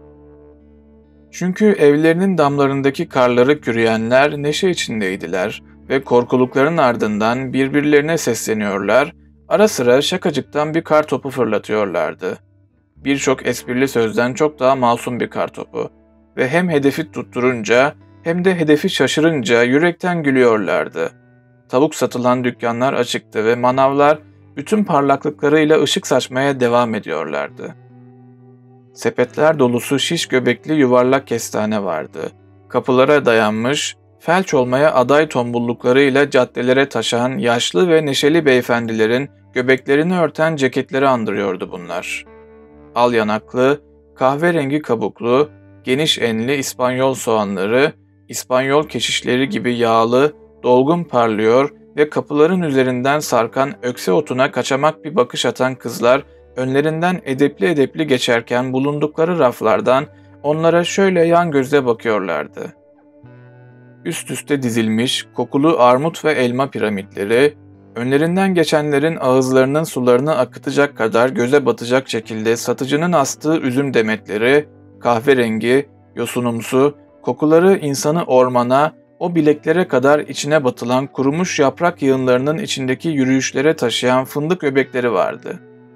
Çünkü evlerinin damlarındaki karları kürüyenler neşe içindeydiler ve korkulukların ardından birbirlerine sesleniyorlar, ara sıra şakacıktan bir kar topu fırlatıyorlardı. Birçok esprili sözden çok daha masum bir kar topu ve hem hedefi tutturunca hem de hedefi şaşırınca yürekten gülüyorlardı. Tavuk satılan dükkanlar açıktı ve manavlar bütün parlaklıklarıyla ışık saçmaya devam ediyorlardı. Sepetler dolusu şiş göbekli yuvarlak kestane vardı. Kapılara dayanmış, felç olmaya aday tombulluklarıyla caddelere taşan yaşlı ve neşeli beyefendilerin göbeklerini örten ceketleri andırıyordu bunlar. Al yanaklı, kahverengi kabuklu, geniş enli İspanyol soğanları, İspanyol keşişleri gibi yağlı, dolgun parlıyor ve kapıların üzerinden sarkan ökse otuna kaçamak bir bakış atan kızlar önlerinden edepli edepli geçerken bulundukları raflardan onlara şöyle yan gözle bakıyorlardı. Üst üste dizilmiş kokulu armut ve elma piramitleri, önlerinden geçenlerin ağızlarının sularını akıtacak kadar göze batacak şekilde satıcının astığı üzüm demetleri, kahverengi, yosunumsu, kokuları insanı ormana, o bileklere kadar içine batılan kurumuş yaprak yığınlarının içindeki yürüyüşlere taşıyan fındık öbekleri vardı.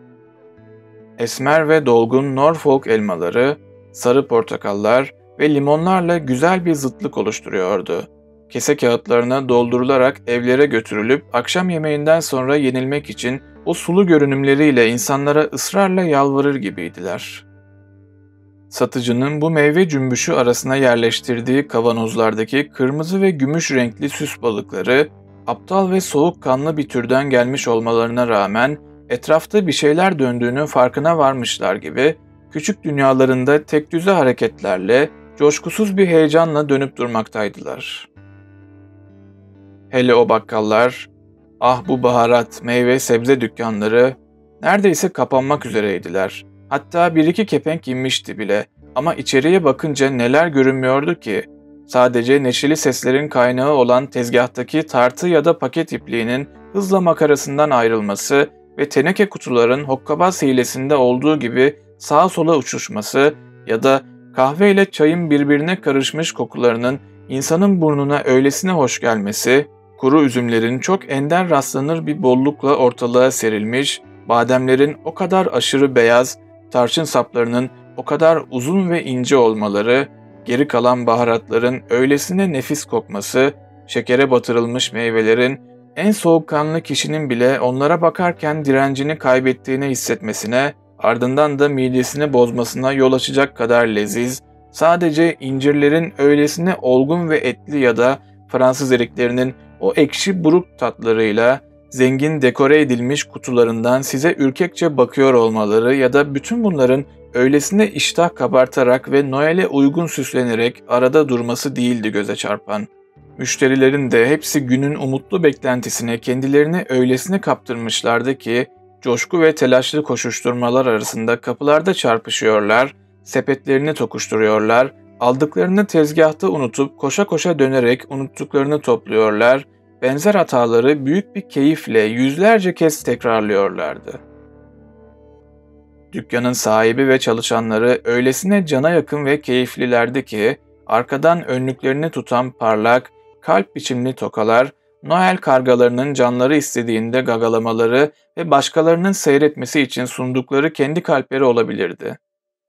Esmer ve dolgun Norfolk elmaları, sarı portakallar ve limonlarla güzel bir zıtlık oluşturuyordu. Kese kağıtlarına doldurularak evlere götürülüp akşam yemeğinden sonra yenilmek için o sulu görünümleriyle insanlara ısrarla yalvarır gibiydiler. Satıcının bu meyve cümbüşü arasına yerleştirdiği kavanozlardaki kırmızı ve gümüş renkli süs balıkları, aptal ve soğukkanlı bir türden gelmiş olmalarına rağmen etrafta bir şeyler döndüğünün farkına varmışlar gibi, küçük dünyalarında tekdüze hareketlerle, coşkusuz bir heyecanla dönüp durmaktaydılar. Hele o bakkallar, ah bu baharat, meyve, sebze dükkanları, neredeyse kapanmak üzereydiler. Hatta bir iki kepenk inmişti bile ama içeriye bakınca neler görünmüyordu ki? Sadece neşeli seslerin kaynağı olan tezgahtaki tartı ya da paket ipliğinin hızla makarasından ayrılması ve teneke kutuların hokkabaz hilesinde olduğu gibi sağa sola uçuşması ya da Kahve ile çayın birbirine karışmış kokularının insanın burnuna öylesine hoş gelmesi, kuru üzümlerin çok ender rastlanır bir bollukla ortalığa serilmiş, bademlerin o kadar aşırı beyaz, tarçın saplarının o kadar uzun ve ince olmaları, geri kalan baharatların öylesine nefis kokması, şekere batırılmış meyvelerin en soğukkanlı kişinin bile onlara bakarken direncini kaybettiğini hissetmesine, ardından da midesini bozmasına yol açacak kadar leziz, sadece incirlerin öylesine olgun ve etli ya da Fransız eriklerinin o ekşi buruk tatlarıyla zengin dekore edilmiş kutularından size ürkekçe bakıyor olmaları ya da bütün bunların öylesine iştah kabartarak ve Noel'e uygun süslenerek arada durması değildi göze çarpan. Müşterilerin de hepsi günün umutlu beklentisine kendilerini öylesine kaptırmışlardı ki, coşku ve telaşlı koşuşturmalar arasında kapılarda çarpışıyorlar, sepetlerini tokuşturuyorlar, aldıklarını tezgahta unutup koşa koşa dönerek unuttuklarını topluyorlar, benzer hataları büyük bir keyifle yüzlerce kez tekrarlıyorlardı. Dükkanın sahibi ve çalışanları öylesine cana yakın ve keyiflilerdi ki, arkadan önlüklerini tutan parlak, kalp biçimli tokalar, Noel kargalarının canları istediğinde gagalamaları ve başkalarının seyretmesi için sundukları kendi kalpleri olabilirdi.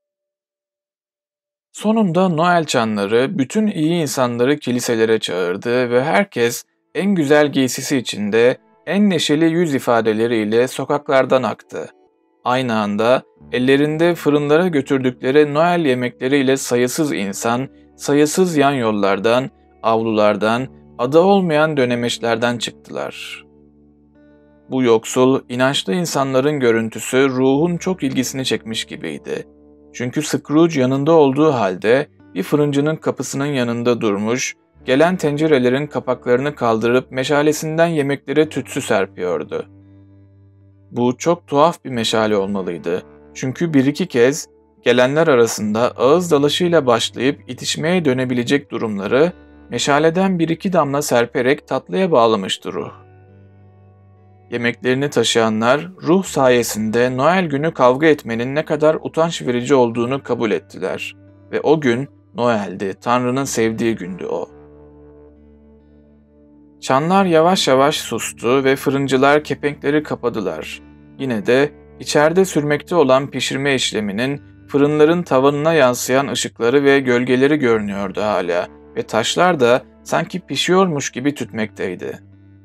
Sonunda Noel çanları bütün iyi insanları kiliselere çağırdı ve herkes en güzel giysisi içinde, en neşeli yüz ifadeleriyle sokaklardan aktı. Aynı anda ellerinde fırınlara götürdükleri Noel yemekleriyle sayısız insan, sayısız yan yollardan, avlulardan, adı olmayan dönemeçlerden çıktılar. Bu yoksul, inançlı insanların görüntüsü ruhun çok ilgisini çekmiş gibiydi. Çünkü Scrooge yanında olduğu halde bir fırıncının kapısının yanında durmuş, gelen tencerelerin kapaklarını kaldırıp meşalesinden yemeklere tütsü serpiyordu. Bu çok tuhaf bir meşale olmalıydı. Çünkü bir iki kez gelenler arasında ağız dalaşıyla başlayıp itişmeye dönebilecek durumları meşaleden bir iki damla serperek tatlıya bağlamıştı ruh. Yemeklerini taşıyanlar ruh sayesinde Noel günü kavga etmenin ne kadar utanç verici olduğunu kabul ettiler. Ve o gün Noel'di, Tanrı'nın sevdiği gündü o. Çanlar yavaş yavaş sustu ve fırıncılar kepenkleri kapadılar. Yine de içeride sürmekte olan pişirme işleminin fırınların tavanına yansıyan ışıkları ve gölgeleri görünüyordu hala ve taşlar da sanki pişiyormuş gibi tütmekteydi.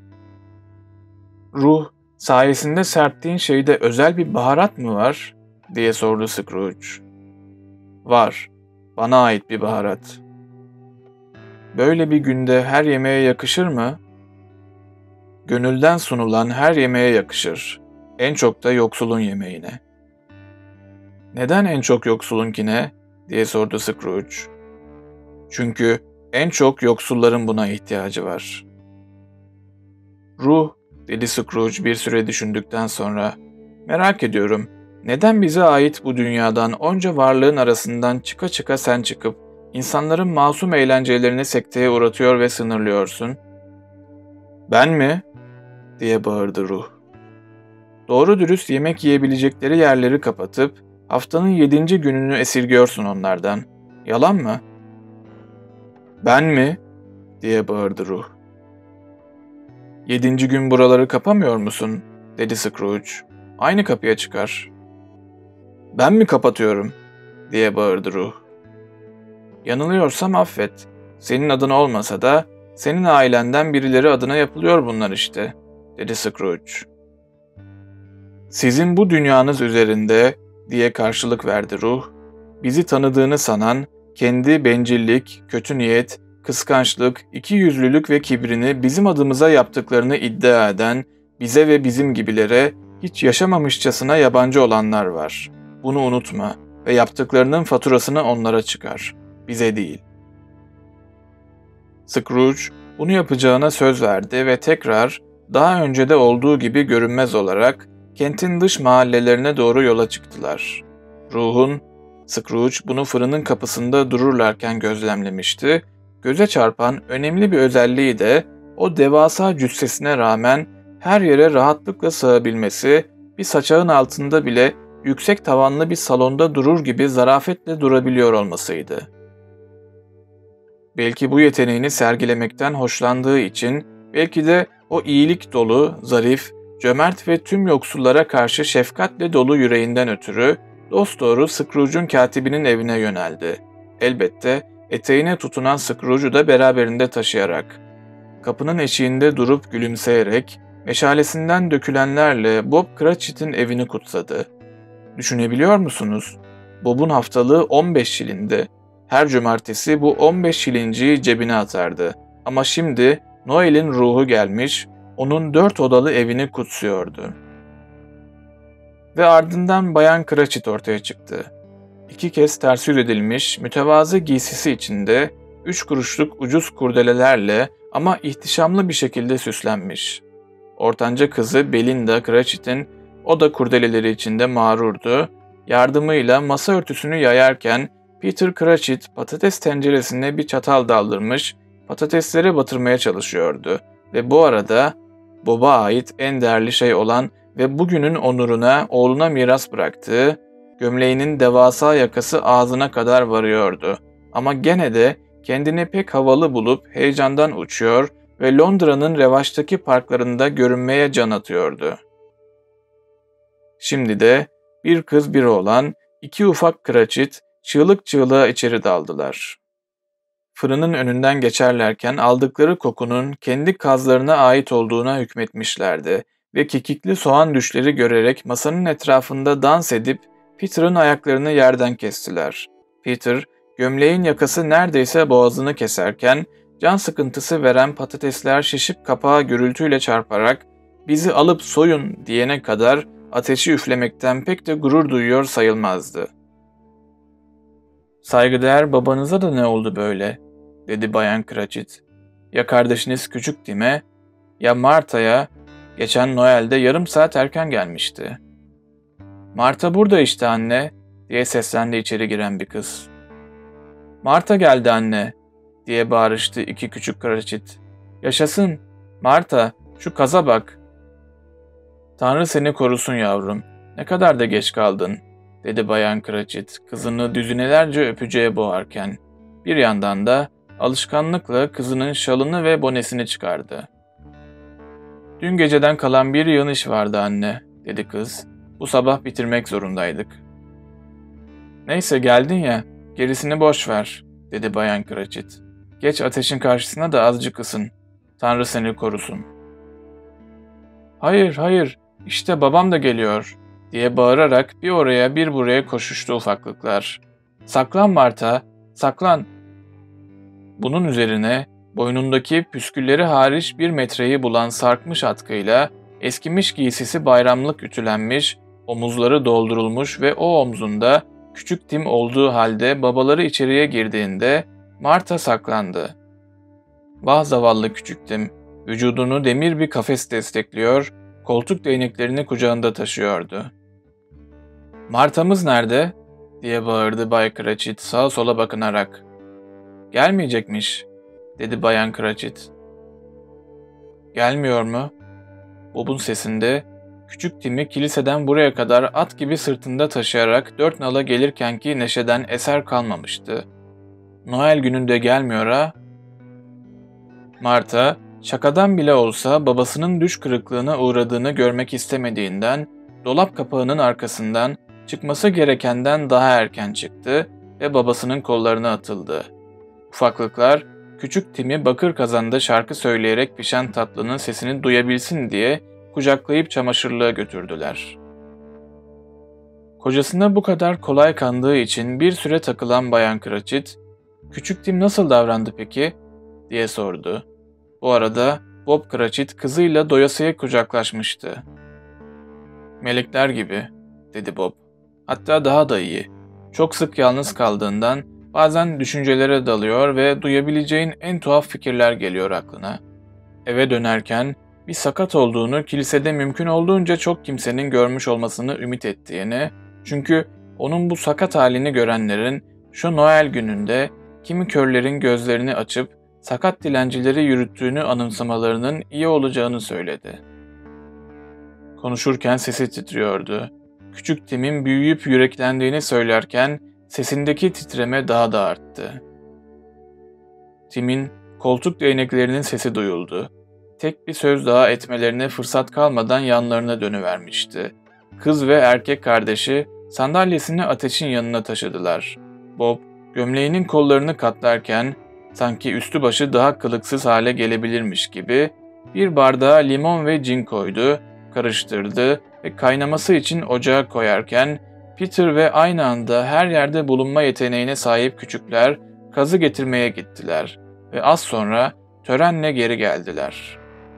"Ruh, sayesinde serptiğin şeyde özel bir baharat mı var?" diye sordu Scrooge. "Var, bana ait bir baharat." "Böyle bir günde her yemeğe yakışır mı?" "Gönülden sunulan her yemeğe yakışır. En çok da yoksulun yemeğine." "Neden en çok yoksulunkine?" diye sordu Scrooge. "Çünkü en çok yoksulların buna ihtiyacı var." "Ruh," dedi Scrooge bir süre düşündükten sonra, "merak ediyorum, neden bize ait bu dünyadan onca varlığın arasından çıka çıka sen çıkıp insanların masum eğlencelerini sekteye uğratıyor ve sınırlıyorsun?" "Ben mi?" diye bağırdı ruh. "Doğru dürüst yemek yiyebilecekleri yerleri kapatıp haftanın yedinci gününü esirgiyorsun onlardan. Yalan mı?" "Ben mi?" diye bağırdı ruh. "Yedinci gün buraları kapamıyor musun?" dedi Scrooge. "Aynı kapıya çıkar." "Ben mi kapatıyorum?" diye bağırdı ruh. "Yanılıyorsam affet. Senin adına olmasa da senin ailenden birileri adına yapılıyor bunlar işte," dedi Scrooge. "Sizin bu dünyanız üzerinde," diye karşılık verdi ruh, "bizi tanıdığını sanan, kendi bencillik, kötü niyet, kıskançlık, ikiyüzlülük ve kibrini bizim adımıza yaptıklarını iddia eden, bize ve bizim gibilere hiç yaşamamışçasına yabancı olanlar var. Bunu unutma ve yaptıklarının faturasını onlara çıkar, bize değil." Scrooge bunu yapacağına söz verdi ve tekrar daha önce de olduğu gibi görünmez olarak kentin dış mahallelerine doğru yola çıktılar. Ruhun, Scrooge bunu fırının kapısında dururlarken gözlemlemişti. Göze çarpan önemli bir özelliği de o devasa cüssesine rağmen her yere rahatlıkla sığabilmesi, bir saçağın altında bile yüksek tavanlı bir salonda durur gibi zarafetle durabiliyor olmasıydı. Belki bu yeteneğini sergilemekten hoşlandığı için, belki de o iyilik dolu, zarif, cömert ve tüm yoksullara karşı şefkatle dolu yüreğinden ötürü dosdoğru Scrooge'un katibinin evine yöneldi. Elbette eteğine tutunan Scrooge'u da beraberinde taşıyarak. Kapının eşiğinde durup gülümseyerek, meşalesinden dökülenlerle Bob Cratchit'in evini kutsadı. Düşünebiliyor musunuz? Bob'un haftalığı on beş şilindi. Her cumartesi bu on beş şilinciyi cebine atardı. Ama şimdi Noel'in ruhu gelmiş, onun dört odalı evini kutsuyordu. Ve ardından Bayan Cratchit ortaya çıktı. İki kez ters yüz edilmiş, mütevazı giysisi içinde, üç kuruşluk ucuz kurdelelerle ama ihtişamlı bir şekilde süslenmiş. Ortanca kızı Belinda Cratchit'in, o da kurdeleleri içinde mağrurdu, yardımıyla masa örtüsünü yayarken Peter Cratchit patates tenceresine bir çatal daldırmış, patatesleri batırmaya çalışıyordu ve bu arada Bob'a ait en değerli şey olan ve bugünün onuruna oğluna miras bıraktığı gömleğinin devasa yakası ağzına kadar varıyordu. Ama gene de kendini pek havalı bulup heyecandan uçuyor ve Londra'nın revaçtaki parklarında görünmeye can atıyordu. Şimdi de bir kız bir oğlan, iki ufak Cratchit çığlık çığlığa içeri daldılar. Fırının önünden geçerlerken aldıkları kokunun kendi kazlarına ait olduğuna hükmetmişlerdi ve kekikli soğan düşleri görerek masanın etrafında dans edip Peter'ın ayaklarını yerden kestiler. Peter, gömleğin yakası neredeyse boğazını keserken, can sıkıntısı veren patatesler şişip kapağa gürültüyle çarparak "Bizi alıp soyun" diyene kadar ateşi üflemekten pek de gurur duyuyor sayılmazdı. "Saygıdeğer babanıza da ne oldu böyle?" dedi Bayan Cratchit. "Ya kardeşiniz küçük Tim'e, ya Marta'ya, geçen Noel'de yarım saat erken gelmişti." "Marta burada işte anne," diye seslendi içeri giren bir kız. "Marta geldi anne," diye bağırıştı iki küçük Cratchit. "Yaşasın, Marta, şu kaza bak." "Tanrı seni korusun yavrum, ne kadar da geç kaldın," dedi Bayan Cratchit, kızını düzinelerce öpücüğe boğarken. Bir yandan da alışkanlıkla kızının şalını ve bonesini çıkardı. "Dün geceden kalan bir yığın iş vardı anne," dedi kız. "Bu sabah bitirmek zorundaydık." "Neyse geldin ya, gerisini boş ver," dedi Bayan Cratchit. "Geç ateşin karşısına da azıcık ısın. Tanrı seni korusun." "Hayır, hayır, işte babam da geliyor," diye bağırarak bir oraya bir buraya koşuştu ufaklıklar. "Saklan Marta, saklan." Bunun üzerine boynundaki püskülleri hariç bir metreyi bulan sarkmış atkıyla, eskimiş giysisi bayramlık ütülenmiş, omuzları doldurulmuş ve o omzunda küçük Tim olduğu halde babaları içeriye girdiğinde Marta saklandı. Vah zavallı küçük Tim, vücudunu demir bir kafes destekliyor, koltuk değneklerini kucağında taşıyordu. "Marta'mız nerede?" diye bağırdı Bay Cratchit sağa sola bakınarak. "Gelmeyecekmiş," dedi Bayan Cratchit. "Gelmiyor mu?" Bob'un sesinde, küçük Tim'i kiliseden buraya kadar at gibi sırtında taşıyarak dört nala gelirkenki neşeden eser kalmamıştı. "Noel gününde gelmiyor ha?" Marta, şakadan bile olsa babasının düş kırıklığına uğradığını görmek istemediğinden, dolap kapağının arkasından çıkması gerekenden daha erken çıktı ve babasının kollarına atıldı. Ufaklıklar, küçük Tim'i bakır kazanda şarkı söyleyerek pişen tatlının sesini duyabilsin diye kucaklayıp çamaşırlığa götürdüler. Kocasına bu kadar kolay kandığı için bir süre takılan Bayan Cratchit, "Küçük Tim nasıl davrandı peki?" diye sordu. Bu arada Bob Cratchit kızıyla doyasıya kucaklaşmıştı. "Melekler gibi," dedi Bob. "Hatta daha da iyi. Çok sık yalnız kaldığından bazen düşüncelere dalıyor ve duyabileceğin en tuhaf fikirler geliyor aklına. Eve dönerken bir sakat olduğunu kilisede mümkün olduğunca çok kimsenin görmüş olmasını ümit ettiğini, çünkü onun bu sakat halini görenlerin şu Noel gününde kimi körlerin gözlerini açıp sakat dilencileri yürüttüğünü anımsamalarının iyi olacağını söyledi. Konuşurken sesi titriyordu. küçük Tim'in büyüyüp yüreklendiğini söylerken sesindeki titreme daha da arttı. Tim'in koltuk değneklerinin sesi duyuldu. Tek bir söz daha etmelerine fırsat kalmadan yanlarına dönüvermişti. Kız ve erkek kardeşi sandalyesini ateşin yanına taşıdılar. Bob, gömleğinin kollarını katlarken, sanki üstü başı daha kılıksız hale gelebilirmiş gibi, bir bardağa limon ve cin koydu, karıştırdı ve kaynaması için ocağa koyarken, Peter ve aynı anda her yerde bulunma yeteneğine sahip küçükler kazı getirmeye gittiler ve az sonra törenle geri geldiler.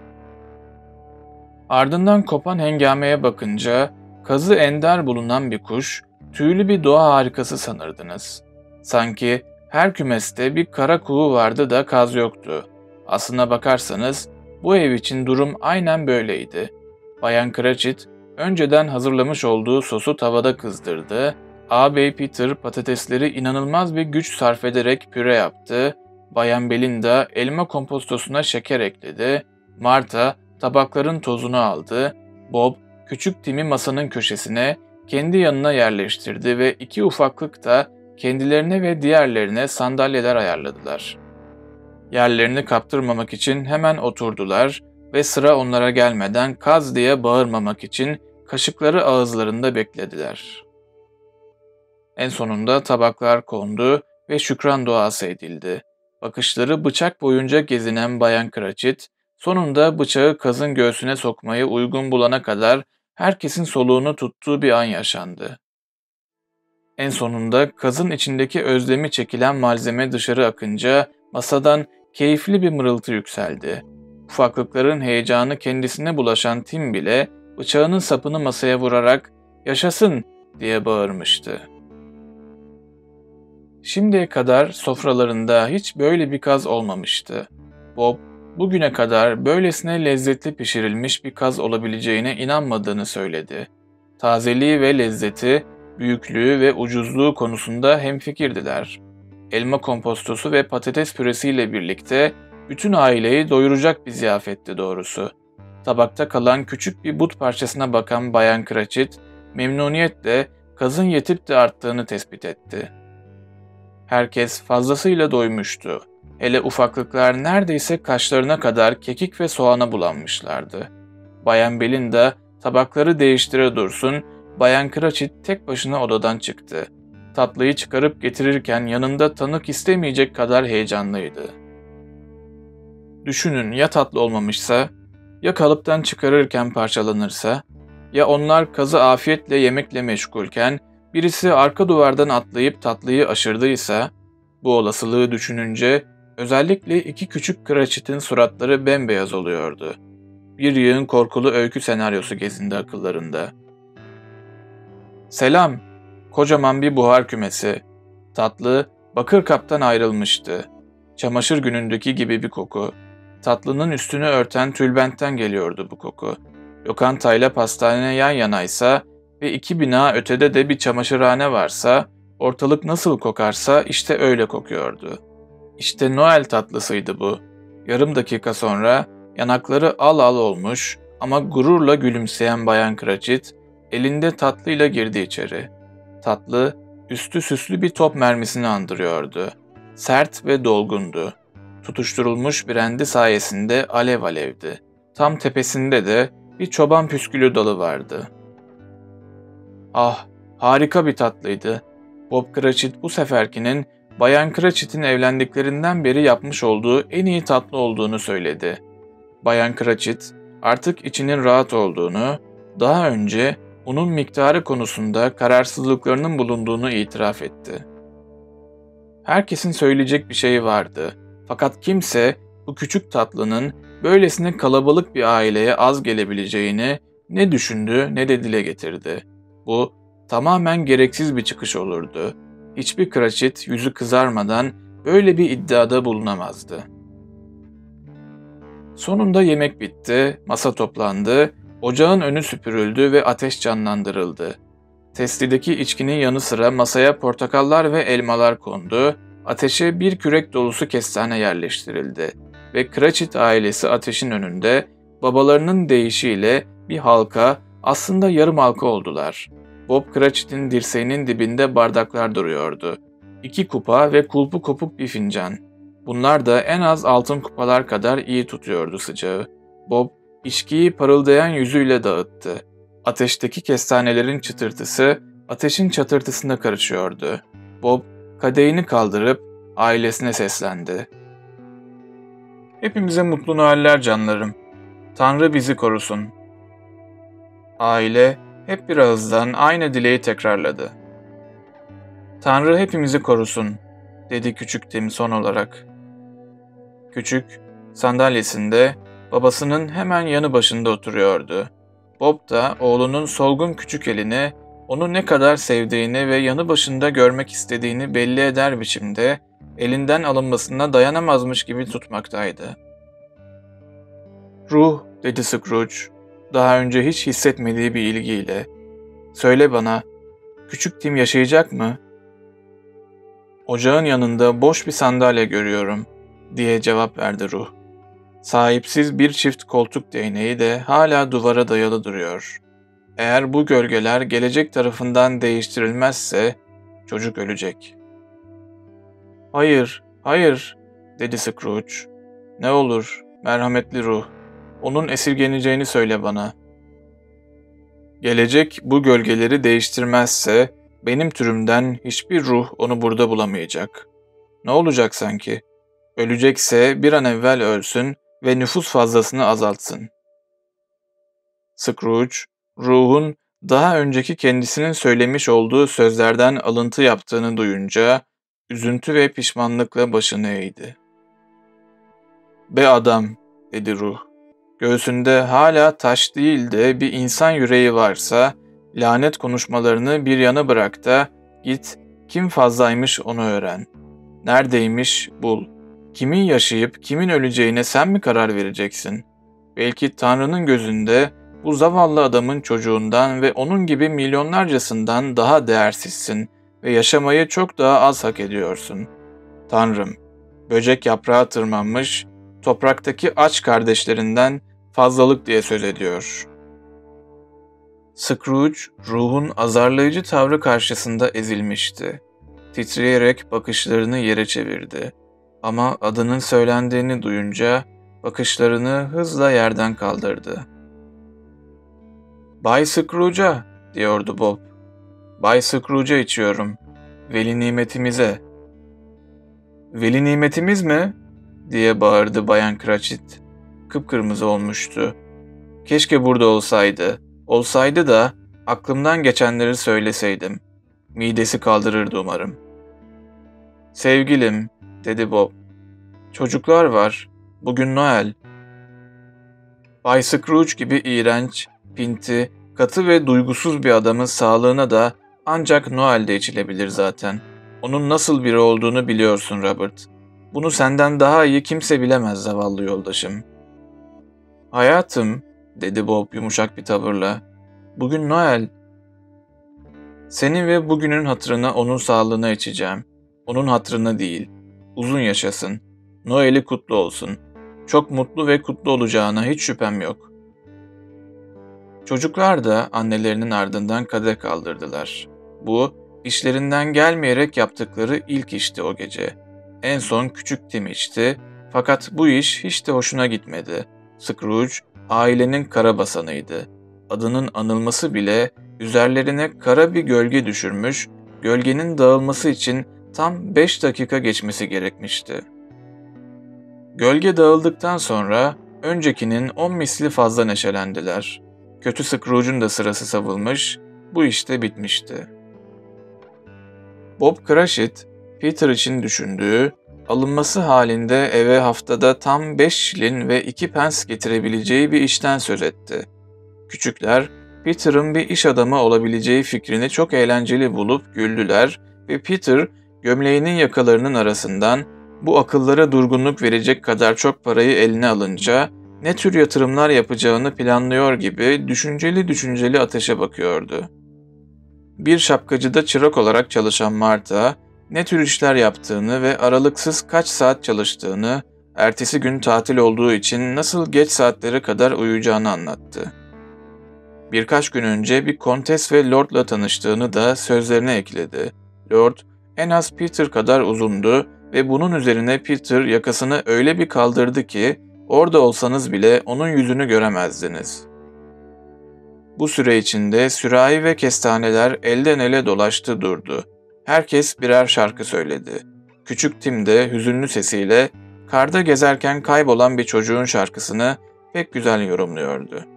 Ardından kopan hengameye bakınca, kazı ender bulunan bir kuş, tüylü bir doğa harikası sanırdınız. Sanki her kümeste bir kara kuğu vardı da kaz yoktu. Aslına bakarsanız bu ev için durum aynen böyleydi. Bayan Cratchit önceden hazırlamış olduğu sosu tavada kızdırdı. Ağabey Peter patatesleri inanılmaz bir güç sarf ederek püre yaptı. Bayan Belinda elma kompostosuna şeker ekledi. Martha tabakların tozunu aldı. Bob küçük Tim'i masanın köşesine kendi yanına yerleştirdi ve iki ufaklık da kendilerine ve diğerlerine sandalyeler ayarladılar. Yerlerini kaptırmamak için hemen oturdular ve sıra onlara gelmeden kaz diye bağırmamak için kaşıkları ağızlarında beklediler. En sonunda tabaklar kondu ve şükran duası edildi. Bakışları bıçak boyunca gezinen Bayan Cratchit, sonunda bıçağı kazın göğsüne sokmayı uygun bulana kadar herkesin soluğunu tuttuğu bir an yaşandı. En sonunda kazın içindeki özlemi çekilen malzeme dışarı akınca masadan keyifli bir mırıltı yükseldi. Ufaklıkların heyecanı kendisine bulaşan Tim bile bıçağının sapını masaya vurarak "Yaşasın!" diye bağırmıştı. Şimdiye kadar sofralarında hiç böyle bir kaz olmamıştı. Bob, bugüne kadar böylesine lezzetli pişirilmiş bir kaz olabileceğine inanmadığını söyledi. Tazeliği ve lezzeti, büyüklüğü ve ucuzluğu konusunda hemfikirdiler. Elma kompostosu ve patates püresiyle birlikte bütün aileyi doyuracak bir ziyafetti doğrusu. Tabakta kalan küçük bir but parçasına bakan Bayan Cratchit, memnuniyetle kazın yetip de arttığını tespit etti. Herkes fazlasıyla doymuştu. Hele ufaklıklar neredeyse kaşlarına kadar kekik ve soğana bulanmışlardı. Bayan Belinda tabakları değiştire dursun, Bayan Cratchit tek başına odadan çıktı. Tatlıyı çıkarıp getirirken yanında tanık istemeyecek kadar heyecanlıydı. Düşünün, ya tatlı olmamışsa, ya kalıptan çıkarırken parçalanırsa, ya onlar kazı afiyetle yemekle meşgulken birisi arka duvardan atlayıp tatlıyı aşırdıysa, bu olasılığı düşününce özellikle iki küçük Cratchit'in suratları bembeyaz oluyordu. Bir yığın korkulu öykü senaryosu gezindi akıllarında. Selam, kocaman bir buhar kümesi. Tatlı, bakır kaptan ayrılmıştı. Çamaşır günündeki gibi bir koku. Tatlının üstünü örten tülbentten geliyordu bu koku. Lokantayla pastane yan yanaysa ve iki bina ötede de bir çamaşırhane varsa, ortalık nasıl kokarsa işte öyle kokuyordu. İşte Noel tatlısıydı bu. Yarım dakika sonra yanakları al al olmuş ama gururla gülümseyen Bayan Cratchit, elinde tatlıyla girdi içeri. Tatlı, üstü süslü bir top mermisini andırıyordu. Sert ve dolgundu. Tutuşturulmuş brendi sayesinde alev alevdi. Tam tepesinde de bir çoban püskülü dalı vardı. Ah, harika bir tatlıydı. Bob Cratchit bu seferkinin Bayan Cratchit'in evlendiklerinden beri yapmış olduğu en iyi tatlı olduğunu söyledi. Bayan Cratchit artık içinin rahat olduğunu, daha önce unun miktarı konusunda kararsızlıklarının bulunduğunu itiraf etti. Herkesin söyleyecek bir şey vardı. Fakat kimse bu küçük tatlının böylesine kalabalık bir aileye az gelebileceğini ne düşündü ne de dile getirdi. Bu tamamen gereksiz bir çıkış olurdu. Hiçbir Cratchit yüzü kızarmadan böyle bir iddiada bulunamazdı. Sonunda yemek bitti, masa toplandı, ocağın önü süpürüldü ve ateş canlandırıldı. Testideki içkinin yanı sıra masaya portakallar ve elmalar kondu, ateşe bir kürek dolusu kestane yerleştirildi ve Cratchit ailesi ateşin önünde babalarının deyişiyle bir halka, aslında yarım halka oldular. Bob Cratchit'in dirseğinin dibinde bardaklar duruyordu. İki kupa ve kulpu kopuk bir fincan. Bunlar da en az altın kupalar kadar iyi tutuyordu sıcağı. Bob, içkiyi parıldayan yüzüyle dağıttı. Ateşteki kestanelerin çıtırtısı, ateşin çatırtısına karışıyordu. Bob, kadehini kaldırıp ailesine seslendi. "Hepimize mutlu Noeller canlarım. Tanrı bizi korusun." Aile hep bir ağızdan aynı dileği tekrarladı. "Tanrı hepimizi korusun," dedi küçük Tim son olarak. Küçük, sandalyesinde babasının hemen yanı başında oturuyordu. Bob da oğlunun solgun küçük elini, onu ne kadar sevdiğini ve yanı başında görmek istediğini belli eder biçimde elinden alınmasına dayanamazmış gibi tutmaktaydı. "Ruh," dedi Scrooge, daha önce hiç hissetmediği bir ilgiyle. "Söyle bana, küçük Tim yaşayacak mı?" "Ocağın yanında boş bir sandalye görüyorum," diye cevap verdi Ruh. "Sahipsiz bir çift koltuk değneği de hala duvara dayalı duruyor. Eğer bu gölgeler gelecek tarafından değiştirilmezse çocuk ölecek." "Hayır, hayır," dedi Scrooge. "Ne olur, merhametli Ruh, onun esirgeneceğini söyle bana. Gelecek bu gölgeleri değiştirmezse benim türümden hiçbir ruh onu burada bulamayacak. Ne olacak sanki? Ölecekse bir an evvel ölsün ve nüfus fazlasını azaltsın." Scrooge, ruhun daha önceki kendisinin söylemiş olduğu sözlerden alıntı yaptığını duyunca üzüntü ve pişmanlıkla başını eğdi. "Be adam," dedi ruh. "Göğsünde hala taş değil de bir insan yüreği varsa lanet konuşmalarını bir yana bırak da git kim fazlaymış onu öğren. Neredeymiş bul. Kimin yaşayıp kimin öleceğine sen mi karar vereceksin? Belki Tanrı'nın gözünde bu zavallı adamın çocuğundan ve onun gibi milyonlarcasından daha değersizsin ve yaşamayı çok daha az hak ediyorsun. Tanrım, böcek yaprağa tırmanmış, topraktaki aç kardeşlerinden fazlalık diye söz ediyor." Scrooge, ruhun azarlayıcı tavrı karşısında ezilmişti. Titreyerek bakışlarını yere çevirdi. Ama adının söylendiğini duyunca bakışlarını hızla yerden kaldırdı. "Bay Scrooge'a," diyordu Bob. "Bay Scrooge'a içiyorum. Veli nimetimize." "Veli nimetimiz mi?" diye bağırdı Bayan Cratchit. Kıpkırmızı olmuştu. "Keşke burada olsaydı. Olsaydı da aklımdan geçenleri söyleseydim. Midesi kaldırırdı umarım." "Sevgilim," dedi Bob. "Çocuklar var. Bugün Noel." Bay Scrooge gibi iğrenç, pinti, katı ve duygusuz bir adamın sağlığına da ancak Noel'de içilebilir zaten. Onun nasıl biri olduğunu biliyorsun Robert. Bunu senden daha iyi kimse bilemez zavallı yoldaşım. "Hayatım," dedi Bob yumuşak bir tavırla. "Bugün Noel. Senin ve bugünün hatırına onun sağlığına içeceğim. Onun hatırına değil. Uzun yaşasın. Noel'i kutlu olsun. Çok mutlu ve kutlu olacağına hiç şüphem yok." Çocuklar da annelerinin ardından kadeh kaldırdılar. Bu, işlerinden gelmeyerek yaptıkları ilk işti o gece. En son küçük Tim içti, fakat bu iş hiç de hoşuna gitmedi. Scrooge, ailenin karabasanıydı. Adının anılması bile üzerlerine kara bir gölge düşürmüş, gölgenin dağılması için tam beş dakika geçmesi gerekmişti. Gölge dağıldıktan sonra öncekinin on misli fazla neşelendiler. Kötü Scrooge'un da sırası savılmış, bu işte bitmişti. Bob Cratchit, Peter için düşündüğü, alınması halinde eve haftada tam beş şilin ve iki pence getirebileceği bir işten söz etti. Küçükler, Peter'ın bir iş adamı olabileceği fikrini çok eğlenceli bulup güldüler ve Peter, gömleğinin yakalarının arasından bu akıllara durgunluk verecek kadar çok parayı eline alınca ne tür yatırımlar yapacağını planlıyor gibi düşünceli düşünceli ateşe bakıyordu. Bir şapkacıda çırak olarak çalışan Martha, ne tür işler yaptığını ve aralıksız kaç saat çalıştığını, ertesi gün tatil olduğu için nasıl geç saatlere kadar uyuyacağını anlattı. Birkaç gün önce bir kontes ve lordla tanıştığını da sözlerine ekledi. Lord, en az Peter kadar uzundu ve bunun üzerine Peter yakasını öyle bir kaldırdı ki, orada olsanız bile onun yüzünü göremezdiniz. Bu süre içinde sürahi ve kestaneler elden ele dolaştı durdu. Herkes birer şarkı söyledi. Küçük Tim de hüzünlü sesiyle, karda gezerken kaybolan bir çocuğun şarkısını pek güzel yorumluyordu.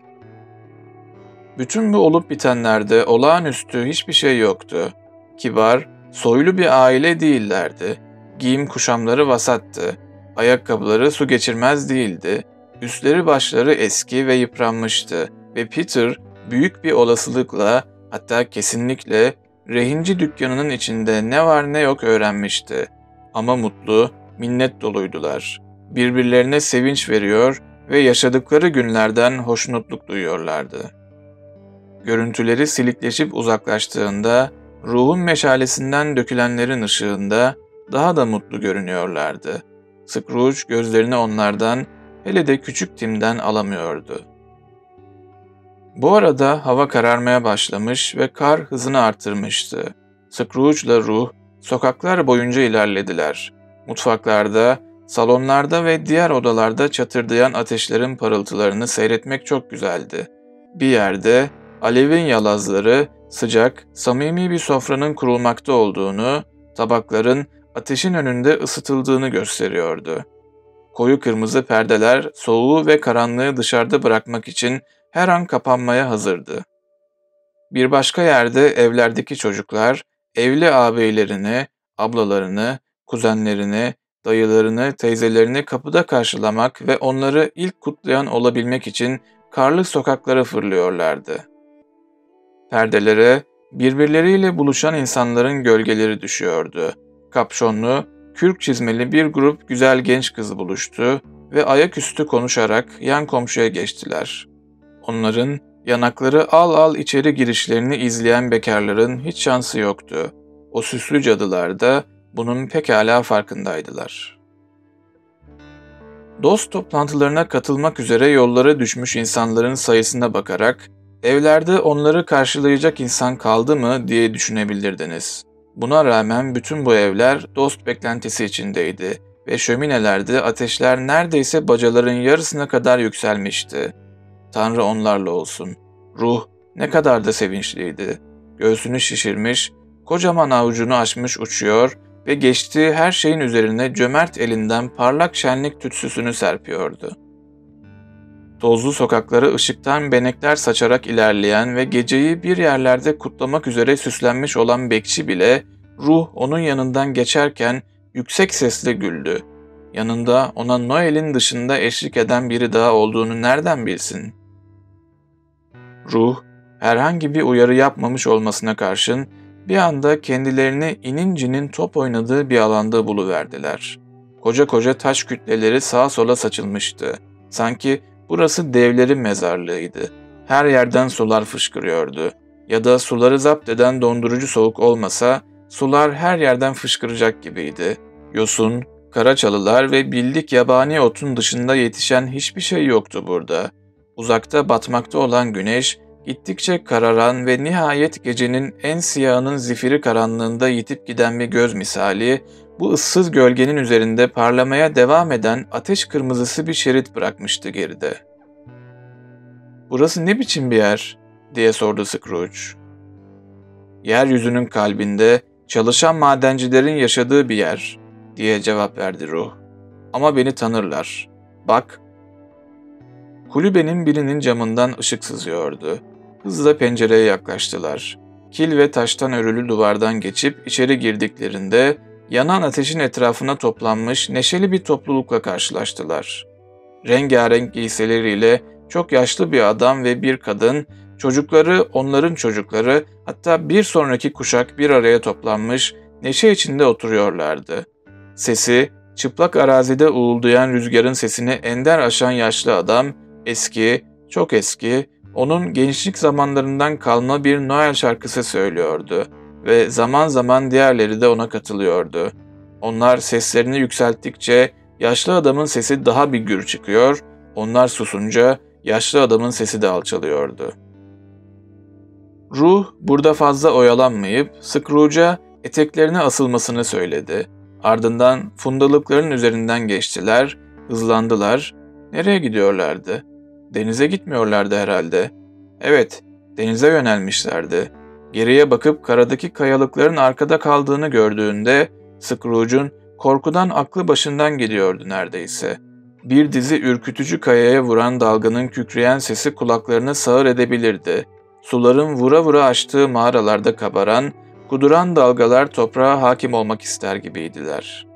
Bütün bu olup bitenlerde olağanüstü hiçbir şey yoktu. Kibar, soylu bir aile değillerdi. Giyim kuşamları vasattı. Ayakkabıları su geçirmez değildi. Üstleri başları eski ve yıpranmıştı ve Peter büyük bir olasılıkla, hatta kesinlikle rehinci dükkanının içinde ne var ne yok öğrenmişti. Ama mutlu, minnet doluydular. Birbirlerine sevinç veriyor ve yaşadıkları günlerden hoşnutluk duyuyorlardı. Görüntüleri silikleşip uzaklaştığında, ruhun meşalesinden dökülenlerin ışığında daha da mutlu görünüyorlardı. Scrooge gözlerini onlardan, hele de küçük Tim'den alamıyordu. Bu arada hava kararmaya başlamış ve kar hızını artırmıştı. Scrooge'la ruh sokaklar boyunca ilerlediler. Mutfaklarda, salonlarda ve diğer odalarda çatırdayan ateşlerin parıltılarını seyretmek çok güzeldi. Bir yerde alevin yalazları, sıcak, samimi bir sofranın kurulmakta olduğunu, tabakların ateşin önünde ısıtıldığını gösteriyordu. Koyu kırmızı perdeler soğuğu ve karanlığı dışarıda bırakmak için her an kapanmaya hazırdı. Bir başka yerde evlerdeki çocuklar, evli ağabeylerini, ablalarını, kuzenlerini, dayılarını, teyzelerini kapıda karşılamak ve onları ilk kutlayan olabilmek için karlı sokaklara fırlıyorlardı. Perdelere birbirleriyle buluşan insanların gölgeleri düşüyordu. Kapşonlu, kürk çizmeli bir grup güzel genç kız buluştu ve ayaküstü konuşarak yan komşuya geçtiler. Onların yanakları al al içeri girişlerini izleyen bekarların hiç şansı yoktu. O süslü cadılar da bunun pekala farkındaydılar. Dost toplantılarına katılmak üzere yollara düşmüş insanların sayısına bakarak, evlerde onları karşılayacak insan kaldı mı diye düşünebilirdiniz. Buna rağmen bütün bu evler dost beklentisi içindeydi ve şöminelerde ateşler neredeyse bacaların yarısına kadar yükselmişti. Tanrı onlarla olsun. Ruh ne kadar da sevinçliydi. Göğsünü şişirmiş, kocaman avucunu açmış uçuyor ve geçtiği her şeyin üzerine cömert elinden parlak şenlik tütsüsünü serpiyordu. Tozlu sokaklara ışıktan benekler saçarak ilerleyen ve geceyi bir yerlerde kutlamak üzere süslenmiş olan bekçi bile, ruh onun yanından geçerken yüksek sesle güldü. Yanında ona Noel'in dışında eşlik eden biri daha olduğunu nereden bilsin? Ruh, herhangi bir uyarı yapmamış olmasına karşın, bir anda kendilerini inincinin top oynadığı bir alanda buluverdiler. Koca koca taş kütleleri sağa sola saçılmıştı. Sanki burası devlerin mezarlığıydı. Her yerden sular fışkırıyordu. Ya da suları zapt eden dondurucu soğuk olmasa, sular her yerden fışkıracak gibiydi. Yosun, kara çalılar ve bildik yabani otun dışında yetişen hiçbir şey yoktu burada. Uzakta batmakta olan güneş, gittikçe kararan ve nihayet gecenin en siyahının zifiri karanlığında yitip giden bir göz misali, bu ıssız gölgenin üzerinde parlamaya devam eden ateş kırmızısı bir şerit bırakmıştı geride. "Burası ne biçim bir yer?" diye sordu Scrooge. "Yeryüzünün kalbinde çalışan madencilerin yaşadığı bir yer," diye cevap verdi ruh. "Ama beni tanırlar. Bak." Kulübenin birinin camından ışık sızıyordu. Hızla pencereye yaklaştılar. Kil ve taştan örülü duvardan geçip içeri girdiklerinde yanan ateşin etrafına toplanmış neşeli bir toplulukla karşılaştılar. Rengarenk giysileriyle çok yaşlı bir adam ve bir kadın, çocukları, onların çocukları, hatta bir sonraki kuşak bir araya toplanmış, neşe içinde oturuyorlardı. Sesi, çıplak arazide uğuldayan rüzgarın sesini ender aşan yaşlı adam, eski, çok eski, onun gençlik zamanlarından kalma bir Noel şarkısı söylüyordu ve zaman zaman diğerleri de ona katılıyordu. Onlar seslerini yükselttikçe yaşlı adamın sesi daha bir gür çıkıyor, onlar susunca yaşlı adamın sesi de alçalıyordu. Ruh burada fazla oyalanmayıp Scrooge'a eteklerine asılmasını söyledi. Ardından fundalıkların üzerinden geçtiler, hızlandılar. Nereye gidiyorlardı? Denize gitmiyorlardı herhalde. Evet, denize yönelmişlerdi. Geriye bakıp karadaki kayalıkların arkada kaldığını gördüğünde Scrooge'un korkudan aklı başından gidiyordu neredeyse. Bir dizi ürkütücü kayaya vuran dalganın kükreyen sesi kulaklarını sağır edebilirdi. Suların vura vura açtığı mağaralarda kabaran, kuduran dalgalar toprağa hakim olmak ister gibiydiler.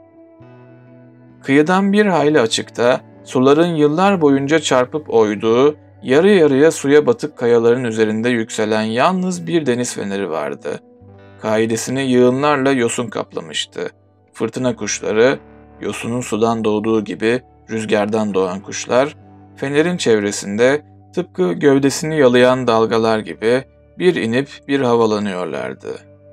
Kıyıdan bir hayli açıkta, suların yıllar boyunca çarpıp oyduğu, yarı yarıya suya batık kayaların üzerinde yükselen yalnız bir deniz feneri vardı. Kaidesini yığınlarla yosun kaplamıştı. Fırtına kuşları, yosunun sudan doğduğu gibi rüzgardan doğan kuşlar, fenerin çevresinde tıpkı gövdesini yalayan dalgalar gibi bir inip bir havalanıyorlardı.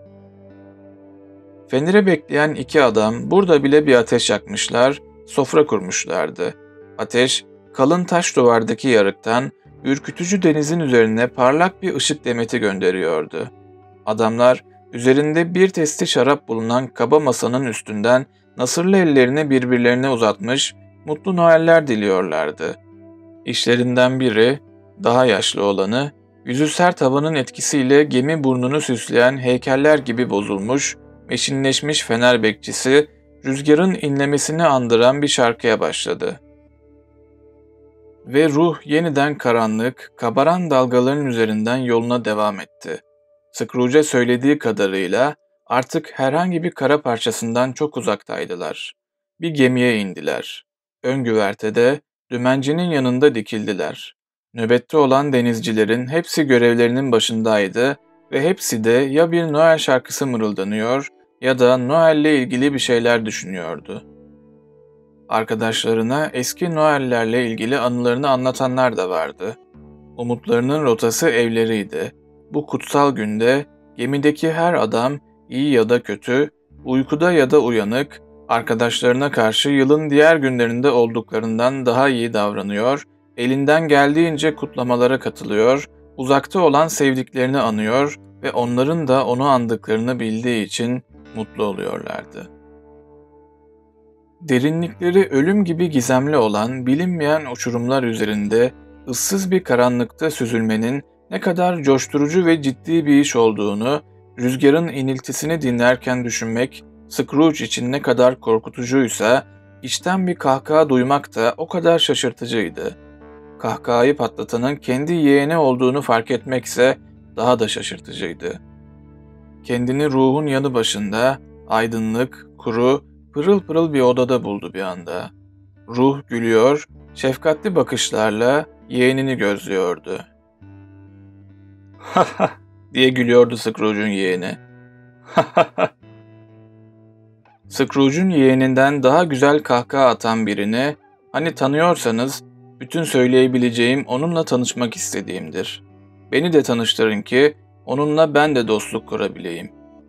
Feneri bekleyen iki adam burada bile bir ateş yakmışlar, sofra kurmuşlardı. Ateş, kalın taş duvardaki yarıktan ürkütücü denizin üzerine parlak bir ışık demeti gönderiyordu. Adamlar, üzerinde bir testi şarap bulunan kaba masanın üstünden nasırlı ellerini birbirlerine uzatmış, mutlu Noeller diliyorlardı. İşlerinden biri, daha yaşlı olanı, yüzü sert havanın etkisiyle gemi burnunu süsleyen heykeller gibi bozulmuş, meşinleşmiş fener bekçisi, rüzgarın inlemesini andıran bir şarkıya başladı. Ve ruh yeniden karanlık, kabaran dalgaların üzerinden yoluna devam etti. Scrooge'a söylediği kadarıyla artık herhangi bir kara parçasından çok uzaktaydılar. Bir gemiye indiler. Ön güvertede dümencinin yanında dikildiler. Nöbette olan denizcilerin hepsi görevlerinin başındaydı ve hepsi de ya bir Noel şarkısı mırıldanıyor ya da Noel'le ilgili bir şeyler düşünüyordu. Arkadaşlarına eski Noel'lerle ilgili anılarını anlatanlar da vardı. Umutlarının rotası evleriydi. Bu kutsal günde gemideki her adam iyi ya da kötü, uykuda ya da uyanık, arkadaşlarına karşı yılın diğer günlerinde olduklarından daha iyi davranıyor, elinden geldiğince kutlamalara katılıyor, uzakta olan sevdiklerini anıyor ve onların da onu andıklarını bildiği için mutlu oluyorlardı. Derinlikleri ölüm gibi gizemli olan bilinmeyen uçurumlar üzerinde ıssız bir karanlıkta süzülmenin ne kadar coşturucu ve ciddi bir iş olduğunu, rüzgarın iniltisini dinlerken düşünmek, Scrooge için ne kadar korkutucuysa, içten bir kahkaha duymak da o kadar şaşırtıcıydı. Kahkahayı patlatanın kendi yeğeni olduğunu fark etmekse daha da şaşırtıcıydı. Kendini ruhun yanı başında, aydınlık, kuru, pırıl pırıl bir odada buldu bir anda. Ruh gülüyor, şefkatli bakışlarla yeğenini gözlüyordu. "Ha ha!" diye gülüyordu Scrooge'un yeğeni. "Ha ha ha!" Scrooge'un yeğeninden daha güzel kahkaha atan birini, hani tanıyorsanız, bütün söyleyebileceğim onunla tanışmak istediğimdir. Beni de tanıştırın ki, onunla ben de dostluk kurabileyim.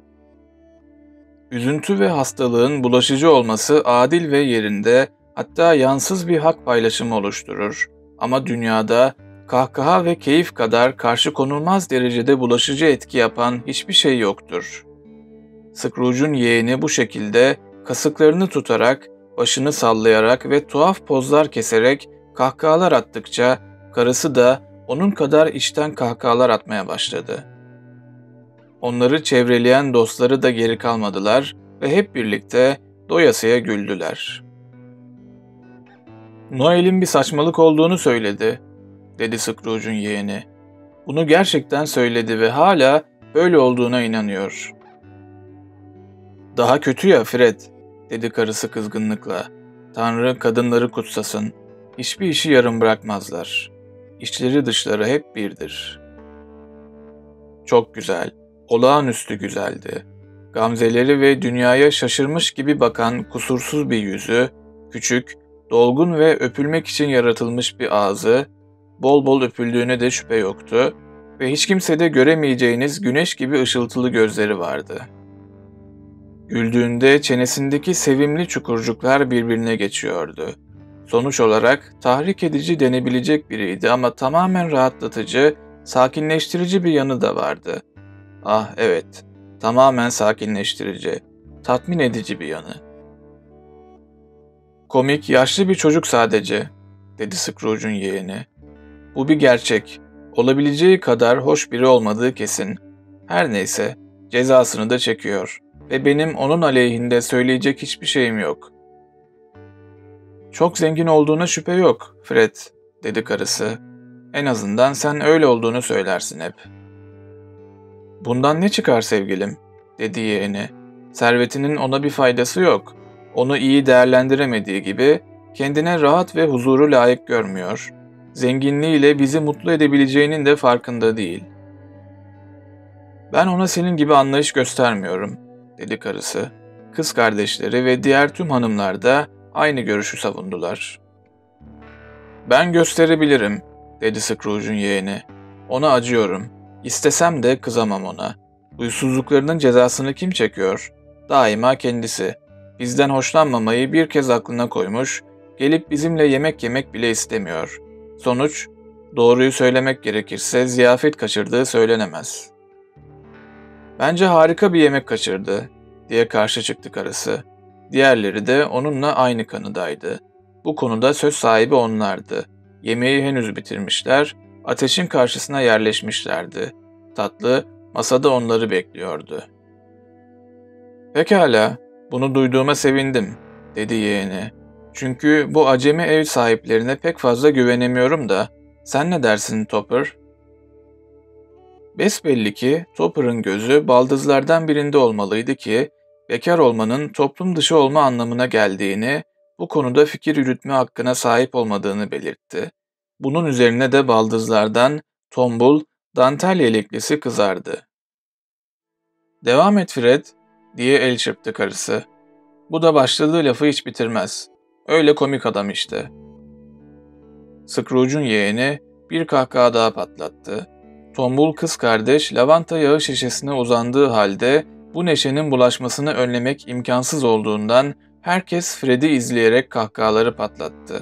Üzüntü ve hastalığın bulaşıcı olması adil ve yerinde, hatta yansız bir hak paylaşımı oluşturur. Ama dünyada kahkaha ve keyif kadar karşı konulmaz derecede bulaşıcı etki yapan hiçbir şey yoktur. Scrooge'un yeğeni bu şekilde kasıklarını tutarak, başını sallayarak ve tuhaf pozlar keserek kahkahalar attıkça karısı da onun kadar içten kahkahalar atmaya başladı. Onları çevreleyen dostları da geri kalmadılar ve hep birlikte doyasıya güldüler. "Noel'in bir saçmalık olduğunu söyledi," dedi Scrooge'un yeğeni. "Bunu gerçekten söyledi ve hala böyle olduğuna inanıyor." "Daha kötü ya Fred," dedi karısı kızgınlıkla. "Tanrı kadınları kutsasın. Hiçbir işi yarım bırakmazlar. İçleri dışları hep birdir." Çok güzel, olağanüstü güzeldi. Gamzeleri ve dünyaya şaşırmış gibi bakan kusursuz bir yüzü, küçük, dolgun ve öpülmek için yaratılmış bir ağzı, bol bol öpüldüğüne de şüphe yoktu ve hiç kimsede göremeyeceğiniz güneş gibi ışıltılı gözleri vardı. Güldüğünde çenesindeki sevimli çukurcuklar birbirine geçiyordu. Sonuç olarak tahrik edici denebilecek biriydi ama tamamen rahatlatıcı, sakinleştirici bir yanı da vardı. Ah evet, tamamen sakinleştirici, tatmin edici bir yanı. "Komik, yaşlı bir çocuk sadece," dedi Scrooge'un yeğeni. "Bu bir gerçek. Olabileceği kadar hoş biri olmadığı kesin. Her neyse, cezasını da çekiyor ve benim onun aleyhinde söyleyecek hiçbir şeyim yok." "Çok zengin olduğuna şüphe yok, Fred," dedi karısı. "En azından sen öyle olduğunu söylersin hep." "Bundan ne çıkar sevgilim?" dedi yeğeni. "Servetinin ona bir faydası yok. Onu iyi değerlendiremediği gibi kendine rahat ve huzuru layık görmüyor. Zenginliğiyle bizi mutlu edebileceğinin de farkında değil." "Ben ona senin gibi anlayış göstermiyorum," dedi karısı. Kız kardeşleri ve diğer tüm hanımlar da aynı görüşü savundular. "Ben gösterebilirim," dedi Scrooge'un yeğeni. "Ona acıyorum. İstesem de kızamam ona. Huysuzluklarının cezasını kim çekiyor? Daima kendisi. Bizden hoşlanmamayı bir kez aklına koymuş, gelip bizimle yemek yemek bile istemiyor. Sonuç, doğruyu söylemek gerekirse ziyafet kaçırdığı söylenemez." "Bence harika bir yemek kaçırdı," diye karşı çıktı karısı. Diğerleri de onunla aynı kanıdaydı. Bu konuda söz sahibi onlardı. Yemeği henüz bitirmişler, ateşin karşısına yerleşmişlerdi. Tatlı, masada onları bekliyordu. "Pekala, bunu duyduğuma sevindim," dedi yeğeni. "Çünkü bu acemi ev sahiplerine pek fazla güvenemiyorum da, sen ne dersin Topper?" Besbelli ki Topper'ın gözü baldızlardan birinde olmalıydı ki, bekar olmanın toplum dışı olma anlamına geldiğini, bu konuda fikir yürütme hakkına sahip olmadığını belirtti. Bunun üzerine de baldızlardan tombul, dantel yeleklisi kızardı. "Devam et Fred," diye el çırptı karısı. "Bu da başladığı lafı hiç bitirmez. Öyle komik adam işte." Scrooge'un yeğeni bir kahkaha daha patlattı. Tombul kız kardeş lavanta yağı şişesine uzandığı halde bu neşenin bulaşmasını önlemek imkansız olduğundan herkes Fred'i izleyerek kahkahaları patlattı.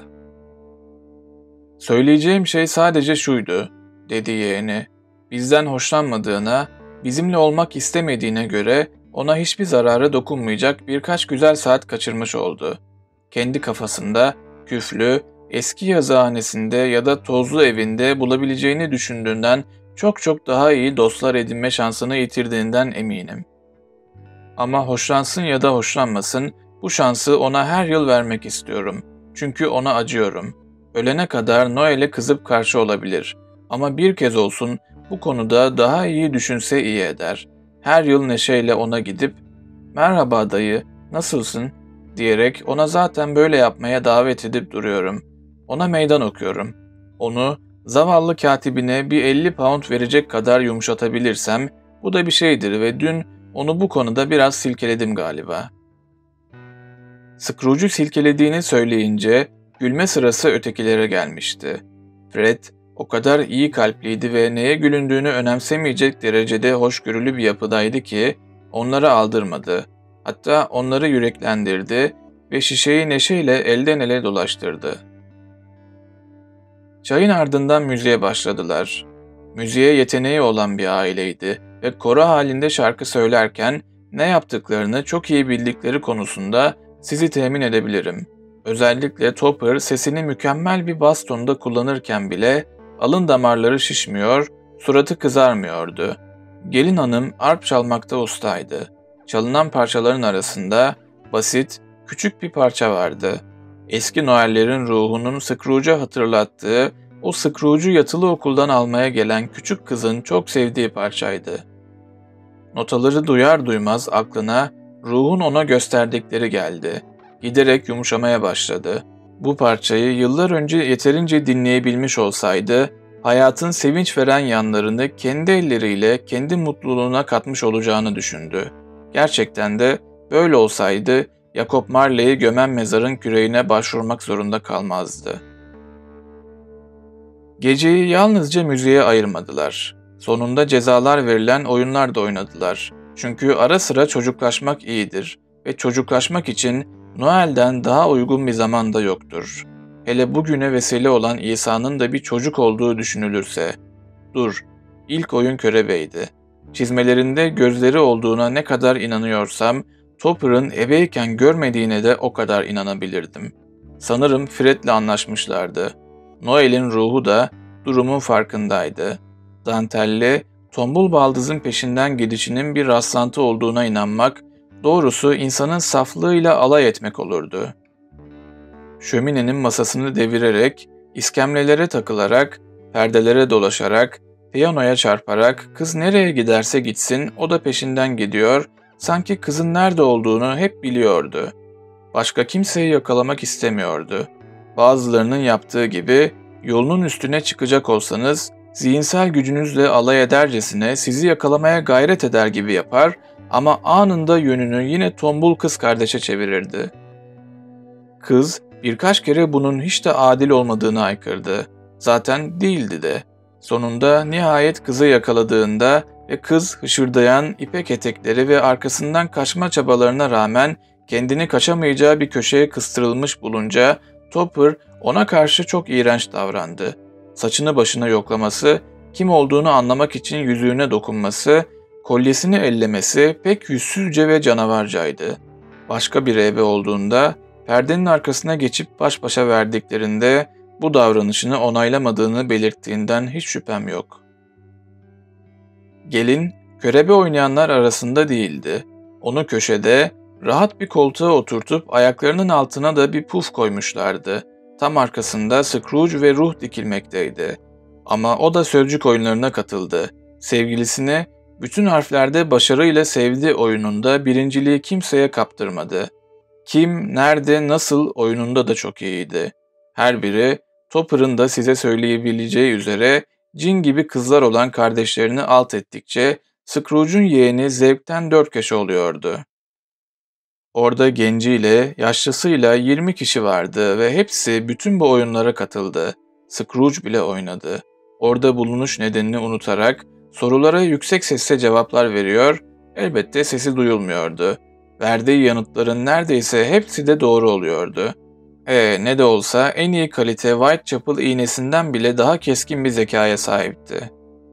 "Söyleyeceğim şey sadece şuydu," dedi yeğeni. "Bizden hoşlanmadığına, bizimle olmak istemediğine göre ona hiçbir zararı dokunmayacak birkaç güzel saat kaçırmış oldu. Kendi kafasında, küflü, eski yazıhanesinde ya da tozlu evinde bulabileceğini düşündüğünden çok çok daha iyi dostlar edinme şansını yitirdiğinden eminim. Ama hoşlansın ya da hoşlanmasın, bu şansı ona her yıl vermek istiyorum. Çünkü ona acıyorum. Ölene kadar Noel'e kızıp karşı olabilir. Ama bir kez olsun bu konuda daha iyi düşünse iyi eder. Her yıl neşeyle ona gidip, 'Merhaba dayı, nasılsın?' diyerek ona zaten böyle yapmaya davet edip duruyorum. Ona meydan okuyorum. Onu zavallı katibine bir elli pound verecek kadar yumuşatabilirsem, bu da bir şeydir ve dün onu bu konuda biraz silkeledim galiba." Scrooge'u silkelediğini söyleyince gülme sırası ötekilere gelmişti. Fred o kadar iyi kalpliydi ve neye gülündüğünü önemsemeyecek derecede hoşgörülü bir yapıdaydı ki onlara aldırmadı. Hatta onları yüreklendirdi ve şişeyi neşeyle elden ele dolaştırdı. Çayın ardından müziğe başladılar. Müziğe yeteneği olan bir aileydi ve koro halinde şarkı söylerken ne yaptıklarını çok iyi bildikleri konusunda sizi temin edebilirim. Özellikle Topper sesini mükemmel bir bas tonda kullanırken bile alın damarları şişmiyor, suratı kızarmıyordu. Gelin hanım arp çalmakta ustaydı. Çalınan parçaların arasında basit, küçük bir parça vardı. Eski Noel'lerin ruhunun Scrooge'a hatırlattığı, o Scrooge'u yatılı okuldan almaya gelen küçük kızın çok sevdiği parçaydı. Notaları duyar duymaz aklına ruhun ona gösterdikleri geldi. Giderek yumuşamaya başladı. Bu parçayı yıllar önce yeterince dinleyebilmiş olsaydı, hayatın sevinç veren yanlarını kendi elleriyle kendi mutluluğuna katmış olacağını düşündü. Gerçekten de böyle olsaydı, Jacob Marley'i gömen mezarın küreğine başvurmak zorunda kalmazdı. Geceyi yalnızca müziğe ayırmadılar. Sonunda cezalar verilen oyunlar da oynadılar. Çünkü ara sıra çocuklaşmak iyidir ve çocuklaşmak için Noel'den daha uygun bir zaman da yoktur. Hele bugüne vesile olan İsa'nın da bir çocuk olduğu düşünülürse. Dur, ilk oyun körebeydi. Çizmelerinde gözleri olduğuna ne kadar inanıyorsam, Topper'ın ebeyken görmediğine de o kadar inanabilirdim. Sanırım Fred'le anlaşmışlardı. Noel'in ruhu da durumun farkındaydı. Dantelli, tombul baldızın peşinden gidişinin bir rastlantı olduğuna inanmak, doğrusu insanın saflığıyla alay etmek olurdu. Şöminenin masasını devirerek, iskemlelere takılarak, perdelere dolaşarak, piyanoya çarparak kız nereye giderse gitsin o da peşinden gidiyor, sanki kızın nerede olduğunu hep biliyordu. Başka kimseyi yakalamak istemiyordu. Bazılarının yaptığı gibi yolunun üstüne çıkacak olsanız zihinsel gücünüzle alay edercesine sizi yakalamaya gayret eder gibi yapar ama anında yönünü yine tombul kız kardeşe çevirirdi. Kız birkaç kere bunun hiç de adil olmadığını haykırdı. Zaten değildi de. Sonunda nihayet kızı yakaladığında ve kız hışırdayan ipek etekleri ve arkasından kaçma çabalarına rağmen kendini kaçamayacağı bir köşeye kıstırılmış bulunca Topper ona karşı çok iğrenç davrandı. Saçını başına yoklaması, kim olduğunu anlamak için yüzüğüne dokunması, kolyesini ellemesi pek yüzsüzce ve canavarcaydı. Başka bir ebe olduğunda perdenin arkasına geçip baş başa verdiklerinde bu davranışını onaylamadığını belirttiğinden hiç şüphem yok. Gelin, körebe oynayanlar arasında değildi. Onu köşede, rahat bir koltuğa oturtup ayaklarının altına da bir puf koymuşlardı. Tam arkasında Scrooge ve Ruh dikilmekteydi. Ama o da sözcük oyunlarına katıldı. Sevgilisini bütün harflerde başarıyla sevdi oyununda birinciliği kimseye kaptırmadı. Kim, nerede, nasıl oyununda da çok iyiydi. Her biri, Topper'ın da size söyleyebileceği üzere cin gibi kızlar olan kardeşlerini alt ettikçe Scrooge'un yeğeni zevkten dört köşe oluyordu. Orada genciyle, yaşlısıyla yirmi kişi vardı ve hepsi bütün bu oyunlara katıldı. Scrooge bile oynadı. Orada bulunuş nedenini unutarak sorulara yüksek sesle cevaplar veriyor, elbette sesi duyulmuyordu. Verdiği yanıtların neredeyse hepsi de doğru oluyordu. E ne de olsa en iyi kalite Whitechapel iğnesinden bile daha keskin bir zekaya sahipti.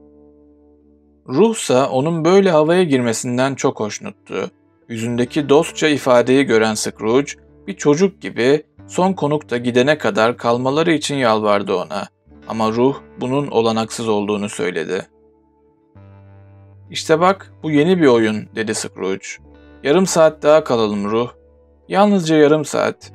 Ruhsa onun böyle havaya girmesinden çok hoşnuttu. Yüzündeki dostça ifadeyi gören Scrooge, bir çocuk gibi son konukta gidene kadar kalmaları için yalvardı ona. Ama Ruh bunun olanaksız olduğunu söyledi. "İşte bak, bu yeni bir oyun," dedi Scrooge. "Yarım saat daha kalalım Ruh. Yalnızca yarım saat."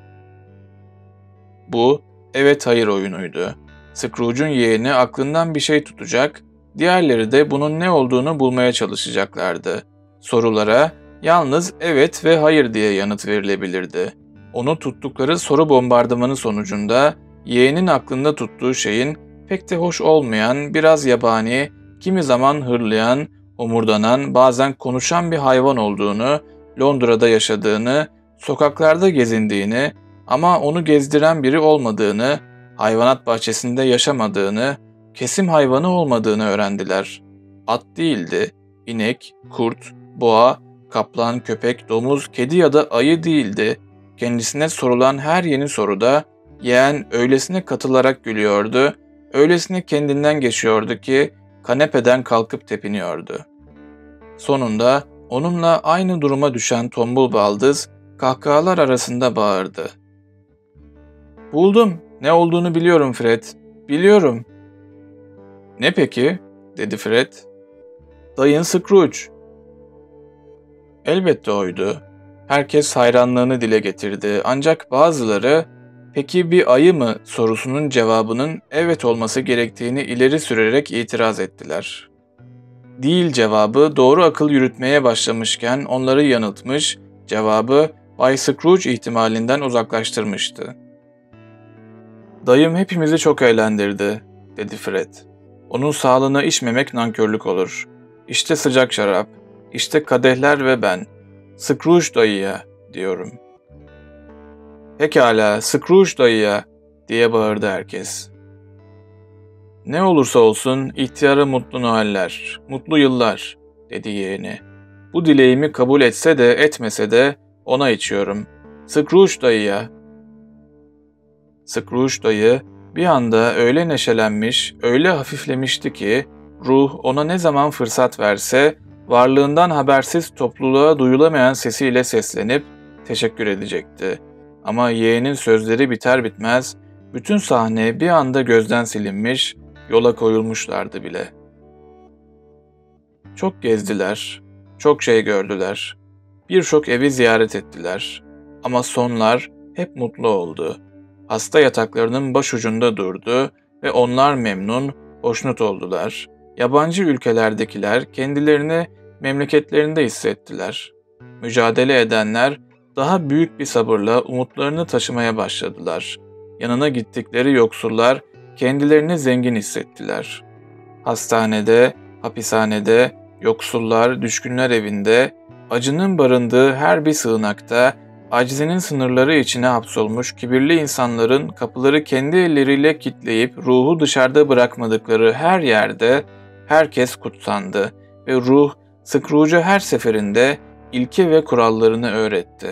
Bu, evet hayır oyunuydu. Scrooge'un yeğeni aklından bir şey tutacak, diğerleri de bunun ne olduğunu bulmaya çalışacaklardı. Sorulara yalnız evet ve hayır diye yanıt verilebilirdi. Onu tuttukları soru bombardımanı sonucunda yeğenin aklında tuttuğu şeyin pek de hoş olmayan, biraz yabani, kimi zaman hırlayan, omurdanan, bazen konuşan bir hayvan olduğunu, Londra'da yaşadığını, sokaklarda gezindiğini ama onu gezdiren biri olmadığını, hayvanat bahçesinde yaşamadığını, kesim hayvanı olmadığını öğrendiler. At değildi, inek, kurt, boğa, kaplan, köpek, domuz, kedi ya da ayı değildi. Kendisine sorulan her yeni soruda yeğen öylesine katılarak gülüyordu, öylesine kendinden geçiyordu ki kanepeden kalkıp tepiniyordu. Sonunda onunla aynı duruma düşen tombul baldız kahkahalar arasında bağırdı. "Buldum. Ne olduğunu biliyorum Fred. Biliyorum." "Ne peki?" dedi Fred. "Dayın Scrooge." Elbette oydu. Herkes hayranlığını dile getirdi ancak bazıları "Peki bir ayı mı?" sorusunun cevabının evet olması gerektiğini ileri sürerek itiraz ettiler. Değil cevabı doğru akıl yürütmeye başlamışken onları yanıltmış, cevabı Bay Scrooge ihtimalinden uzaklaştırmıştı. "Dayım hepimizi çok eğlendirdi," dedi Fred. "Onun sağlığına içmemek nankörlük olur. İşte sıcak şarap, işte kadehler ve ben. Scrooge dayıya," diyorum. "Pekala, Scrooge dayıya," diye bağırdı herkes. "Ne olursa olsun ihtiyara mutlu Noeller, mutlu yıllar," dedi yeğeni. "Bu dileğimi kabul etse de etmese de ona içiyorum. Scrooge dayıya." Scrooge dayı bir anda öyle neşelenmiş, öyle hafiflemişti ki Ruh ona ne zaman fırsat verse, varlığından habersiz topluluğa duyulamayan sesiyle seslenip teşekkür edecekti. Ama yeğenin sözleri biter bitmez, bütün sahne bir anda gözden silinmiş, yola koyulmuşlardı bile. Çok gezdiler, çok şey gördüler, birçok evi ziyaret ettiler. Ama sonlar hep mutlu oldu. Hasta yataklarının başucunda durdu ve onlar memnun, hoşnut oldular. Yabancı ülkelerdekiler kendilerini memleketlerinde hissettiler. Mücadele edenler daha büyük bir sabırla umutlarını taşımaya başladılar. Yanına gittikleri yoksullar kendilerini zengin hissettiler. Hastanede, hapishanede, yoksullar, düşkünler evinde, acının barındığı her bir sığınakta, aczinin sınırları içine hapsolmuş kibirli insanların kapıları kendi elleriyle kilitleyip ruhu dışarıda bırakmadıkları her yerde herkes kutsandı ve ruh Scrooge'a her seferinde ilke ve kurallarını öğretti.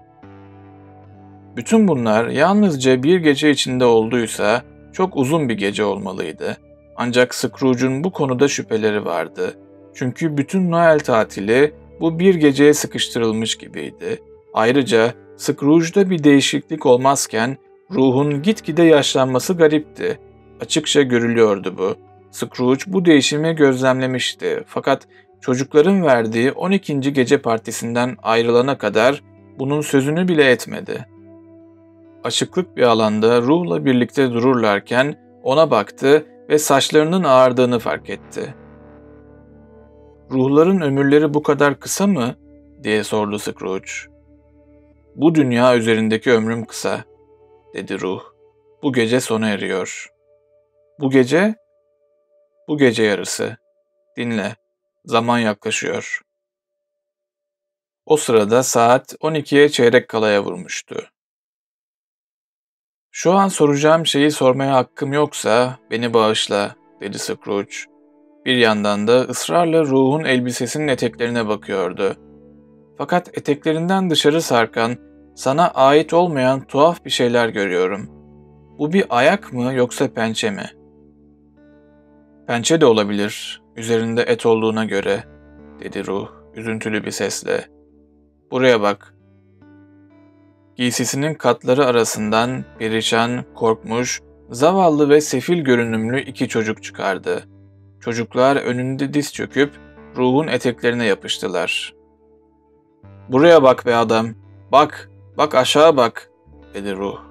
Bütün bunlar yalnızca bir gece içinde olduysa çok uzun bir gece olmalıydı. Ancak Scrooge'un bu konuda şüpheleri vardı. Çünkü bütün Noel tatili bu bir geceye sıkıştırılmış gibiydi. Ayrıca Scrooge'da bir değişiklik olmazken ruhun gitgide yaşlanması garipti. Açıkça görülüyordu bu. Scrooge bu değişimi gözlemlemişti fakat çocukların verdiği on ikinci gece partisinden ayrılana kadar bunun sözünü bile etmedi. Açıklık bir alanda ruhla birlikte dururlarken ona baktı ve saçlarının ağardığını fark etti. "Ruhların ömürleri bu kadar kısa mı?" diye sordu Scrooge. "Bu dünya üzerindeki ömrüm kısa," dedi ruh. "Bu gece sona eriyor." "Bu gece?" "Bu gece yarısı. Dinle, zaman yaklaşıyor." O sırada saat on ikiye çeyrek kalaya vurmuştu. "Şu an soracağım şeyi sormaya hakkım yoksa beni bağışla," dedi Scrooge. Bir yandan da ısrarla ruhun elbisesinin eteklerine bakıyordu. "Fakat eteklerinden dışarı sarkan, sana ait olmayan tuhaf bir şeyler görüyorum. Bu bir ayak mı yoksa pençe mi?" "Pençe de olabilir, üzerinde et olduğuna göre," dedi ruh üzüntülü bir sesle. "Buraya bak." Giysisinin katları arasından perişan, korkmuş, zavallı ve sefil görünümlü iki çocuk çıkardı. Çocuklar önünde diz çöküp ruhun eteklerine yapıştılar. "Buraya bak be adam, bak, bak aşağı bak," dedi ruh.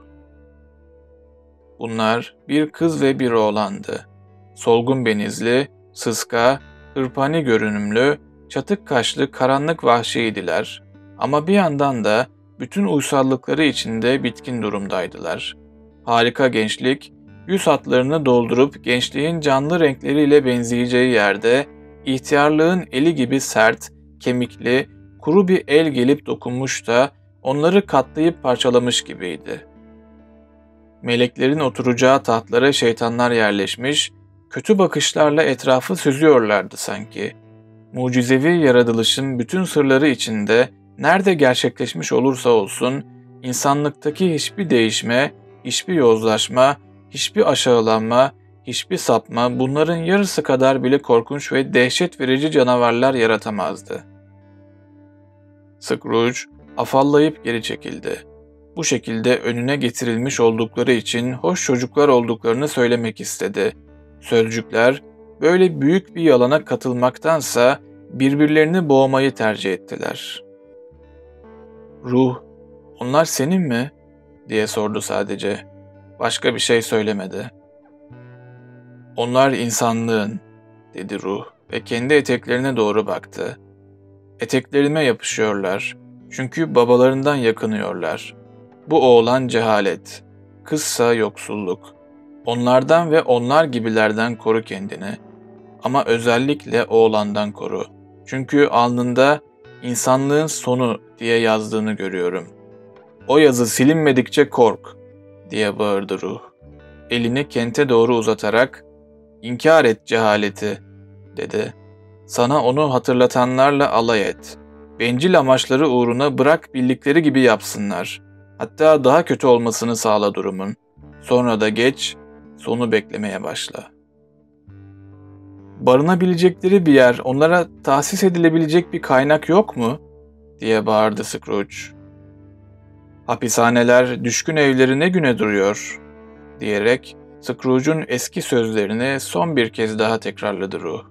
Bunlar bir kız ve bir oğlandı. Solgun benizli, sıska, hırpani görünümlü, çatık kaşlı karanlık vahşiydiler. Ama bir yandan da bütün uysallıkları içinde bitkin durumdaydılar. Harika gençlik, yüz hatlarını doldurup gençliğin canlı renkleriyle benzeyeceği yerde, ihtiyarlığın eli gibi sert, kemikli, kuru bir el gelip dokunmuş da onları katlayıp parçalamış gibiydi. Meleklerin oturacağı tahtlara şeytanlar yerleşmiş, kötü bakışlarla etrafı süzüyorlardı sanki. Mucizevi yaratılışın bütün sırları içinde nerede gerçekleşmiş olursa olsun, insanlıktaki hiçbir değişme, hiçbir yozlaşma, hiçbir aşağılanma, hiçbir sapma bunların yarısı kadar bile korkunç ve dehşet verici canavarlar yaratamazdı. Scrooge afallayıp geri çekildi. Bu şekilde önüne getirilmiş oldukları için hoş çocuklar olduklarını söylemek istedi. Sözcükler böyle büyük bir yalana katılmaktansa birbirlerini boğmayı tercih ettiler. "Ruh, onlar senin mi?" diye sordu sadece. Başka bir şey söylemedi. "Onlar insanlığın," dedi ruh ve kendi eteklerine doğru baktı. "Eteklerime yapışıyorlar. Çünkü babalarından yakınıyorlar. Bu oğlan cehalet, kızsa yoksulluk. Onlardan ve onlar gibilerden koru kendini. Ama özellikle oğlandan koru. Çünkü alnında insanlığın sonu diye yazdığını görüyorum. O yazı silinmedikçe kork," diye bağırdı ruh. Elini kente doğru uzatarak, "İnkar et cehaleti," dedi. "Sana onu hatırlatanlarla alay et. Bencil amaçları uğruna bırak bildikleri gibi yapsınlar. Hatta daha kötü olmasını sağla durumun. Sonra da geç, sonu beklemeye başla." "Barınabilecekleri bir yer, onlara tahsis edilebilecek bir kaynak yok mu?" diye bağırdı Scrooge. "Hapishaneler, düşkün evleri ne güne duruyor?" diyerek Scrooge'un eski sözlerini son bir kez daha tekrarladı ruh.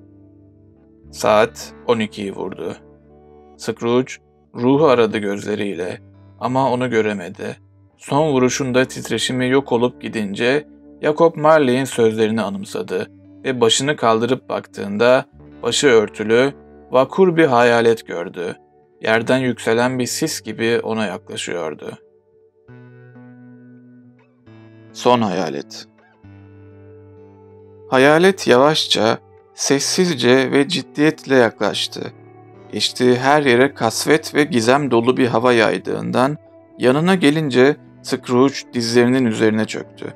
Saat on ikiyi vurdu. Scrooge, ruhu aradı gözleriyle ama onu göremedi. Son vuruşunda titreşimi yok olup gidince Jacob Marley'in sözlerini anımsadı ve başını kaldırıp baktığında başı örtülü, vakur bir hayalet gördü. Yerden yükselen bir sis gibi ona yaklaşıyordu. Son hayalet. Hayalet yavaşça, sessizce ve ciddiyetle yaklaştı. Geçtiği her yere kasvet ve gizem dolu bir hava yaydığından yanına gelince Scrooge dizlerinin üzerine çöktü.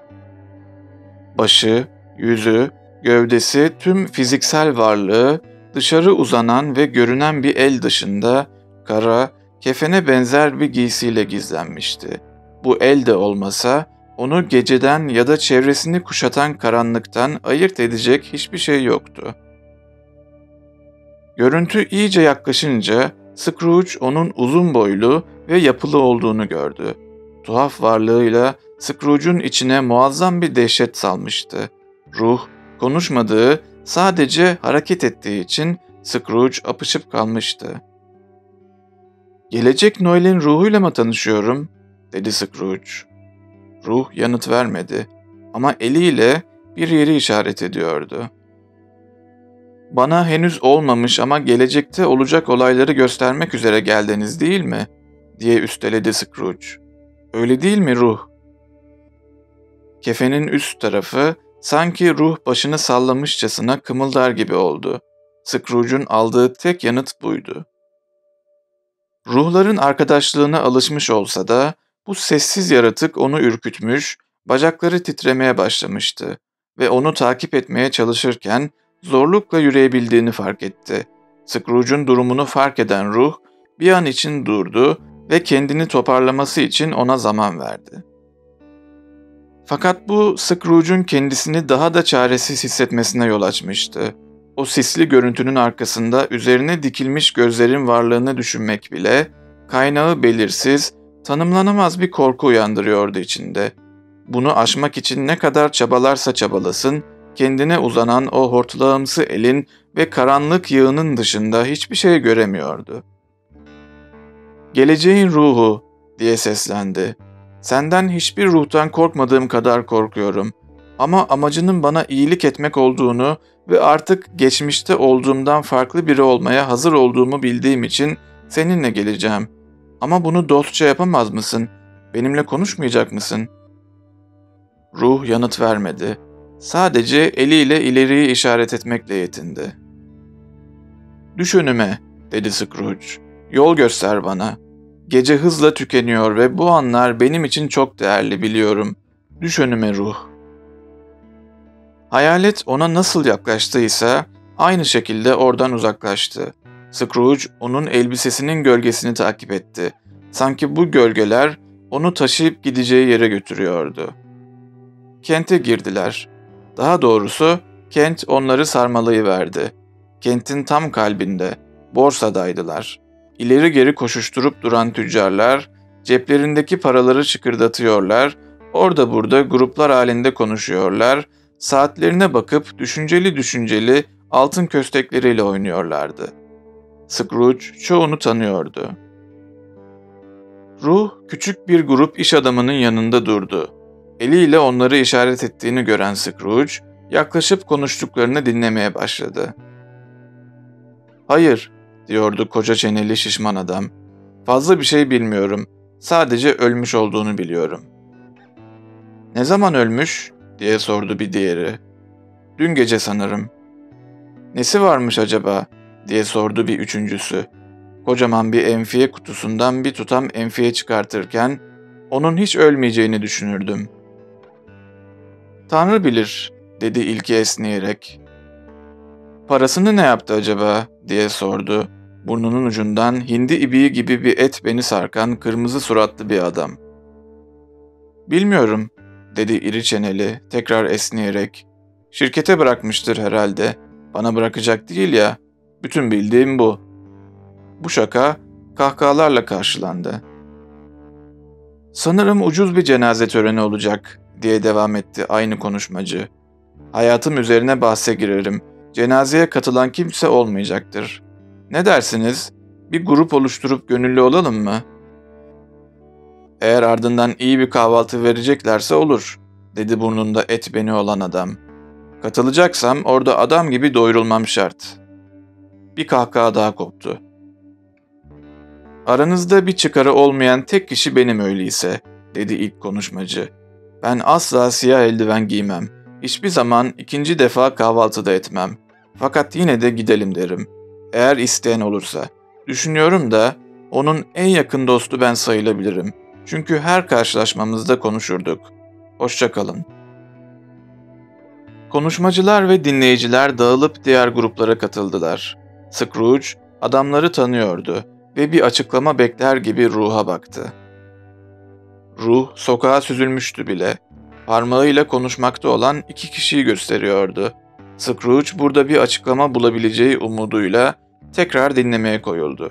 Başı, yüzü, gövdesi, tüm fiziksel varlığı dışarı uzanan ve görünen bir el dışında kara, kefene benzer bir giysiyle gizlenmişti. Bu el de olmasa onu geceden ya da çevresini kuşatan karanlıktan ayırt edecek hiçbir şey yoktu. Görüntü iyice yaklaşınca Scrooge onun uzun boylu ve yapılı olduğunu gördü. Tuhaf varlığıyla Scrooge'un içine muazzam bir dehşet salmıştı. Ruh, konuşmadığı, sadece hareket ettiği için Scrooge apışıp kalmıştı. "Gelecek Noel'in ruhuyla mı tanışıyorum?" dedi Scrooge. Ruh yanıt vermedi ama eliyle bir yeri işaret ediyordu. "Bana henüz olmamış ama gelecekte olacak olayları göstermek üzere geldiniz değil mi?" diye üsteledi Scrooge. "Öyle değil mi ruh?" Kefenin üst tarafı sanki ruh başını sallamışçasına kımıldar gibi oldu. Scrooge'un aldığı tek yanıt buydu. Ruhların arkadaşlığına alışmış olsa da bu sessiz yaratık onu ürkütmüş, bacakları titremeye başlamıştı ve onu takip etmeye çalışırken zorlukla yürüyebildiğini fark etti. Scrooge'un durumunu fark eden ruh bir an için durdu ve kendini toparlaması için ona zaman verdi. Fakat bu Scrooge'un kendisini daha da çaresiz hissetmesine yol açmıştı. O sisli görüntünün arkasında üzerine dikilmiş gözlerin varlığını düşünmek bile kaynağı belirsiz, tanımlanamaz bir korku uyandırıyordu içinde. Bunu aşmak için ne kadar çabalarsa çabalasın, kendine uzanan o hortlağımsı elin ve karanlık yığının dışında hiçbir şey göremiyordu. "Geleceğin ruhu," diye seslendi. "Senden hiçbir ruhtan korkmadığım kadar korkuyorum. Ama amacının bana iyilik etmek olduğunu ve artık geçmişte olduğumdan farklı biri olmaya hazır olduğumu bildiğim için seninle geleceğim. Ama bunu dostça yapamaz mısın? Benimle konuşmayacak mısın?" Ruh yanıt vermedi. Sadece eliyle ileriyi işaret etmekle yetindi. "Düş önüme," dedi Scrooge. "Yol göster bana. Gece hızla tükeniyor ve bu anlar benim için çok değerli biliyorum. Düş önüme ruh." Hayalet ona nasıl yaklaştıysa aynı şekilde oradan uzaklaştı. Scrooge onun elbisesinin gölgesini takip etti. Sanki bu gölgeler onu taşıyıp gideceği yere götürüyordu. Kente girdiler. Daha doğrusu kent onları sarmalayıverdi. Kentin tam kalbinde, borsadaydılar. İleri geri koşuşturup duran tüccarlar, ceplerindeki paraları şıkırdatıyorlar, orada burada gruplar halinde konuşuyorlar, saatlerine bakıp düşünceli düşünceli altın köstekleriyle oynuyorlardı. Scrooge çoğunu tanıyordu. Ruh küçük bir grup iş adamının yanında durdu. Eliyle onları işaret ettiğini gören Scrooge, yaklaşıp konuştuklarını dinlemeye başladı. "Hayır," diyordu koca çeneli şişman adam. "Fazla bir şey bilmiyorum. Sadece ölmüş olduğunu biliyorum." "Ne zaman ölmüş?" diye sordu bir diğeri. "Dün gece sanırım." "Nesi varmış acaba?" diye sordu bir üçüncüsü. Kocaman bir enfiye kutusundan bir tutam enfiye çıkartırken, "Onun hiç ölmeyeceğini düşünürdüm." "Tanrı bilir," dedi ilki esneyerek. "Parasını ne yaptı acaba?" diye sordu. Burnunun ucundan hindi ibiği gibi bir et beni sarkan kırmızı suratlı bir adam. "Bilmiyorum," dedi iri çeneli tekrar esneyerek. Şirkete bırakmıştır herhalde. Bana bırakacak değil ya. Bütün bildiğim bu. Bu şaka kahkahalarla karşılandı. Sanırım ucuz bir cenaze töreni olacak, diye devam etti aynı konuşmacı. Hayatım üzerine bahse girerim. Cenazeye katılan kimse olmayacaktır. Ne dersiniz? Bir grup oluşturup gönüllü olalım mı? Eğer ardından iyi bir kahvaltı vereceklerse olur, dedi burnunda et beni olan adam. Katılacaksam orada adam gibi doyurulmam şart. Bir kahkaha daha koptu. Aranızda bir çıkarı olmayan tek kişi benim öyleyse, dedi ilk konuşmacı. Ben asla siyah eldiven giymem. Hiçbir zaman ikinci defa kahvaltıda etmem. Fakat yine de gidelim derim. Eğer isteyen olursa. Düşünüyorum da onun en yakın dostu ben sayılabilirim. Çünkü her karşılaşmamızda konuşurduk. Hoşça kalın. Konuşmacılar ve dinleyiciler dağılıp diğer gruplara katıldılar. Scrooge adamları tanıyordu ve bir açıklama bekler gibi ruha baktı. Ruh sokağa süzülmüştü bile. Parmağıyla konuşmakta olan iki kişiyi gösteriyordu. Scrooge burada bir açıklama bulabileceği umuduyla tekrar dinlemeye koyuldu.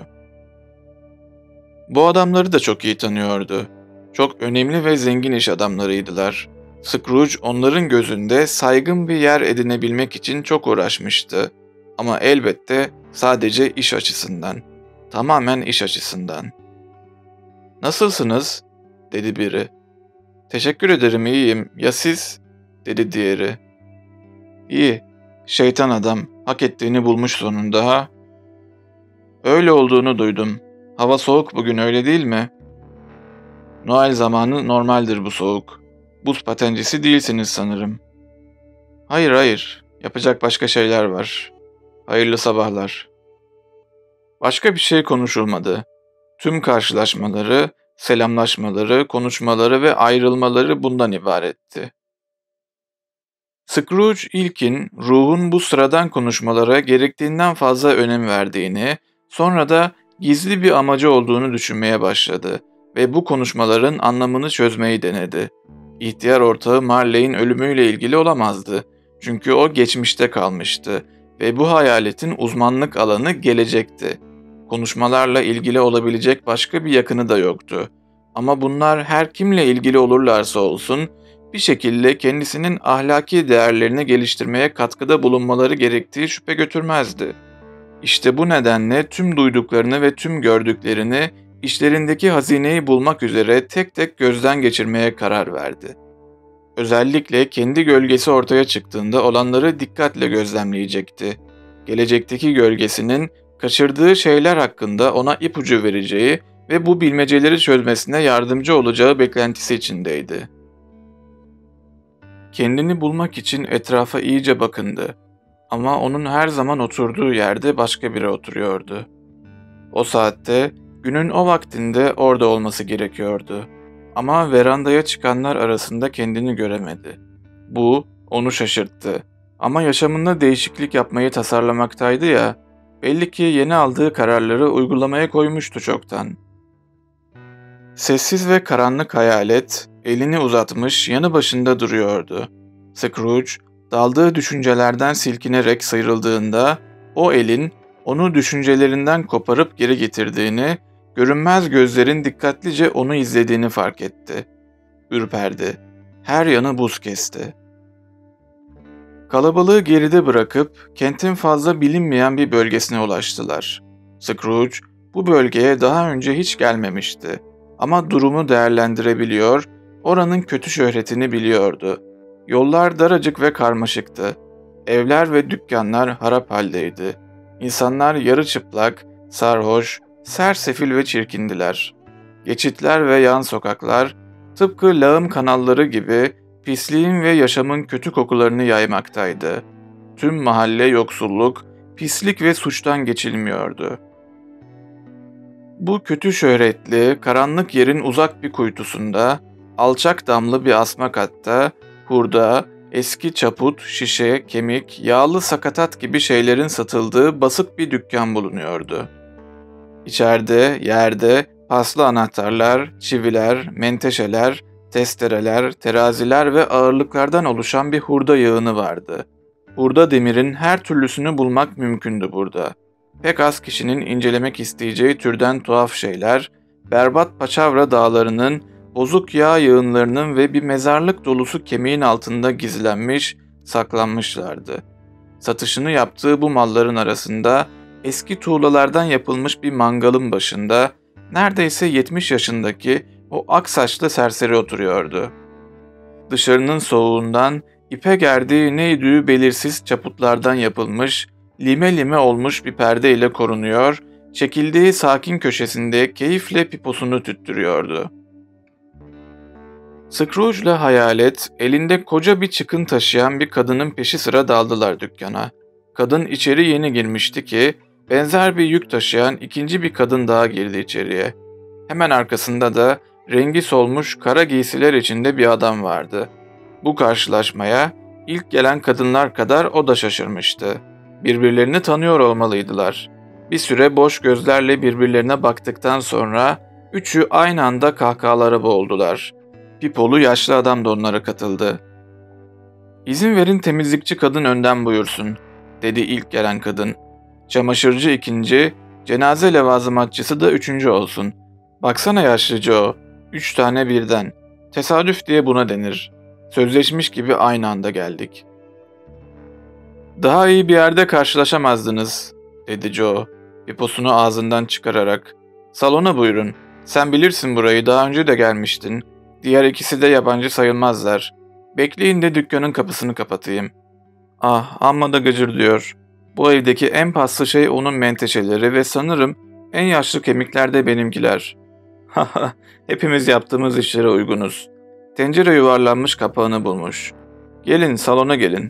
Bu adamları da çok iyi tanıyordu. Çok önemli ve zengin iş adamlarıydılar. Scrooge onların gözünde saygın bir yer edinebilmek için çok uğraşmıştı. Ama elbette sadece iş açısından. Tamamen iş açısından. "Nasılsınız?" dedi biri. "Teşekkür ederim, iyiyim. Ya siz?" dedi diğeri. "İyi. Şeytan adam. Hak ettiğini bulmuş sonunda ha?" "Öyle olduğunu duydum. Hava soğuk bugün, öyle değil mi?" "Noel zamanı normaldir bu soğuk. Buz patencisi değilsiniz sanırım." "Hayır hayır. Yapacak başka şeyler var. Hayırlı sabahlar." Başka bir şey konuşulmadı. Tüm karşılaşmaları, selamlaşmaları, konuşmaları ve ayrılmaları bundan ibaretti. Scrooge ilkin ruhun bu sıradan konuşmalara gerektiğinden fazla önem verdiğini, sonra da gizli bir amacı olduğunu düşünmeye başladı ve bu konuşmaların anlamını çözmeyi denedi. İhtiyar ortağı Marley'in ölümüyle ilgili olamazdı. Çünkü o geçmişte kalmıştı ve bu hayaletin uzmanlık alanı gelecekti. Konuşmalarla ilgili olabilecek başka bir yakını da yoktu. Ama bunlar her kimle ilgili olurlarsa olsun, bir şekilde kendisinin ahlaki değerlerini geliştirmeye katkıda bulunmaları gerektiği şüphe götürmezdi. İşte bu nedenle tüm duyduklarını ve tüm gördüklerini işlerindeki hazineyi bulmak üzere tek tek gözden geçirmeye karar verdi. Özellikle kendi gölgesi ortaya çıktığında olanları dikkatle gözlemleyecekti. Gelecekteki gölgesinin kaçırdığı şeyler hakkında ona ipucu vereceği ve bu bilmeceleri çözmesine yardımcı olacağı beklentisi içindeydi. Kendini bulmak için etrafa iyice bakındı. Ama onun her zaman oturduğu yerde başka biri oturuyordu. O saatte, günün o vaktinde orada olması gerekiyordu. Ama verandaya çıkanlar arasında kendini göremedi. Bu, onu şaşırttı. Ama yaşamında değişiklik yapmayı tasarlamaktaydı ya, belli ki yeni aldığı kararları uygulamaya koymuştu çoktan. Sessiz ve karanlık hayalet, elini uzatmış yanı başında duruyordu. Scrooge, daldığı düşüncelerden silkinerek sıyrıldığında, o elin onu düşüncelerinden koparıp geri getirdiğini, görünmez gözlerin dikkatlice onu izlediğini fark etti. Ürperdi. Her yanı buz kesti. Kalabalığı geride bırakıp kentin fazla bilinmeyen bir bölgesine ulaştılar. Scrooge bu bölgeye daha önce hiç gelmemişti. Ama durumu değerlendirebiliyor, oranın kötü şöhretini biliyordu. Yollar daracık ve karmaşıktı. Evler ve dükkanlar harap haldeydi. İnsanlar yarı çıplak, sarhoş, sersefil ve çirkindiler. Geçitler ve yan sokaklar, tıpkı lağım kanalları gibi pisliğin ve yaşamın kötü kokularını yaymaktaydı. Tüm mahalle yoksulluk, pislik ve suçtan geçilmiyordu. Bu kötü şöhretli, karanlık yerin uzak bir kuytusunda, alçak damlı bir asma katta, hurda, eski çaput, şişe, kemik, yağlı sakatat gibi şeylerin satıldığı basık bir dükkan bulunuyordu. İçeride, yerde, paslı anahtarlar, çiviler, menteşeler, Testereler, teraziler ve ağırlıklardan oluşan bir hurda yığını vardı. Hurda demirin her türlüsünü bulmak mümkündü burada. Pek az kişinin incelemek isteyeceği türden tuhaf şeyler, berbat paçavra dağlarının, bozuk yağ yığınlarının ve bir mezarlık dolusu kemiğin altında gizlenmiş, saklanmışlardı. Satışını yaptığı bu malların arasında eski tuğlalardan yapılmış bir mangalın başında neredeyse yetmiş yaşındaki o ak saçlı serseri oturuyordu. Dışarının soğuğundan ipe gerdiği neydi belirsiz çaputlardan yapılmış, lime lime olmuş bir perde ile korunuyor, çekildiği sakin köşesinde keyifle piposunu tüttürüyordu. Scrooge'la Hayalet elinde koca bir çıkın taşıyan bir kadının peşi sıra daldılar dükkana. Kadın içeri yeni girmişti ki benzer bir yük taşıyan ikinci bir kadın daha girdi içeriye. Hemen arkasında da rengi solmuş kara giysiler içinde bir adam vardı. Bu karşılaşmaya ilk gelen kadınlar kadar o da şaşırmıştı. Birbirlerini tanıyor olmalıydılar. Bir süre boş gözlerle birbirlerine baktıktan sonra üçü aynı anda kahkahalara boğuldular. Pipolu yaşlı adam da onlara katıldı. "İzin verin temizlikçi kadın önden buyursun," dedi ilk gelen kadın. "Çamaşırcı ikinci, cenaze levazımatçısı da üçüncü olsun. Baksana yaşlıca o, üç tane birden. Tesadüf diye buna denir. Sözleşmiş gibi aynı anda geldik." "Daha iyi bir yerde karşılaşamazdınız," dedi Joe, piposunu ağzından çıkararak. "Salona buyurun. Sen bilirsin burayı, daha önce de gelmiştin. Diğer ikisi de yabancı sayılmazlar. Bekleyin de dükkanın kapısını kapatayım." "Ah, amma da gıcır diyor. Bu evdeki en paslı şey onun menteşeleri ve sanırım en yaşlı kemikler de benimkiler. Haha, hepimiz yaptığımız işlere uygunuz. Tencere yuvarlanmış kapağını bulmuş. Gelin, salona gelin."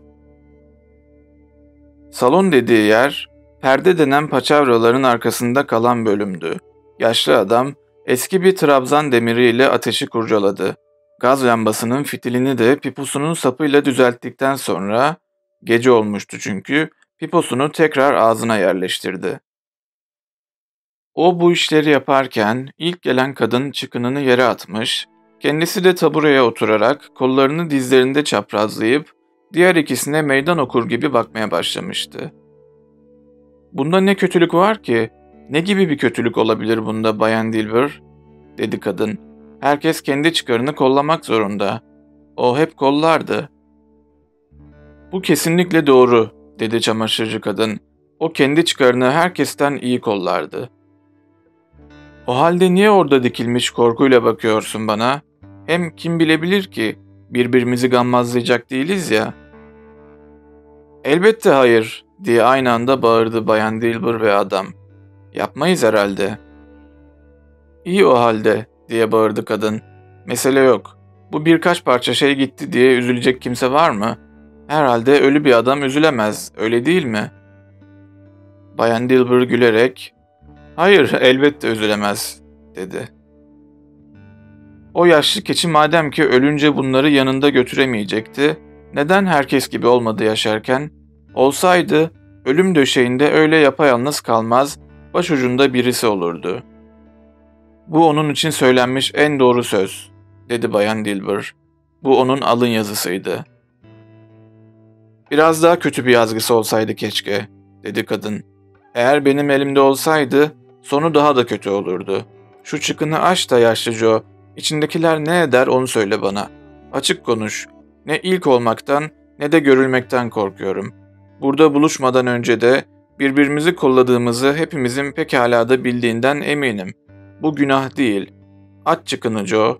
Salon dediği yer, perde denen paçavraların arkasında kalan bölümdü. Yaşlı adam, eski bir trabzan demiriyle ateşi kurcaladı. Gaz lambasının fitilini de piposunun sapıyla düzelttikten sonra, gece olmuştu çünkü, piposunu tekrar ağzına yerleştirdi. O bu işleri yaparken ilk gelen kadın çıkınını yere atmış, kendisi de tabureye oturarak kollarını dizlerinde çaprazlayıp diğer ikisine meydan okur gibi bakmaya başlamıştı. "Bunda ne kötülük var ki? Ne gibi bir kötülük olabilir bunda Bayan Dilber?" dedi kadın. "Herkes kendi çıkarını kollamak zorunda. O hep kollardı." "Bu kesinlikle doğru," dedi çamaşırcı kadın. "O kendi çıkarını herkesten iyi kollardı." "O halde niye orada dikilmiş korkuyla bakıyorsun bana? Hem kim bilebilir ki birbirimizi gammazlayacak değiliz ya." "Elbette hayır," diye aynı anda bağırdı Bayan Dilber ve adam. "Yapmayız herhalde." "İyi o halde," diye bağırdı kadın. "Mesele yok. Bu birkaç parça şey gitti diye üzülecek kimse var mı? Herhalde ölü bir adam üzülemez, öyle değil mi?" Bayan Dilber gülerek, "Hayır, elbette üzülemez," dedi. "O yaşlı keçi madem ki ölünce bunları yanında götüremeyecekti, neden herkes gibi olmadı yaşarken? Olsaydı, ölüm döşeğinde öyle yapayalnız kalmaz, başucunda birisi olurdu." "Bu onun için söylenmiş en doğru söz," dedi Bayan Dilber. "Bu onun alın yazısıydı." "Biraz daha kötü bir yazgısı olsaydı keşke," dedi kadın. "Eğer benim elimde olsaydı, sonu daha da kötü olurdu. Şu çıkını aç da yaşlı Joe, içindekiler ne eder onu söyle bana. Açık konuş. Ne ilk olmaktan ne de görülmekten korkuyorum. Burada buluşmadan önce de birbirimizi kolladığımızı hepimizin pekala da bildiğinden eminim. Bu günah değil. Aç çıkını Joe."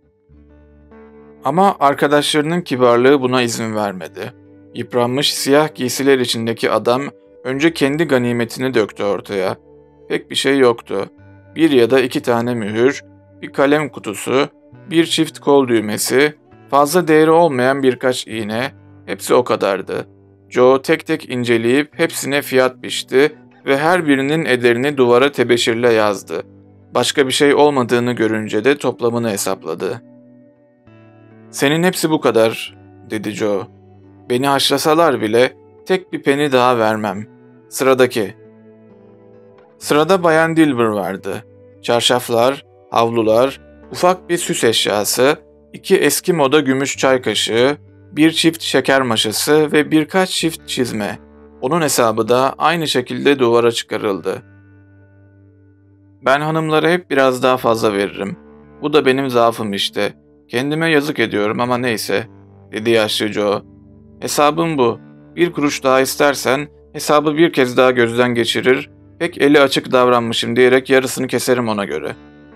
Ama arkadaşlarının kibarlığı buna izin vermedi. Yıpranmış siyah giysiler içindeki adam önce kendi ganimetini döktü ortaya. Pek bir şey yoktu. Bir ya da iki tane mühür, bir kalem kutusu, bir çift kol düğmesi, fazla değeri olmayan birkaç iğne, hepsi o kadardı. Joe tek tek inceleyip hepsine fiyat biçti ve her birinin ederini duvara tebeşirle yazdı. Başka bir şey olmadığını görünce de toplamını hesapladı. "Senin hepsi bu kadar," dedi Joe. "Beni haşlasalar bile tek bir peni daha vermem. Sıradaki." Sırada Bayan Dilber vardı. Çarşaflar, havlular, ufak bir süs eşyası, İki eski moda gümüş çay kaşığı, bir çift şeker maşası ve birkaç çift çizme. Onun hesabı da aynı şekilde duvara çıkarıldı. Ben hanımlara hep biraz daha fazla veririm. Bu da benim zaafım işte. Kendime yazık ediyorum ama neyse, dedi yaşlı Joe. Hesabım bu. Bir kuruş daha istersen hesabı bir kez daha gözden geçirir, pek eli açık davranmışım diyerek yarısını keserim ona göre.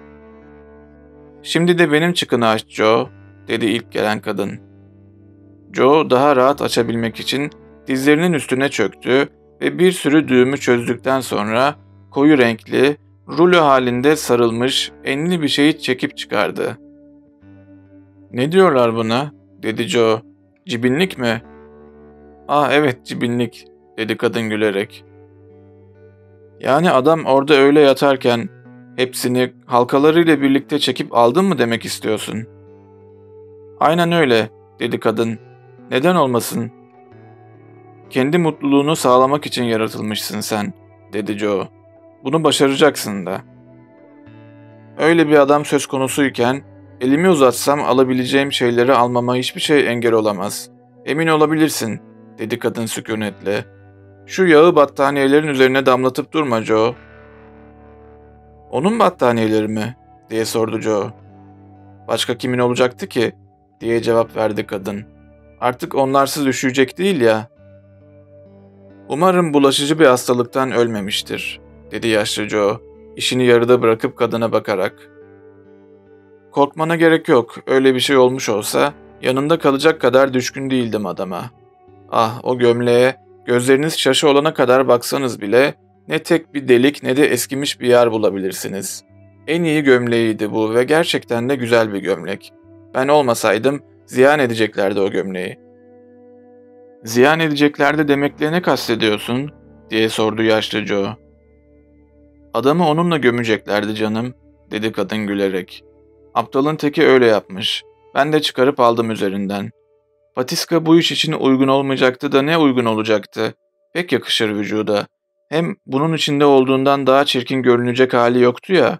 Şimdi de benim çıkını aç Joe, dedi ilk gelen kadın. Joe daha rahat açabilmek için dizlerinin üstüne çöktü ve bir sürü düğümü çözdükten sonra koyu renkli, rulo halinde sarılmış enli bir şeyi çekip çıkardı. "Ne diyorlar buna?" dedi Joe. "Cibinlik mi?" "Ah evet, cibinlik," dedi kadın gülerek. "Yani adam orada öyle yatarken hepsini halkalarıyla birlikte çekip aldın mı demek istiyorsun?" "Aynen öyle," dedi kadın. "Neden olmasın? Kendi mutluluğunu sağlamak için yaratılmışsın sen," dedi Joe. "Bunu başaracaksın da." "Öyle bir adam söz konusuyken elimi uzatsam alabileceğim şeyleri almama hiçbir şey engel olamaz. Emin olabilirsin," dedi kadın sükunetle. "Şu yağı battaniyelerin üzerine damlatıp durma Joe." "Onun battaniyeleri mi?" diye sordu Joe. "Başka kimin olacaktı ki?" diye cevap verdi kadın. "Artık onlarsız üşüyecek değil ya." "Umarım bulaşıcı bir hastalıktan ölmemiştir," dedi yaşlı Joe, işini yarıda bırakıp kadına bakarak. "Korkmana gerek yok, öyle bir şey olmuş olsa yanında kalacak kadar düşkün değildim adama. Ah, o gömleğe gözleriniz şaşı olana kadar baksanız bile ne tek bir delik ne de eskimiş bir yer bulabilirsiniz. En iyi gömleğiydi bu ve gerçekten de güzel bir gömlek. Ben olmasaydım ziyan edeceklerdi o gömleği." "Ziyan edeceklerdi demekle ne kastediyorsun?" diye sordu yaşlı Joe. "Adamı onunla gömeceklerdi canım," dedi kadın gülerek. "Aptalın teki öyle yapmış. Ben de çıkarıp aldım üzerinden. Patiska bu iş için uygun olmayacaktı da ne uygun olacaktı? Pek yakışır vücuda. Hem bunun içinde olduğundan daha çirkin görünecek hali yoktu ya."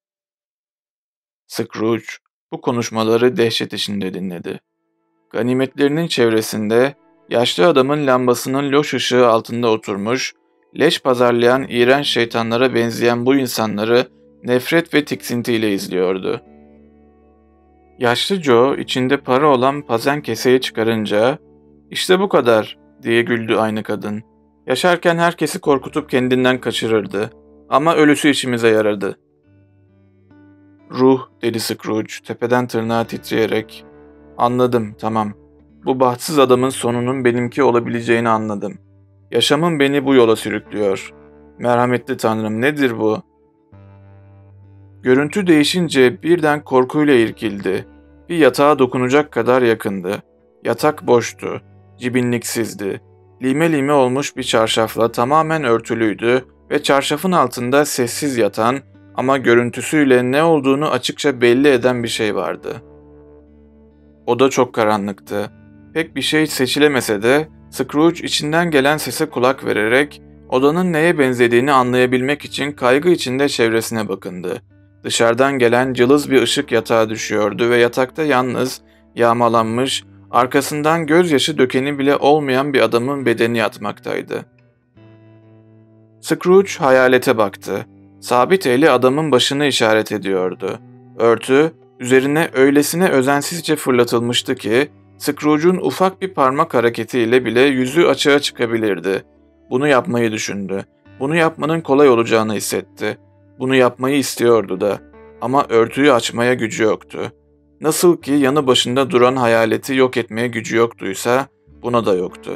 Scrooge bu konuşmaları dehşet içinde dinledi. Ganimetlerinin çevresinde yaşlı adamın lambasının loş ışığı altında oturmuş, leş pazarlayan iğrenç şeytanlara benzeyen bu insanları nefret ve tiksintiyle izliyordu. Yaşlı Joe içinde para olan pazen keseyi çıkarınca "İşte bu kadar," diye güldü aynı kadın. "Yaşarken herkesi korkutup kendinden kaçırırdı. Ama ölüsü işimize yaradı." "Ruh," dedi Scrooge tepeden tırnağa titreyerek. "Anladım, tamam. Bu bahtsız adamın sonunun benimki olabileceğini anladım. Yaşamım beni bu yola sürüklüyor. Merhametli Tanrım, nedir bu?" Görüntü değişince birden korkuyla irkildi. Bir yatağa dokunacak kadar yakındı. Yatak boştu, cibinliksizdi. Lime lime olmuş bir çarşafla tamamen örtülüydü ve çarşafın altında sessiz yatan ama görüntüsüyle ne olduğunu açıkça belli eden bir şey vardı. Oda çok karanlıktı. Pek bir şey seçilemese de Scrooge içinden gelen sese kulak vererek odanın neye benzediğini anlayabilmek için kaygı içinde çevresine bakındı. Dışarıdan gelen cılız bir ışık yatağa düşüyordu ve yatakta yalnız, yağmalanmış, arkasından gözyaşı dökeni bile olmayan bir adamın bedeni yatmaktaydı. Scrooge hayalete baktı. Sabit eli adamın başını işaret ediyordu. Örtü, üzerine öylesine özensizce fırlatılmıştı ki, Scrooge'un ufak bir parmak hareketiyle bile yüzü açığa çıkabilirdi. Bunu yapmayı düşündü. Bunu yapmanın kolay olacağını hissetti. Bunu yapmayı istiyordu da. Ama örtüyü açmaya gücü yoktu. Nasıl ki yanı başında duran hayaleti yok etmeye gücü yoktuysa, buna da yoktu.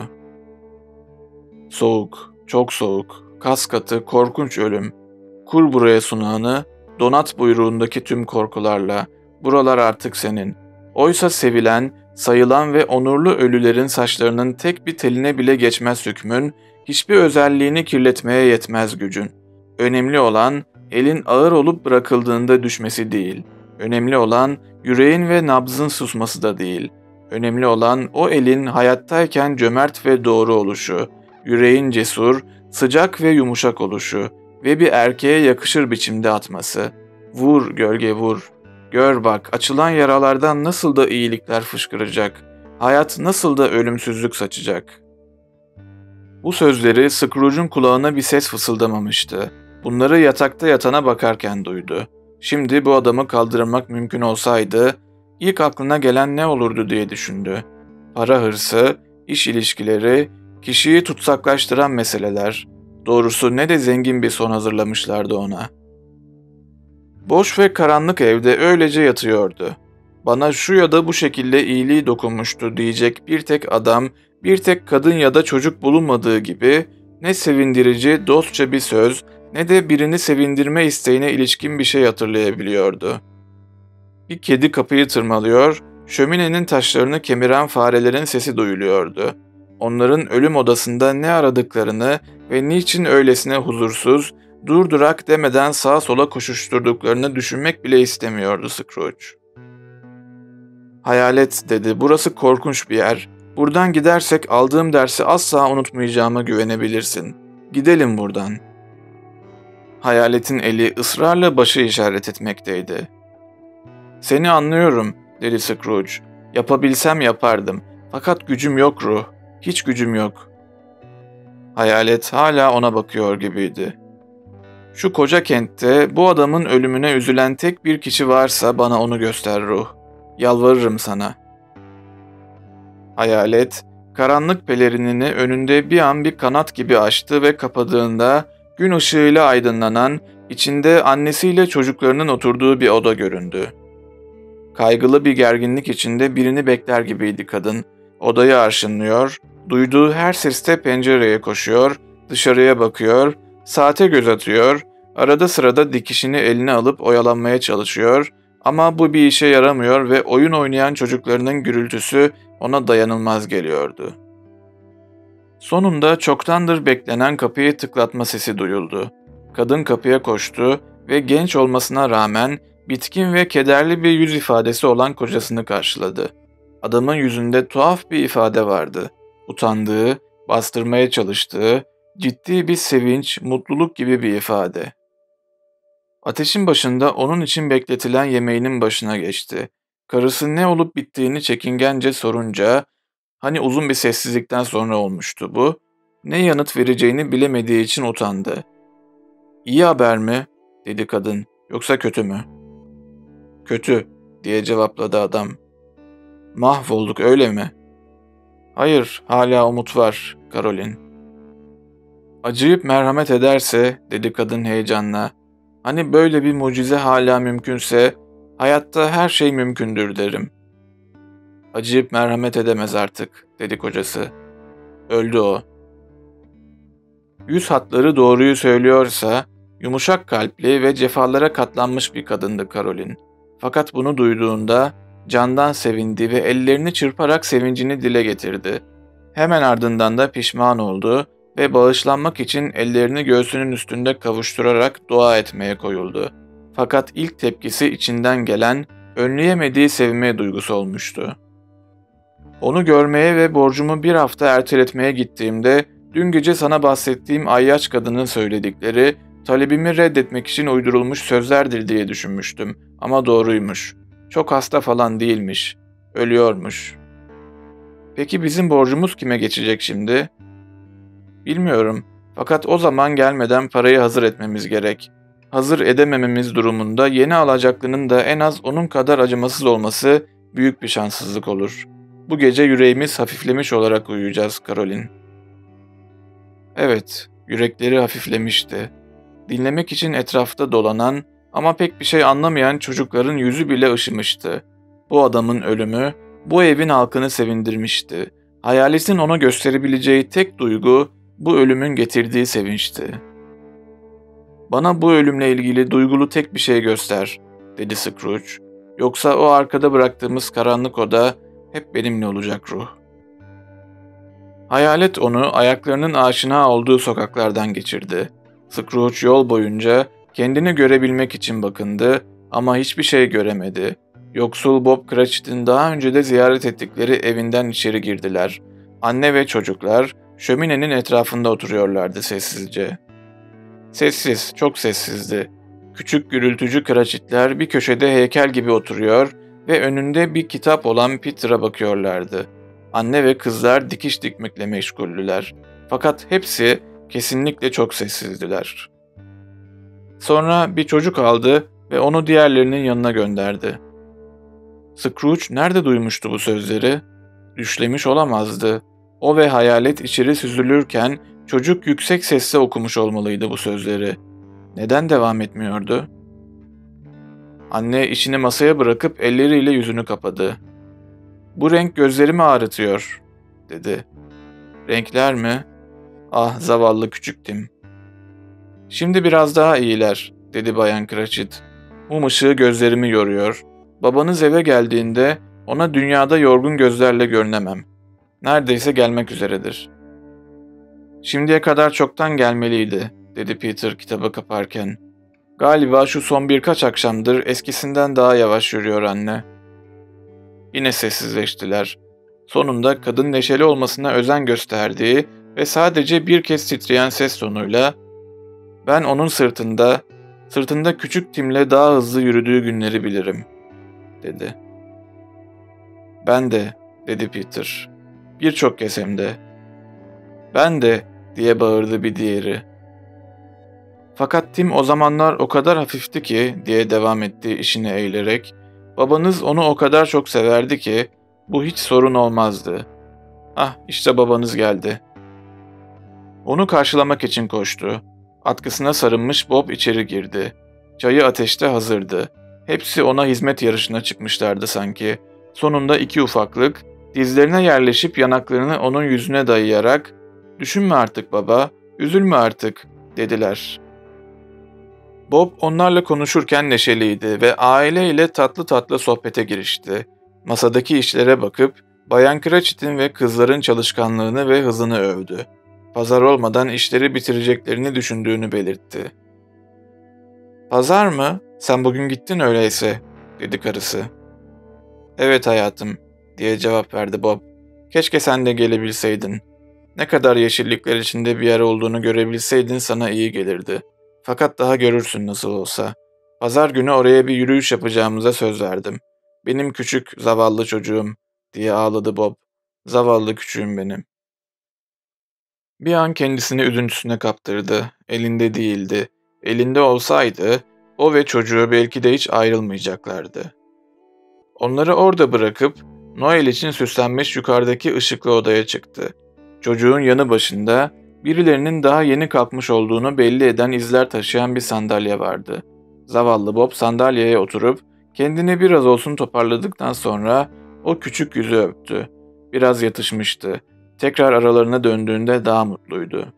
Soğuk, çok soğuk, kas katı, korkunç ölüm. Kur buraya sunağını, donat buyruğundaki tüm korkularla. Buralar artık senin. Oysa sevilen, sayılan ve onurlu ölülerin saçlarının tek bir teline bile geçmez hükmün, hiçbir özelliğini kirletmeye yetmez gücün. Önemli olan, elin ağır olup bırakıldığında düşmesi değil. Önemli olan, yüreğin ve nabzın susması da değil. Önemli olan, o elin hayattayken cömert ve doğru oluşu, yüreğin cesur, sıcak ve yumuşak oluşu ve bir erkeğe yakışır biçimde atması. Vur gölge vur. Gör bak, açılan yaralardan nasıl da iyilikler fışkıracak. Hayat nasıl da ölümsüzlük saçacak. Bu sözleri Scrooge'un kulağına bir ses fısıldamamıştı. Bunları yatakta yatana bakarken duydu. Şimdi bu adamı kaldırmak mümkün olsaydı, ilk aklına gelen ne olurdu diye düşündü. Para hırsı, iş ilişkileri, kişiyi tutsaklaştıran meseleler. Doğrusu ne de zengin bir son hazırlamışlardı ona. Boş ve karanlık evde öylece yatıyordu. Bana şu ya da bu şekilde iyiliği dokunmuştu diyecek bir tek adam, bir tek kadın ya da çocuk bulunmadığı gibi ne sevindirici, dostça bir söz ne de birini sevindirme isteğine ilişkin bir şey hatırlayabiliyordu. Bir kedi kapıyı tırmalıyor, şöminenin taşlarını kemiren farelerin sesi duyuluyordu. Onların ölüm odasında ne aradıklarını ve niçin öylesine huzursuz, durdurak demeden sağa sola koşuşturduklarını düşünmek bile istemiyordu Scrooge. "Hayalet," dedi, "burası korkunç bir yer. Buradan gidersek aldığım dersi asla unutmayacağıma güvenebilirsin. Gidelim buradan." Hayaletin eli ısrarla başı işaret etmekteydi. "Seni anlıyorum," dedi Scrooge. "Yapabilsem yapardım. Fakat gücüm yok ruh. Hiç gücüm yok." Hayalet hala ona bakıyor gibiydi. "Şu koca kentte bu adamın ölümüne üzülen tek bir kişi varsa bana onu göster ruh. Yalvarırım sana." Hayalet, karanlık pelerinini önünde bir an bir kanat gibi açtı ve kapadığında gün ışığıyla aydınlanan, içinde annesiyle çocuklarının oturduğu bir oda göründü. Kaygılı bir gerginlik içinde birini bekler gibiydi kadın. Odayı arşınlıyor, duyduğu her seste pencereye koşuyor, dışarıya bakıyor, saate göz atıyor, arada sırada dikişini eline alıp oyalanmaya çalışıyor ama bu bir işe yaramıyor ve oyun oynayan çocuklarının gürültüsü ona dayanılmaz geliyordu. Sonunda çoktandır beklenen kapıyı tıklatma sesi duyuldu. Kadın kapıya koştu ve genç olmasına rağmen bitkin ve kederli bir yüz ifadesi olan kocasını karşıladı. Adamın yüzünde tuhaf bir ifade vardı. Utandığı, bastırmaya çalıştığı, ciddi bir sevinç, mutluluk gibi bir ifade. Ateşin başında onun için bekletilen yemeğinin başına geçti. Karısı ne olup bittiğini çekingence sorunca, hani uzun bir sessizlikten sonra olmuştu bu, ne yanıt vereceğini bilemediği için utandı. "İyi haber mi?" dedi kadın, "yoksa kötü mü?" "Kötü," diye cevapladı adam. "Mahvolduk öyle mi?" "Hayır, hala umut var, Caroline." "Acıyıp merhamet ederse," dedi kadın heyecanla, "hani böyle bir mucize hala mümkünse, hayatta her şey mümkündür derim." "Acıyıp merhamet edemez artık," dedi kocası. "Öldü o." Yüz hatları doğruyu söylüyorsa, yumuşak kalpli ve cefalara katlanmış bir kadındı Caroline. Fakat bunu duyduğunda candan sevindi ve ellerini çırparak sevincini dile getirdi. Hemen ardından da pişman oldu ve bağışlanmak için ellerini göğsünün üstünde kavuşturarak dua etmeye koyuldu. Fakat ilk tepkisi içinden gelen, önleyemediği sevme duygusu olmuştu. "Onu görmeye ve borcumu bir hafta erteletmeye gittiğimde, dün gece sana bahsettiğim ayyaş kadının söyledikleri, talebimi reddetmek için uydurulmuş sözlerdir diye düşünmüştüm. Ama doğruymuş. Çok hasta falan değilmiş. Ölüyormuş." "Peki bizim borcumuz kime geçecek şimdi?" "Bilmiyorum. Fakat o zaman gelmeden parayı hazır etmemiz gerek. Hazır edemememiz durumunda yeni alacaklının da en az onun kadar acımasız olması büyük bir şanssızlık olur. Bu gece yüreğimiz hafiflemiş olarak uyuyacağız Caroline." Evet, yürekleri hafiflemişti. Dinlemek için etrafta dolanan ama pek bir şey anlamayan çocukların yüzü bile ışımıştı. Bu adamın ölümü, bu evin halkını sevindirmişti. Hayaletin ona gösterebileceği tek duygu, bu ölümün getirdiği sevinçti. "Bana bu ölümle ilgili duygulu tek bir şey göster," dedi Scrooge. "Yoksa o arkada bıraktığımız karanlık oda hep benimle olacak ruh." Hayalet onu ayaklarının aşina olduğu sokaklardan geçirdi. Scrooge yol boyunca kendini görebilmek için bakındı ama hiçbir şey göremedi. Yoksul Bob Cratchit'in daha önce de ziyaret ettikleri evinden içeri girdiler. Anne ve çocuklar şöminenin etrafında oturuyorlardı sessizce. Sessiz, çok sessizdi. Küçük gürültücü Cratchit'ler bir köşede heykel gibi oturuyor ve önünde bir kitap olan Peter'a bakıyorlardı. Anne ve kızlar dikiş dikmekle meşguldüler. Fakat hepsi kesinlikle çok sessizdiler. Sonra bir çocuk aldı ve onu diğerlerinin yanına gönderdi. Scrooge nerede duymuştu bu sözleri? Düşlemiş olamazdı. O ve hayalet içeri süzülürken çocuk yüksek sesle okumuş olmalıydı bu sözleri. Neden devam etmiyordu? Anne işini masaya bırakıp elleriyle yüzünü kapadı. "Bu renk gözlerimi ağrıtıyor," dedi. "Renkler mi? Ah zavallı küçük Tim." "Şimdi biraz daha iyiler," dedi Bayan Cratchit. "Mum ışığı gözlerimi yoruyor. Babanız eve geldiğinde ona dünyada yorgun gözlerle görünemem. Neredeyse gelmek üzeredir." "Şimdiye kadar çoktan gelmeliydi," dedi Peter kitabı kaparken. "Galiba şu son birkaç akşamdır eskisinden daha yavaş yürüyor anne." Yine sessizleştiler. Sonunda kadın neşeli olmasına özen gösterdiği ve sadece bir kez titreyen ses tonuyla "Ben onun sırtında, sırtında küçük Tim'le daha hızlı yürüdüğü günleri bilirim," dedi. "Ben de," dedi Peter. "Birçok kez hem de." "Ben de," diye bağırdı bir diğeri. "Fakat Tim o zamanlar o kadar hafifti ki," diye devam etti işini eğilerek, "babanız onu o kadar çok severdi ki bu hiç sorun olmazdı. Ah işte babanız geldi." Onu karşılamak için koştu. Atkısına sarılmış Bob içeri girdi. Çayı ateşte hazırdı. Hepsi ona hizmet yarışına çıkmışlardı sanki. Sonunda iki ufaklık, dizlerine yerleşip yanaklarını onun yüzüne dayayarak "Düşünme artık baba, üzülme artık," dediler. Bob onlarla konuşurken neşeliydi ve aileyle tatlı tatlı sohbete girişti. Masadaki işlere bakıp Bayan Cratchit'in ve kızların çalışkanlığını ve hızını övdü. Pazar olmadan işleri bitireceklerini düşündüğünü belirtti. "Pazar mı? Sen bugün gittin öyleyse," dedi karısı. "Evet hayatım," diye cevap verdi Bob. "Keşke sen de gelebilseydin. Ne kadar yeşillikler içinde bir yer olduğunu görebilseydin sana iyi gelirdi. Fakat daha görürsün nasıl olsa. Pazar günü oraya bir yürüyüş yapacağımıza söz verdim. Benim küçük, zavallı çocuğum," diye ağladı Bob. "Zavallı küçüğüm benim." Bir an kendisini üzüntüsüne kaptırdı. Elinde değildi. Elinde olsaydı, o ve çocuğu belki de hiç ayrılmayacaklardı. Onları orada bırakıp, Noel için süslenmiş yukarıdaki ışıklı odaya çıktı. Çocuğun yanı başında, birilerinin daha yeni kalkmış olduğunu belli eden izler taşıyan bir sandalye vardı. Zavallı Bob sandalyeye oturup, kendini biraz olsun toparladıktan sonra, o küçük yüzü öptü. Biraz yatışmıştı. Tekrar aralarına döndüğünde daha mutluydu.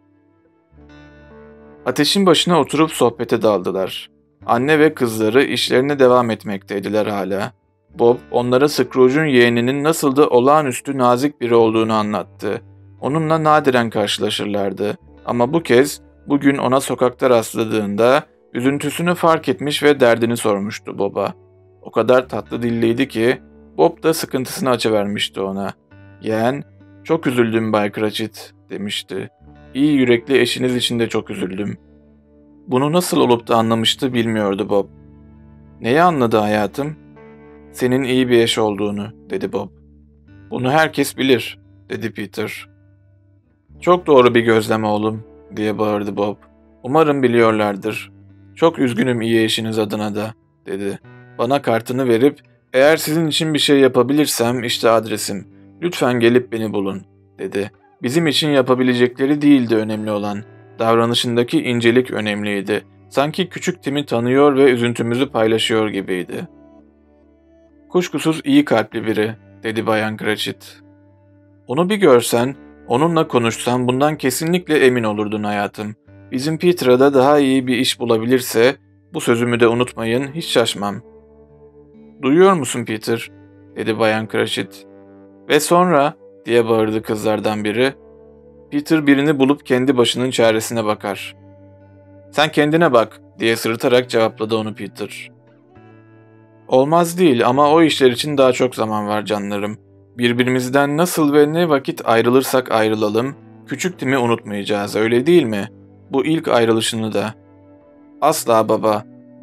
Ateşin başına oturup sohbete daldılar. Anne ve kızları işlerine devam etmekteydiler hala. Bob, onlara Scrooge'un yeğeninin nasıl da olağanüstü nazik biri olduğunu anlattı. Onunla nadiren karşılaşırlardı. Ama bu kez, bugün ona sokakta rastladığında, üzüntüsünü fark etmiş ve derdini sormuştu Bob'a. O kadar tatlı dilliydi ki, Bob da sıkıntısını açıvermişti ona. "Yeğen, çok üzüldüm Bay Cratchit," demişti. "İyi yürekli eşiniz için de çok üzüldüm." Bunu nasıl olup da anlamıştı bilmiyordu Bob. "Neyi anladı hayatım?" "Senin iyi bir eş olduğunu," dedi Bob. "Bunu herkes bilir," dedi Peter. "Çok doğru bir gözlem oğlum," diye bağırdı Bob. "Umarım biliyorlardır. Çok üzgünüm iyi eşiniz adına da," dedi. "Bana kartını verip, eğer sizin için bir şey yapabilirsem işte adresim. Lütfen gelip beni bulun," dedi. "Bizim için yapabilecekleri değildi önemli olan. Davranışındaki incelik önemliydi. Sanki küçük Tim'i tanıyor ve üzüntümüzü paylaşıyor gibiydi." "Kuşkusuz iyi kalpli biri," dedi Bayan Cratchit. "Onu bir görsen, onunla konuşsan bundan kesinlikle emin olurdun hayatım. Bizim Peter'a da daha iyi bir iş bulabilirse, bu sözümü de unutmayın, hiç şaşmam." "Duyuyor musun Peter?" dedi Bayan Cratchit. "Ve sonra," diye bağırdı kızlardan biri, "Peter birini bulup kendi başının çaresine bakar." "Sen kendine bak," diye sırıtarak cevapladı onu Peter. "Olmaz değil ama o işler için daha çok zaman var canlarım. Birbirimizden nasıl ve ne vakit ayrılırsak ayrılalım, küçük Tim'i unutmayacağız, öyle değil mi? Bu ilk ayrılışını da." "Asla baba,"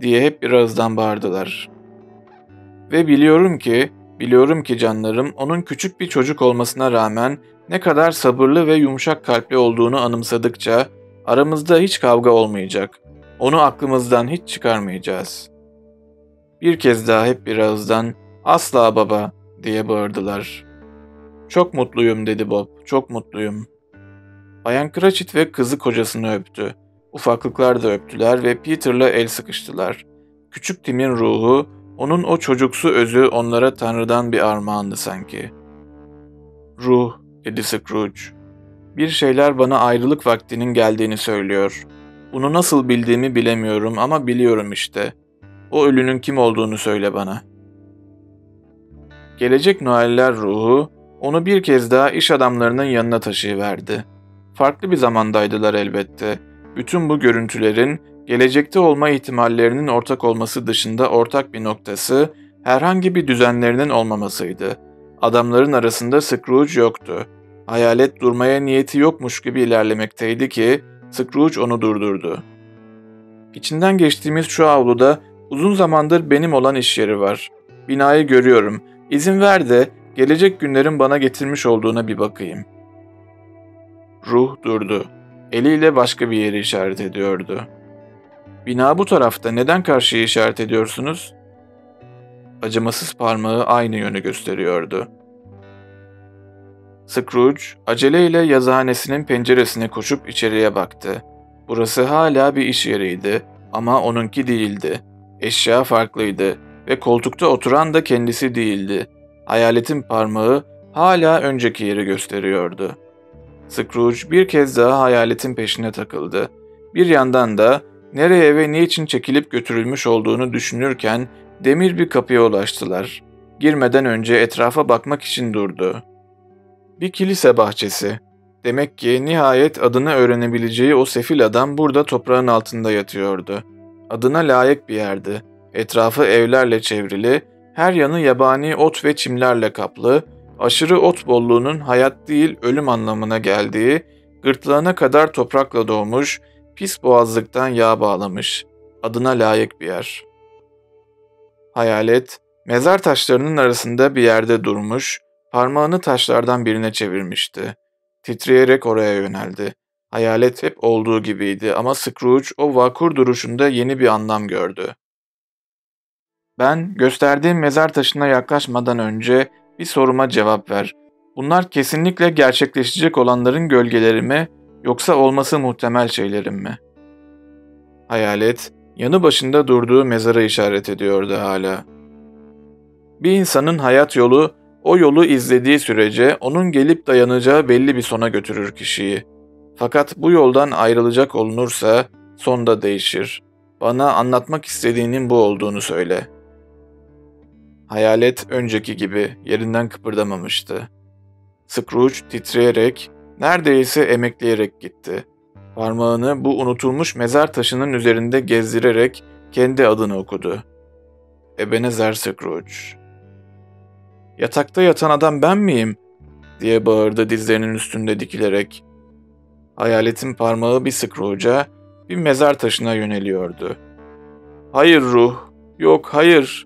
diye hep bir ağızdan bağırdılar. Ve biliyorum ki, biliyorum ki canlarım, onun küçük bir çocuk olmasına rağmen ne kadar sabırlı ve yumuşak kalpli olduğunu anımsadıkça aramızda hiç kavga olmayacak. Onu aklımızdan hiç çıkarmayacağız. Bir kez daha hep bir ağızdan "Asla baba!" diye bağırdılar. "Çok mutluyum," dedi Bob, "çok mutluyum." Bayan Cratchit ve kızı kocasını öptü. Ufaklıklar da öptüler ve Peter'la el sıkıştılar. Küçük Tim'in ruhu, onun o çocuksu özü onlara Tanrı'dan bir armağandı sanki. "Ruh," dedi Scrooge. "Bir şeyler bana ayrılık vaktinin geldiğini söylüyor. Bunu nasıl bildiğimi bilemiyorum ama biliyorum işte. O ölünün kim olduğunu söyle bana." Gelecek Noeller ruhu, onu bir kez daha iş adamlarının yanına taşıyıverdi. Farklı bir zamandaydılar elbette. Bütün bu görüntülerin, gelecekte olma ihtimallerinin ortak olması dışında ortak bir noktası, herhangi bir düzenlerinin olmamasıydı. Adamların arasında Scrooge yoktu. Hayalet durmaya niyeti yokmuş gibi ilerlemekteydi ki, Scrooge onu durdurdu. "İçinden geçtiğimiz şu avluda uzun zamandır benim olan iş yeri var. Binayı görüyorum. İzin ver de gelecek günlerin bana getirmiş olduğuna bir bakayım." Ruh durdu. Eliyle başka bir yeri işaret ediyordu. "Bina bu tarafta, neden karşıyı işaret ediyorsunuz?" Acımasız parmağı aynı yönü gösteriyordu. Scrooge aceleyle yazıhanesinin penceresine koşup içeriye baktı. Burası hala bir iş yeriydi ama onunki değildi. Eşya farklıydı ve koltukta oturan da kendisi değildi. Hayaletin parmağı hala önceki yeri gösteriyordu. Scrooge bir kez daha hayaletin peşine takıldı. Bir yandan da nereye ve niçin çekilip götürülmüş olduğunu düşünürken demir bir kapıya ulaştılar. Girmeden önce etrafa bakmak için durdu. Bir kilise bahçesi. Demek ki nihayet adını öğrenebileceği o sefil adam burada toprağın altında yatıyordu. Adına layık bir yerdi. Etrafı evlerle çevrili, her yanı yabani ot ve çimlerle kaplı, aşırı ot bolluğunun hayat değil ölüm anlamına geldiği, gırtlağına kadar toprakla doğmuş, pis boğazlıktan yağ bağlamış. Adına layık bir yer. Hayalet, mezar taşlarının arasında bir yerde durmuş, parmağını taşlardan birine çevirmişti. Titreyerek oraya yöneldi. Hayalet hep olduğu gibiydi ama Scrooge o vakur duruşunda yeni bir anlam gördü. "Ben gösterdiğim mezar taşına yaklaşmadan önce bir soruma cevap ver. Bunlar kesinlikle gerçekleşecek olanların gölgeleri mi, yoksa olması muhtemel şeylerim mi?" Hayalet, yanı başında durduğu mezara işaret ediyordu hala. Bir insanın hayat yolu, o yolu izlediği sürece onun gelip dayanacağı belli bir sona götürür kişiyi. Fakat bu yoldan ayrılacak olunursa son da değişir. Bana anlatmak istediğinin bu olduğunu söyle. Hayalet önceki gibi yerinden kıpırdamamıştı. Scrooge titreyerek, neredeyse emekleyerek gitti. Parmağını bu unutulmuş mezar taşının üzerinde gezdirerek kendi adını okudu. Ebenezer Scrooge. "Yatakta yatan adam ben miyim?" diye bağırdı dizlerinin üstünde dikilerek. Hayaletin parmağı bir Scrooge'a, bir mezar taşına yöneliyordu. "Hayır ruh, yok hayır."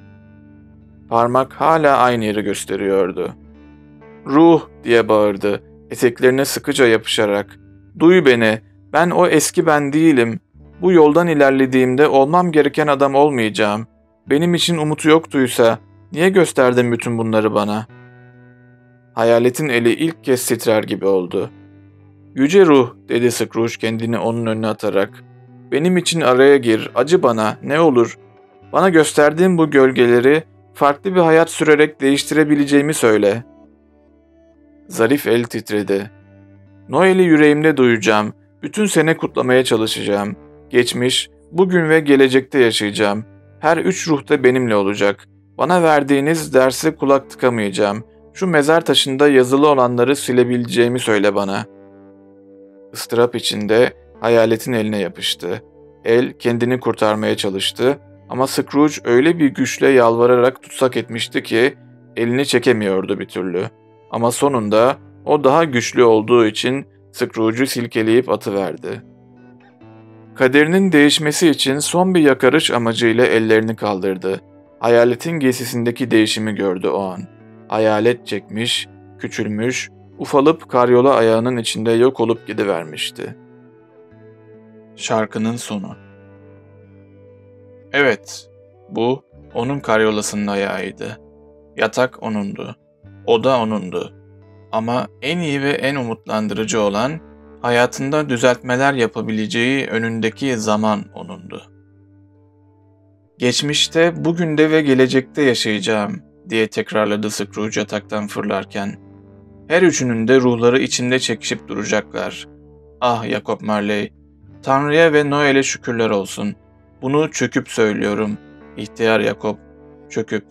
Parmak hala aynı yeri gösteriyordu. "Ruh," diye bağırdı, eteklerine sıkıca yapışarak. "Duy beni, ben o eski ben değilim. Bu yoldan ilerlediğimde olmam gereken adam olmayacağım. Benim için umutu yoktuysa, niye gösterdin bütün bunları bana?" Hayaletin eli ilk kez titrer gibi oldu. "Yüce ruh," dedi Scrooge kendini onun önüne atarak. "Benim için araya gir, acı bana, ne olur. Bana gösterdiğin bu gölgeleri farklı bir hayat sürerek değiştirebileceğimi söyle." Zarif el titredi. "Noel'i yüreğimde duyacağım, bütün sene kutlamaya çalışacağım. Geçmiş, bugün ve gelecekte yaşayacağım. Her üç ruh da benimle olacak. Bana verdiğiniz derse kulak tıkamayacağım. Şu mezar taşında yazılı olanları silebileceğimi söyle bana." Istırap içinde hayaletin eline yapıştı. El kendini kurtarmaya çalıştı ama Scrooge öyle bir güçle yalvararak tutsak etmişti ki elini çekemiyordu bir türlü. Ama sonunda o daha güçlü olduğu için Scrooge'u silkeleyip atıverdi. Kaderinin değişmesi için son bir yakarış amacıyla ellerini kaldırdı. Hayaletin giysisindeki değişimi gördü o an. Hayalet çekmiş, küçülmüş, ufalıp karyola ayağının içinde yok olup gidivermişti. Şarkının sonu. Evet, bu onun karyolasının ayağıydı. Yatak onundu. Oda onundu. Ama en iyi ve en umutlandırıcı olan, hayatında düzeltmeler yapabileceği önündeki zaman onundu. Geçmişte, bugün de ve gelecekte yaşayacağım diye tekrarladı Scrooge yataktan fırlarken. Her üçünün de ruhları içinde çekişip duracaklar. Ah Jacob Marley, Tanrı'ya ve Noel'e şükürler olsun. Bunu çöküp söylüyorum. İhtiyar Jacob, çöküp.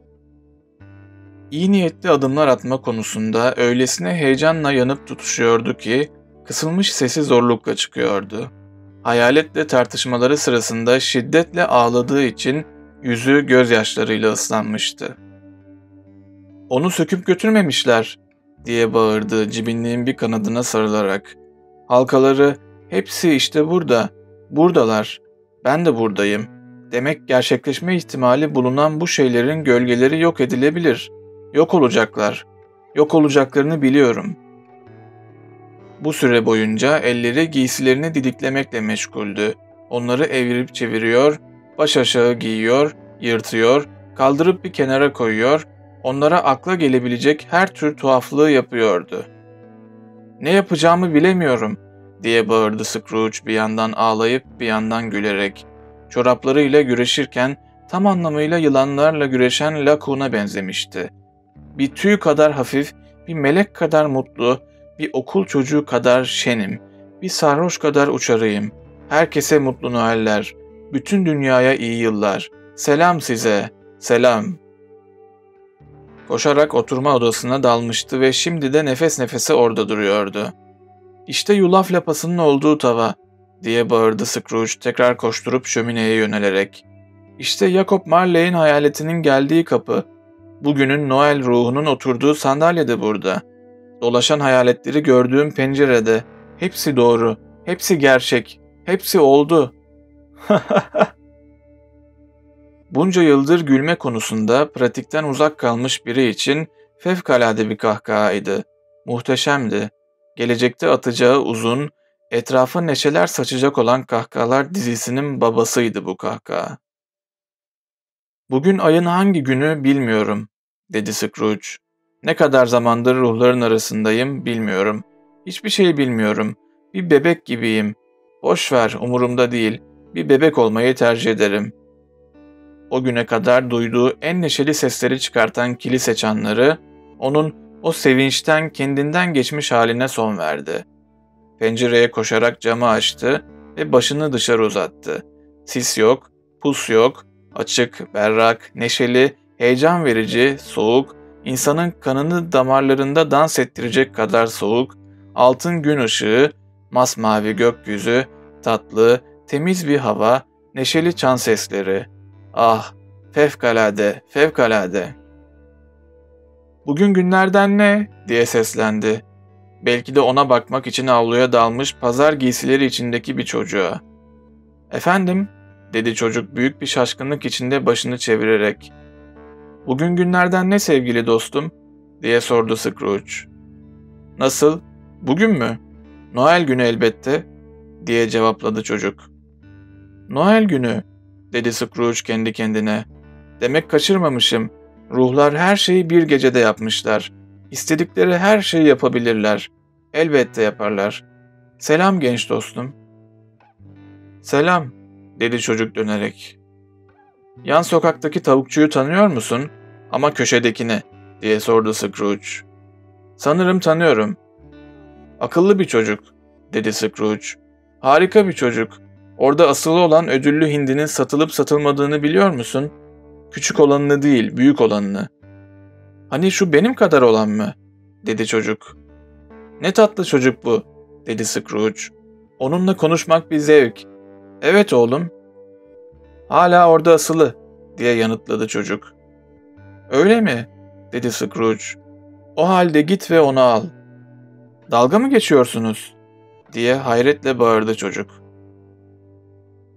İyi niyetli adımlar atma konusunda öylesine heyecanla yanıp tutuşuyordu ki, kısılmış sesi zorlukla çıkıyordu. Hayaletle tartışmaları sırasında şiddetle ağladığı için yüzü gözyaşlarıyla ıslanmıştı. "Onu söküp götürmemişler," diye bağırdı cibinliğin bir kanadına sarılarak. "Halkaları, hepsi işte burada, buradalar, ben de buradayım. Demek gerçekleşme ihtimali bulunan bu şeylerin gölgeleri yok edilebilir. Yok olacaklar. Yok olacaklarını biliyorum." Bu süre boyunca elleri giysilerini didiklemekle meşguldü. Onları evirip çeviriyor, baş aşağı giyiyor, yırtıyor, kaldırıp bir kenara koyuyor, onlara akla gelebilecek her tür tuhaflığı yapıyordu. "Ne yapacağımı bilemiyorum," diye bağırdı Scrooge bir yandan ağlayıp bir yandan gülerek. Çoraplarıyla güreşirken tam anlamıyla yılanlarla güreşen Laocoon'a benzemişti. Bir tüy kadar hafif, bir melek kadar mutlu, bir okul çocuğu kadar şenim, bir sarhoş kadar uçarıyım. Herkese mutlu Noeller, bütün dünyaya iyi yıllar. Selam size, selam. Koşarak oturma odasına dalmıştı ve şimdi de nefes nefese orada duruyordu. "İşte yulaf lapasının olduğu tava," diye bağırdı Scrooge tekrar koşturup şömineye yönelerek. "İşte Jacob Marley'in hayaletinin geldiği kapı. Bugünün Noel ruhunun oturduğu sandalye de burada. Dolaşan hayaletleri gördüğüm pencerede. Hepsi doğru, hepsi gerçek, hepsi oldu." Bunca yıldır gülme konusunda pratikten uzak kalmış biri için fevkalade bir kahkahaydı. Muhteşemdi. Gelecekte atacağı uzun, etrafa neşeler saçacak olan kahkahalar dizisinin babasıydı bu kahkaha. "Bugün ayın hangi günü bilmiyorum," dedi Scrooge. "Ne kadar zamandır ruhların arasındayım bilmiyorum. Hiçbir şey bilmiyorum. Bir bebek gibiyim. Boş ver, umurumda değil. Bir bebek olmayı tercih ederim." O güne kadar duyduğu en neşeli sesleri çıkartan kilise çanları, onun o sevinçten kendinden geçmiş haline son verdi. Pencereye koşarak camı açtı ve başını dışarı uzattı. Sis yok, pus yok, açık, berrak, neşeli, heyecan verici, soğuk, insanın kanını damarlarında dans ettirecek kadar soğuk, altın gün ışığı, masmavi gökyüzü, tatlı, temiz bir hava, neşeli çan sesleri. Ah, fevkalade, fevkalade. "Bugün günlerden ne?" diye seslendi. Belki de ona bakmak için avluya dalmış pazar giysileri içindeki bir çocuğa. "Efendim?" dedi çocuk büyük bir şaşkınlık içinde başını çevirerek. "Bugün günlerden ne sevgili dostum?" diye sordu Scrooge. "Nasıl? Bugün mü? Noel günü elbette," diye cevapladı çocuk. "Noel günü," dedi Scrooge kendi kendine. "Demek kaçırmamışım. Ruhlar her şeyi bir gecede yapmışlar. İstedikleri her şeyi yapabilirler. Elbette yaparlar. Selam genç dostum." "Selam," dedi çocuk dönerek. "Yan sokaktaki tavukçuyu tanıyor musun? Ama köşedekini," diye sordu Scrooge. "Sanırım tanıyorum." "Akıllı bir çocuk," dedi Scrooge. "Harika bir çocuk. Orada asılı olan ödüllü hindinin satılıp satılmadığını biliyor musun? Küçük olanını değil, büyük olanını." "Hani şu benim kadar olan mı?" dedi çocuk. "Ne tatlı çocuk bu," dedi Scrooge. "Onunla konuşmak bir zevk." "Evet oğlum." "Hala orada asılı," diye yanıtladı çocuk. "Öyle mi?" dedi Scrooge. "O halde git ve onu al." "Dalga mı geçiyorsunuz?" diye hayretle bağırdı çocuk.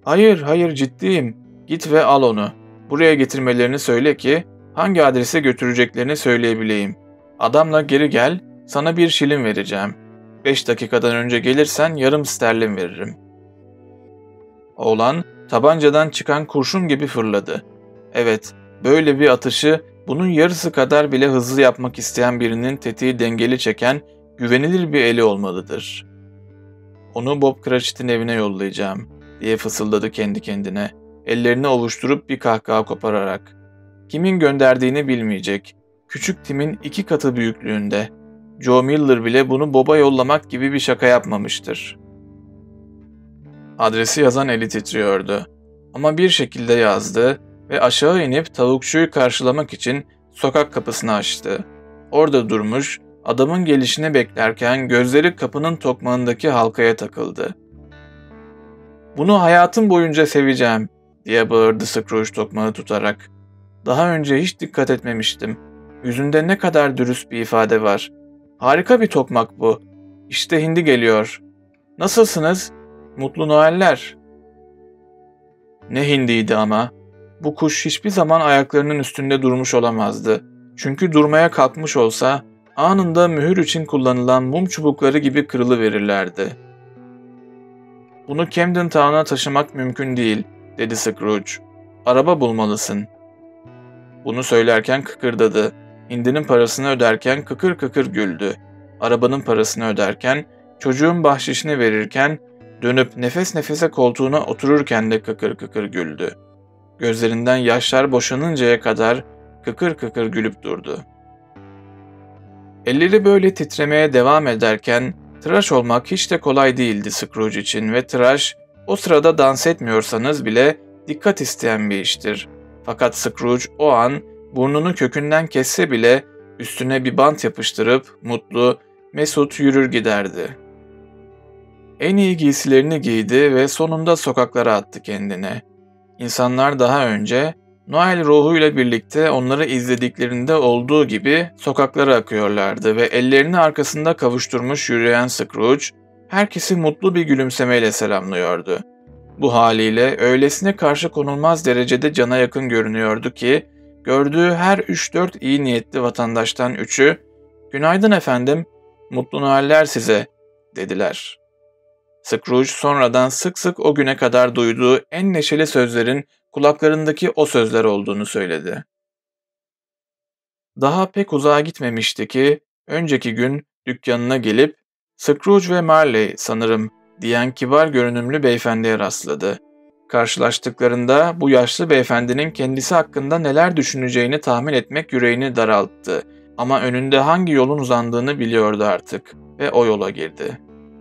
Hayır, hayır ciddiyim. Git ve al onu. Buraya getirmelerini söyle ki hangi adrese götüreceklerini söyleyebileyim. Adamla geri gel, sana bir şilin vereceğim. Beş dakikadan önce gelirsen yarım sterlin veririm. Oğlan tabancadan çıkan kurşun gibi fırladı. Evet, böyle bir atışı bunun yarısı kadar bile hızlı yapmak isteyen birinin tetiği dengeli çeken güvenilir bir eli olmalıdır. Onu Bob Cratchit'in evine yollayacağım diye fısıldadı kendi kendine, ellerini ovuşturup bir kahkaha kopararak. Kimin gönderdiğini bilmeyecek. Küçük Tim'in iki katı büyüklüğünde. Joe Miller bile bunu Bob'a yollamak gibi bir şaka yapmamıştır. Adresi yazan eli titriyordu. Ama bir şekilde yazdı ve aşağı inip tavukçuyu karşılamak için sokak kapısını açtı. Orada durmuş, adamın gelişini beklerken gözleri kapının tokmağındaki halkaya takıldı. "Bunu hayatım boyunca seveceğim," diye bağırdı Scrooge tokmağı tutarak. "Daha önce hiç dikkat etmemiştim. Yüzünde ne kadar dürüst bir ifade var. Harika bir tokmak bu. İşte hindi geliyor. Nasılsınız? Mutlu Noeller." Ne hindiydi ama. Bu kuş hiçbir zaman ayaklarının üstünde durmuş olamazdı. Çünkü durmaya kalkmış olsa anında mühür için kullanılan mum çubukları gibi kırılıverirlerdi. "Bunu Camden Town'a taşımak mümkün değil," dedi Scrooge. "Araba bulmalısın." Bunu söylerken kıkırdadı. Hindinin parasını öderken kıkır kıkır güldü. Arabanın parasını öderken, çocuğun bahşişini verirken, dönüp nefes nefese koltuğuna otururken de kıkır kıkır güldü. Gözlerinden yaşlar boşanıncaya kadar kıkır kıkır gülüp durdu. Elleri böyle titremeye devam ederken tıraş olmak hiç de kolay değildi Scrooge için ve tıraş o sırada dans etmiyorsanız bile dikkat isteyen bir iştir. Fakat Scrooge o an burnunu kökünden kesse bile üstüne bir bant yapıştırıp mutlu, mesut yürür giderdi. En iyi giysilerini giydi ve sonunda sokaklara attı kendini. İnsanlar daha önce Noel ruhuyla birlikte onları izlediklerinde olduğu gibi sokaklara akıyorlardı ve ellerini arkasında kavuşturmuş yürüyen Scrooge, herkesi mutlu bir gülümsemeyle selamlıyordu. Bu haliyle öylesine karşı konulmaz derecede cana yakın görünüyordu ki, gördüğü her üç dört iyi niyetli vatandaştan üçü, "Günaydın efendim, mutlu Noeller size," dediler. Scrooge sonradan sık sık o güne kadar duyduğu en neşeli sözlerin kulaklarındaki o sözler olduğunu söyledi. Daha pek uzağa gitmemişti ki, önceki gün dükkanına gelip, "Scrooge ve Marley sanırım," diyen kibar görünümlü beyefendiye rastladı. Karşılaştıklarında bu yaşlı beyefendinin kendisi hakkında neler düşüneceğini tahmin etmek yüreğini daralttı. Ama önünde hangi yolun uzandığını biliyordu artık ve o yola girdi.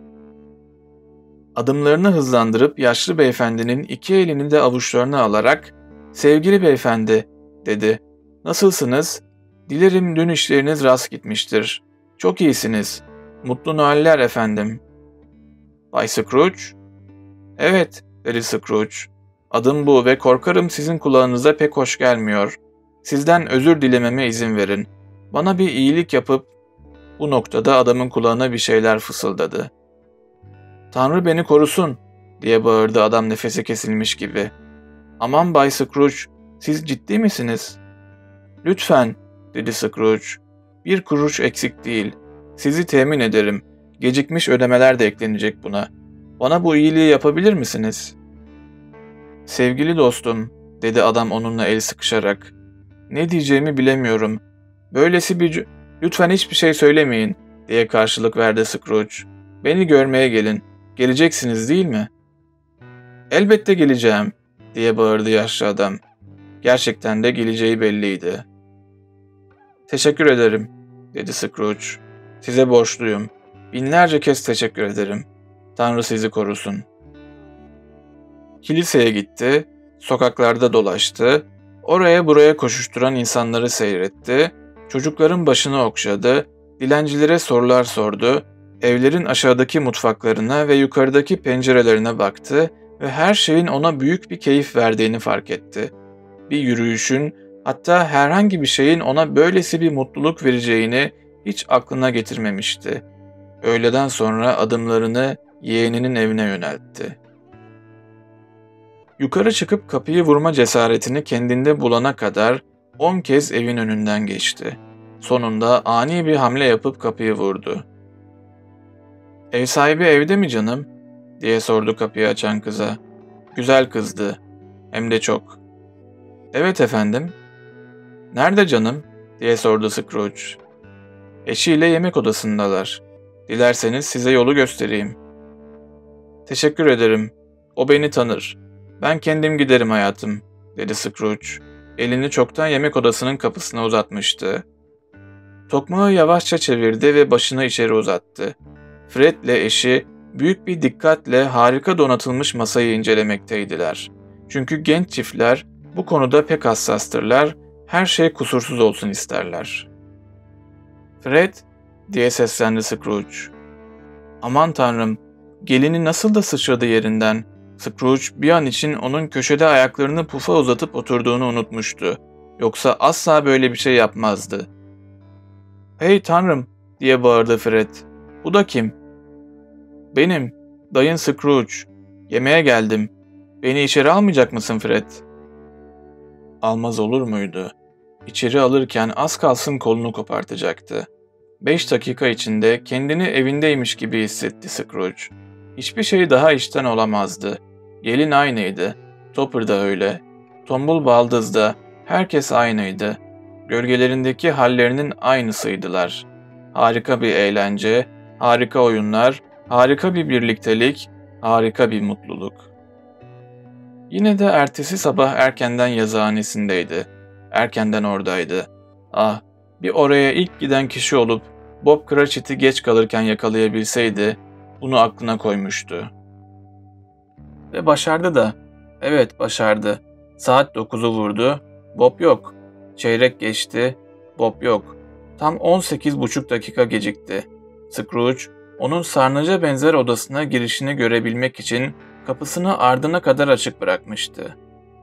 Adımlarını hızlandırıp yaşlı beyefendinin iki elini de avuçlarına alarak "Sevgili beyefendi," dedi. "Nasılsınız? Dilerim dün işleriniz rast gitmiştir. Çok iyisiniz. Mutlu Noeller efendim." "Bay Scrooge?" "Evet," dedi Scrooge. "Adım bu ve korkarım sizin kulağınıza pek hoş gelmiyor. Sizden özür dilememe izin verin. Bana bir iyilik yapıp..." Bu noktada adamın kulağına bir şeyler fısıldadı. "Tanrı beni korusun," diye bağırdı adam nefesi kesilmiş gibi. "Aman Bay Scrooge, siz ciddi misiniz?" "Lütfen," dedi Scrooge. "Bir kuruş eksik değil. Sizi temin ederim. Gecikmiş ödemeler de eklenecek buna. Bana bu iyiliği yapabilir misiniz?" "Sevgili dostum," dedi adam onunla el sıkışarak. "Ne diyeceğimi bilemiyorum. Böylesi bir... Lütfen hiçbir şey söylemeyin," diye karşılık verdi Scrooge. "Beni görmeye gelin. Geleceksiniz değil mi?" "Elbette geleceğim," diye bağırdı yaşlı adam. Gerçekten de geleceği belliydi. "Teşekkür ederim," dedi Scrooge. "Size borçluyum. Binlerce kez teşekkür ederim. Tanrı sizi korusun." Kiliseye gitti, sokaklarda dolaştı, oraya buraya koşuşturan insanları seyretti, çocukların başını okşadı, dilencilere sorular sordu, evlerin aşağıdaki mutfaklarına ve yukarıdaki pencerelerine baktı ve her şeyin ona büyük bir keyif verdiğini fark etti. Bir yürüyüşün, hatta herhangi bir şeyin ona böylesi bir mutluluk vereceğini hiç aklına getirmemişti. Öğleden sonra adımlarını yeğeninin evine yöneltti. Yukarı çıkıp kapıyı vurma cesaretini kendinde bulana kadar on kez evin önünden geçti. Sonunda ani bir hamle yapıp kapıyı vurdu. "Ev sahibi evde mi canım?" diye sordu kapıyı açan kıza. Güzel kızdı. Hem de çok. "Evet efendim." "Nerede canım?" diye sordu Scrooge. "Eşiyle yemek odasındalar. Dilerseniz size yolu göstereyim." "Teşekkür ederim. O beni tanır. Ben kendim giderim hayatım," dedi Scrooge. Elini çoktan yemek odasının kapısına uzatmıştı. Tokmağı yavaşça çevirdi ve başını içeri uzattı. Fred ile eşi büyük bir dikkatle harika donatılmış masayı incelemekteydiler. Çünkü genç çiftler bu konuda pek hassastırlar, her şey kusursuz olsun isterler. "Fred," diye seslendi Scrooge. Aman tanrım, gelini nasıl da sıçradı yerinden. Scrooge bir an için onun köşede ayaklarını pufa uzatıp oturduğunu unutmuştu. Yoksa asla böyle bir şey yapmazdı. "Hey tanrım," diye bağırdı Fred. "Bu da kim?" "Benim, dayın Scrooge. Yemeğe geldim. Beni içeri almayacak mısın Fred?" Almaz olur muydu? İçeri alırken az kalsın kolunu kopartacaktı. Beş dakika içinde kendini evindeymiş gibi hissetti Scrooge. Hiçbir şey daha işten olamazdı. Gelin aynıydı. Topper da öyle. Tombul baldız da, herkes aynıydı. Gölgelerindeki hallerinin aynısıydılar. Harika bir eğlence, harika oyunlar, harika bir birliktelik, harika bir mutluluk. Yine de ertesi sabah erkenden yazıhanesindeydi. Erkenden oradaydı. Ah, bir oraya ilk giden kişi olup Bob Cratchit'i geç kalırken yakalayabilseydi, bunu aklına koymuştu. Ve başardı da. Evet, başardı. Saat dokuzu vurdu. Bob yok. Çeyrek geçti. Bob yok. Tam on sekiz buçuk dakika gecikti. Scrooge, onun sarnıca benzer odasına girişini görebilmek için kapısını ardına kadar açık bırakmıştı.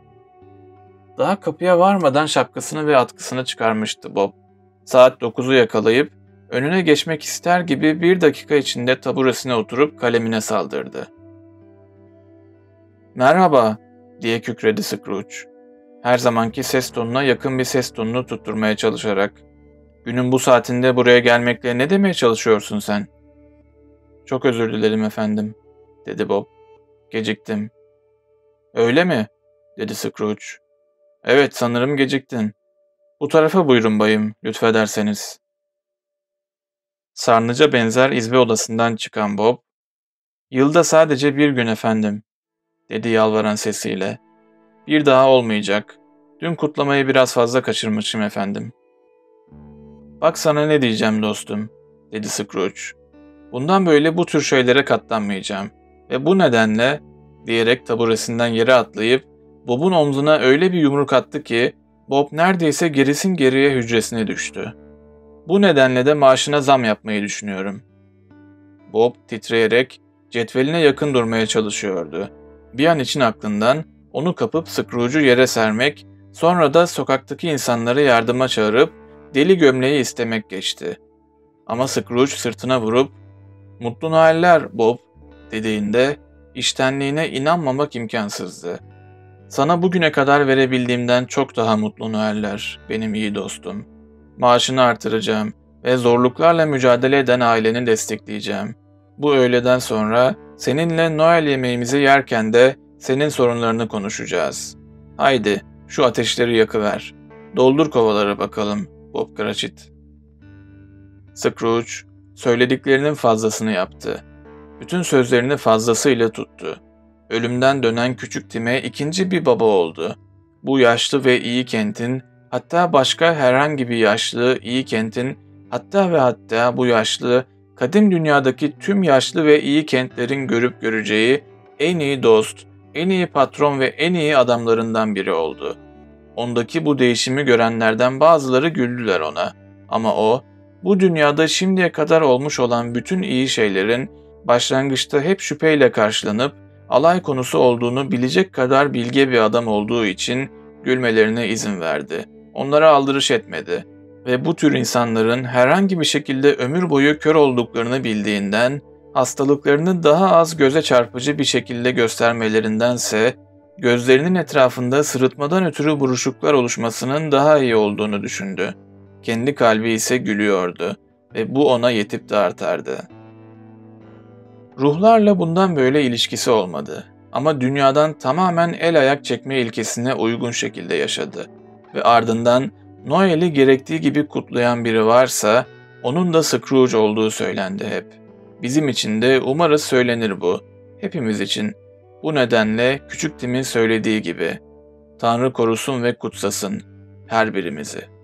Daha kapıya varmadan şapkasını ve atkısını çıkarmıştı Bob. Saat dokuzu yakalayıp önüne geçmek ister gibi bir dakika içinde taburesine oturup kalemine saldırdı. "Merhaba," diye kükredi Scrooge. Her zamanki ses tonuna yakın bir ses tonunu tutturmaya çalışarak. "Günün bu saatinde buraya gelmekle ne demeye çalışıyorsun sen?" "Çok özür dilerim efendim," dedi Bob. "Geciktim." "Öyle mi?" dedi Scrooge. "Evet, sanırım geciktin. Bu tarafa buyurun bayım, lütfederseniz." Sarnıca benzer izbe odasından çıkan Bob, "Yılda sadece bir gün efendim," dedi yalvaran sesiyle. "Bir daha olmayacak. Dün kutlamayı biraz fazla kaçırmışım efendim." "Bak sana ne diyeceğim dostum," dedi Scrooge. "Bundan böyle bu tür şeylere katlanmayacağım. Ve bu nedenle," diyerek taburesinden yere atlayıp Bob'un omzuna öyle bir yumruk attı ki Bob neredeyse gerisin geriye hücresine düştü. "Bu nedenle de maaşına zam yapmayı düşünüyorum." Bob titreyerek cetveline yakın durmaya çalışıyordu. Bir an için aklından onu kapıp Scrooge'u yere sermek, sonra da sokaktaki insanları yardıma çağırıp deli gömleği istemek geçti. Ama Scrooge sırtına vurup "Mutlu Noeller Bob," dediğinde içtenliğine inanmamak imkansızdı. "Sana bugüne kadar verebildiğimden çok daha mutlu Noeller, benim iyi dostum. Maaşını artıracağım ve zorluklarla mücadele eden aileni destekleyeceğim. Bu öğleden sonra seninle Noel yemeğimizi yerken de senin sorunlarını konuşacağız. Haydi, şu ateşleri yakıver. Doldur kovaları bakalım, Bob Cratchit." Scrooge, söylediklerinin fazlasını yaptı. Bütün sözlerini fazlasıyla tuttu. Ölümden dönen küçük Tim'e ikinci bir baba oldu. Bu yaşlı ve iyi kentin, hatta başka herhangi bir yaşlı, iyi kentin, hatta ve hatta bu yaşlı, kadim dünyadaki tüm yaşlı ve iyi kentlerin görüp göreceği en iyi dost, en iyi patron ve en iyi adamlarından biri oldu. Ondaki bu değişimi görenlerden bazıları güldüler ona. Ama o, bu dünyada şimdiye kadar olmuş olan bütün iyi şeylerin başlangıçta hep şüpheyle karşılanıp alay konusu olduğunu bilecek kadar bilge bir adam olduğu için gülmelerine izin verdi. Onlara aldırış etmedi ve bu tür insanların herhangi bir şekilde ömür boyu kör olduklarını bildiğinden, hastalıklarını daha az göze çarpıcı bir şekilde göstermelerindense gözlerinin etrafında sırıtmadan ötürü buruşuklar oluşmasının daha iyi olduğunu düşündü. Kendi kalbi ise gülüyordu ve bu ona yetip de artardı. Ruhlarla bundan böyle ilişkisi olmadı ama dünyadan tamamen el ayak çekme ilkesine uygun şekilde yaşadı ve ardından Noel'i gerektiği gibi kutlayan biri varsa onun da Scrooge olduğu söylendi hep. Bizim için de umarız söylenir bu, hepimiz için. Bu nedenle küçük Tim'in söylediği gibi, Tanrı korusun ve kutsasın her birimizi.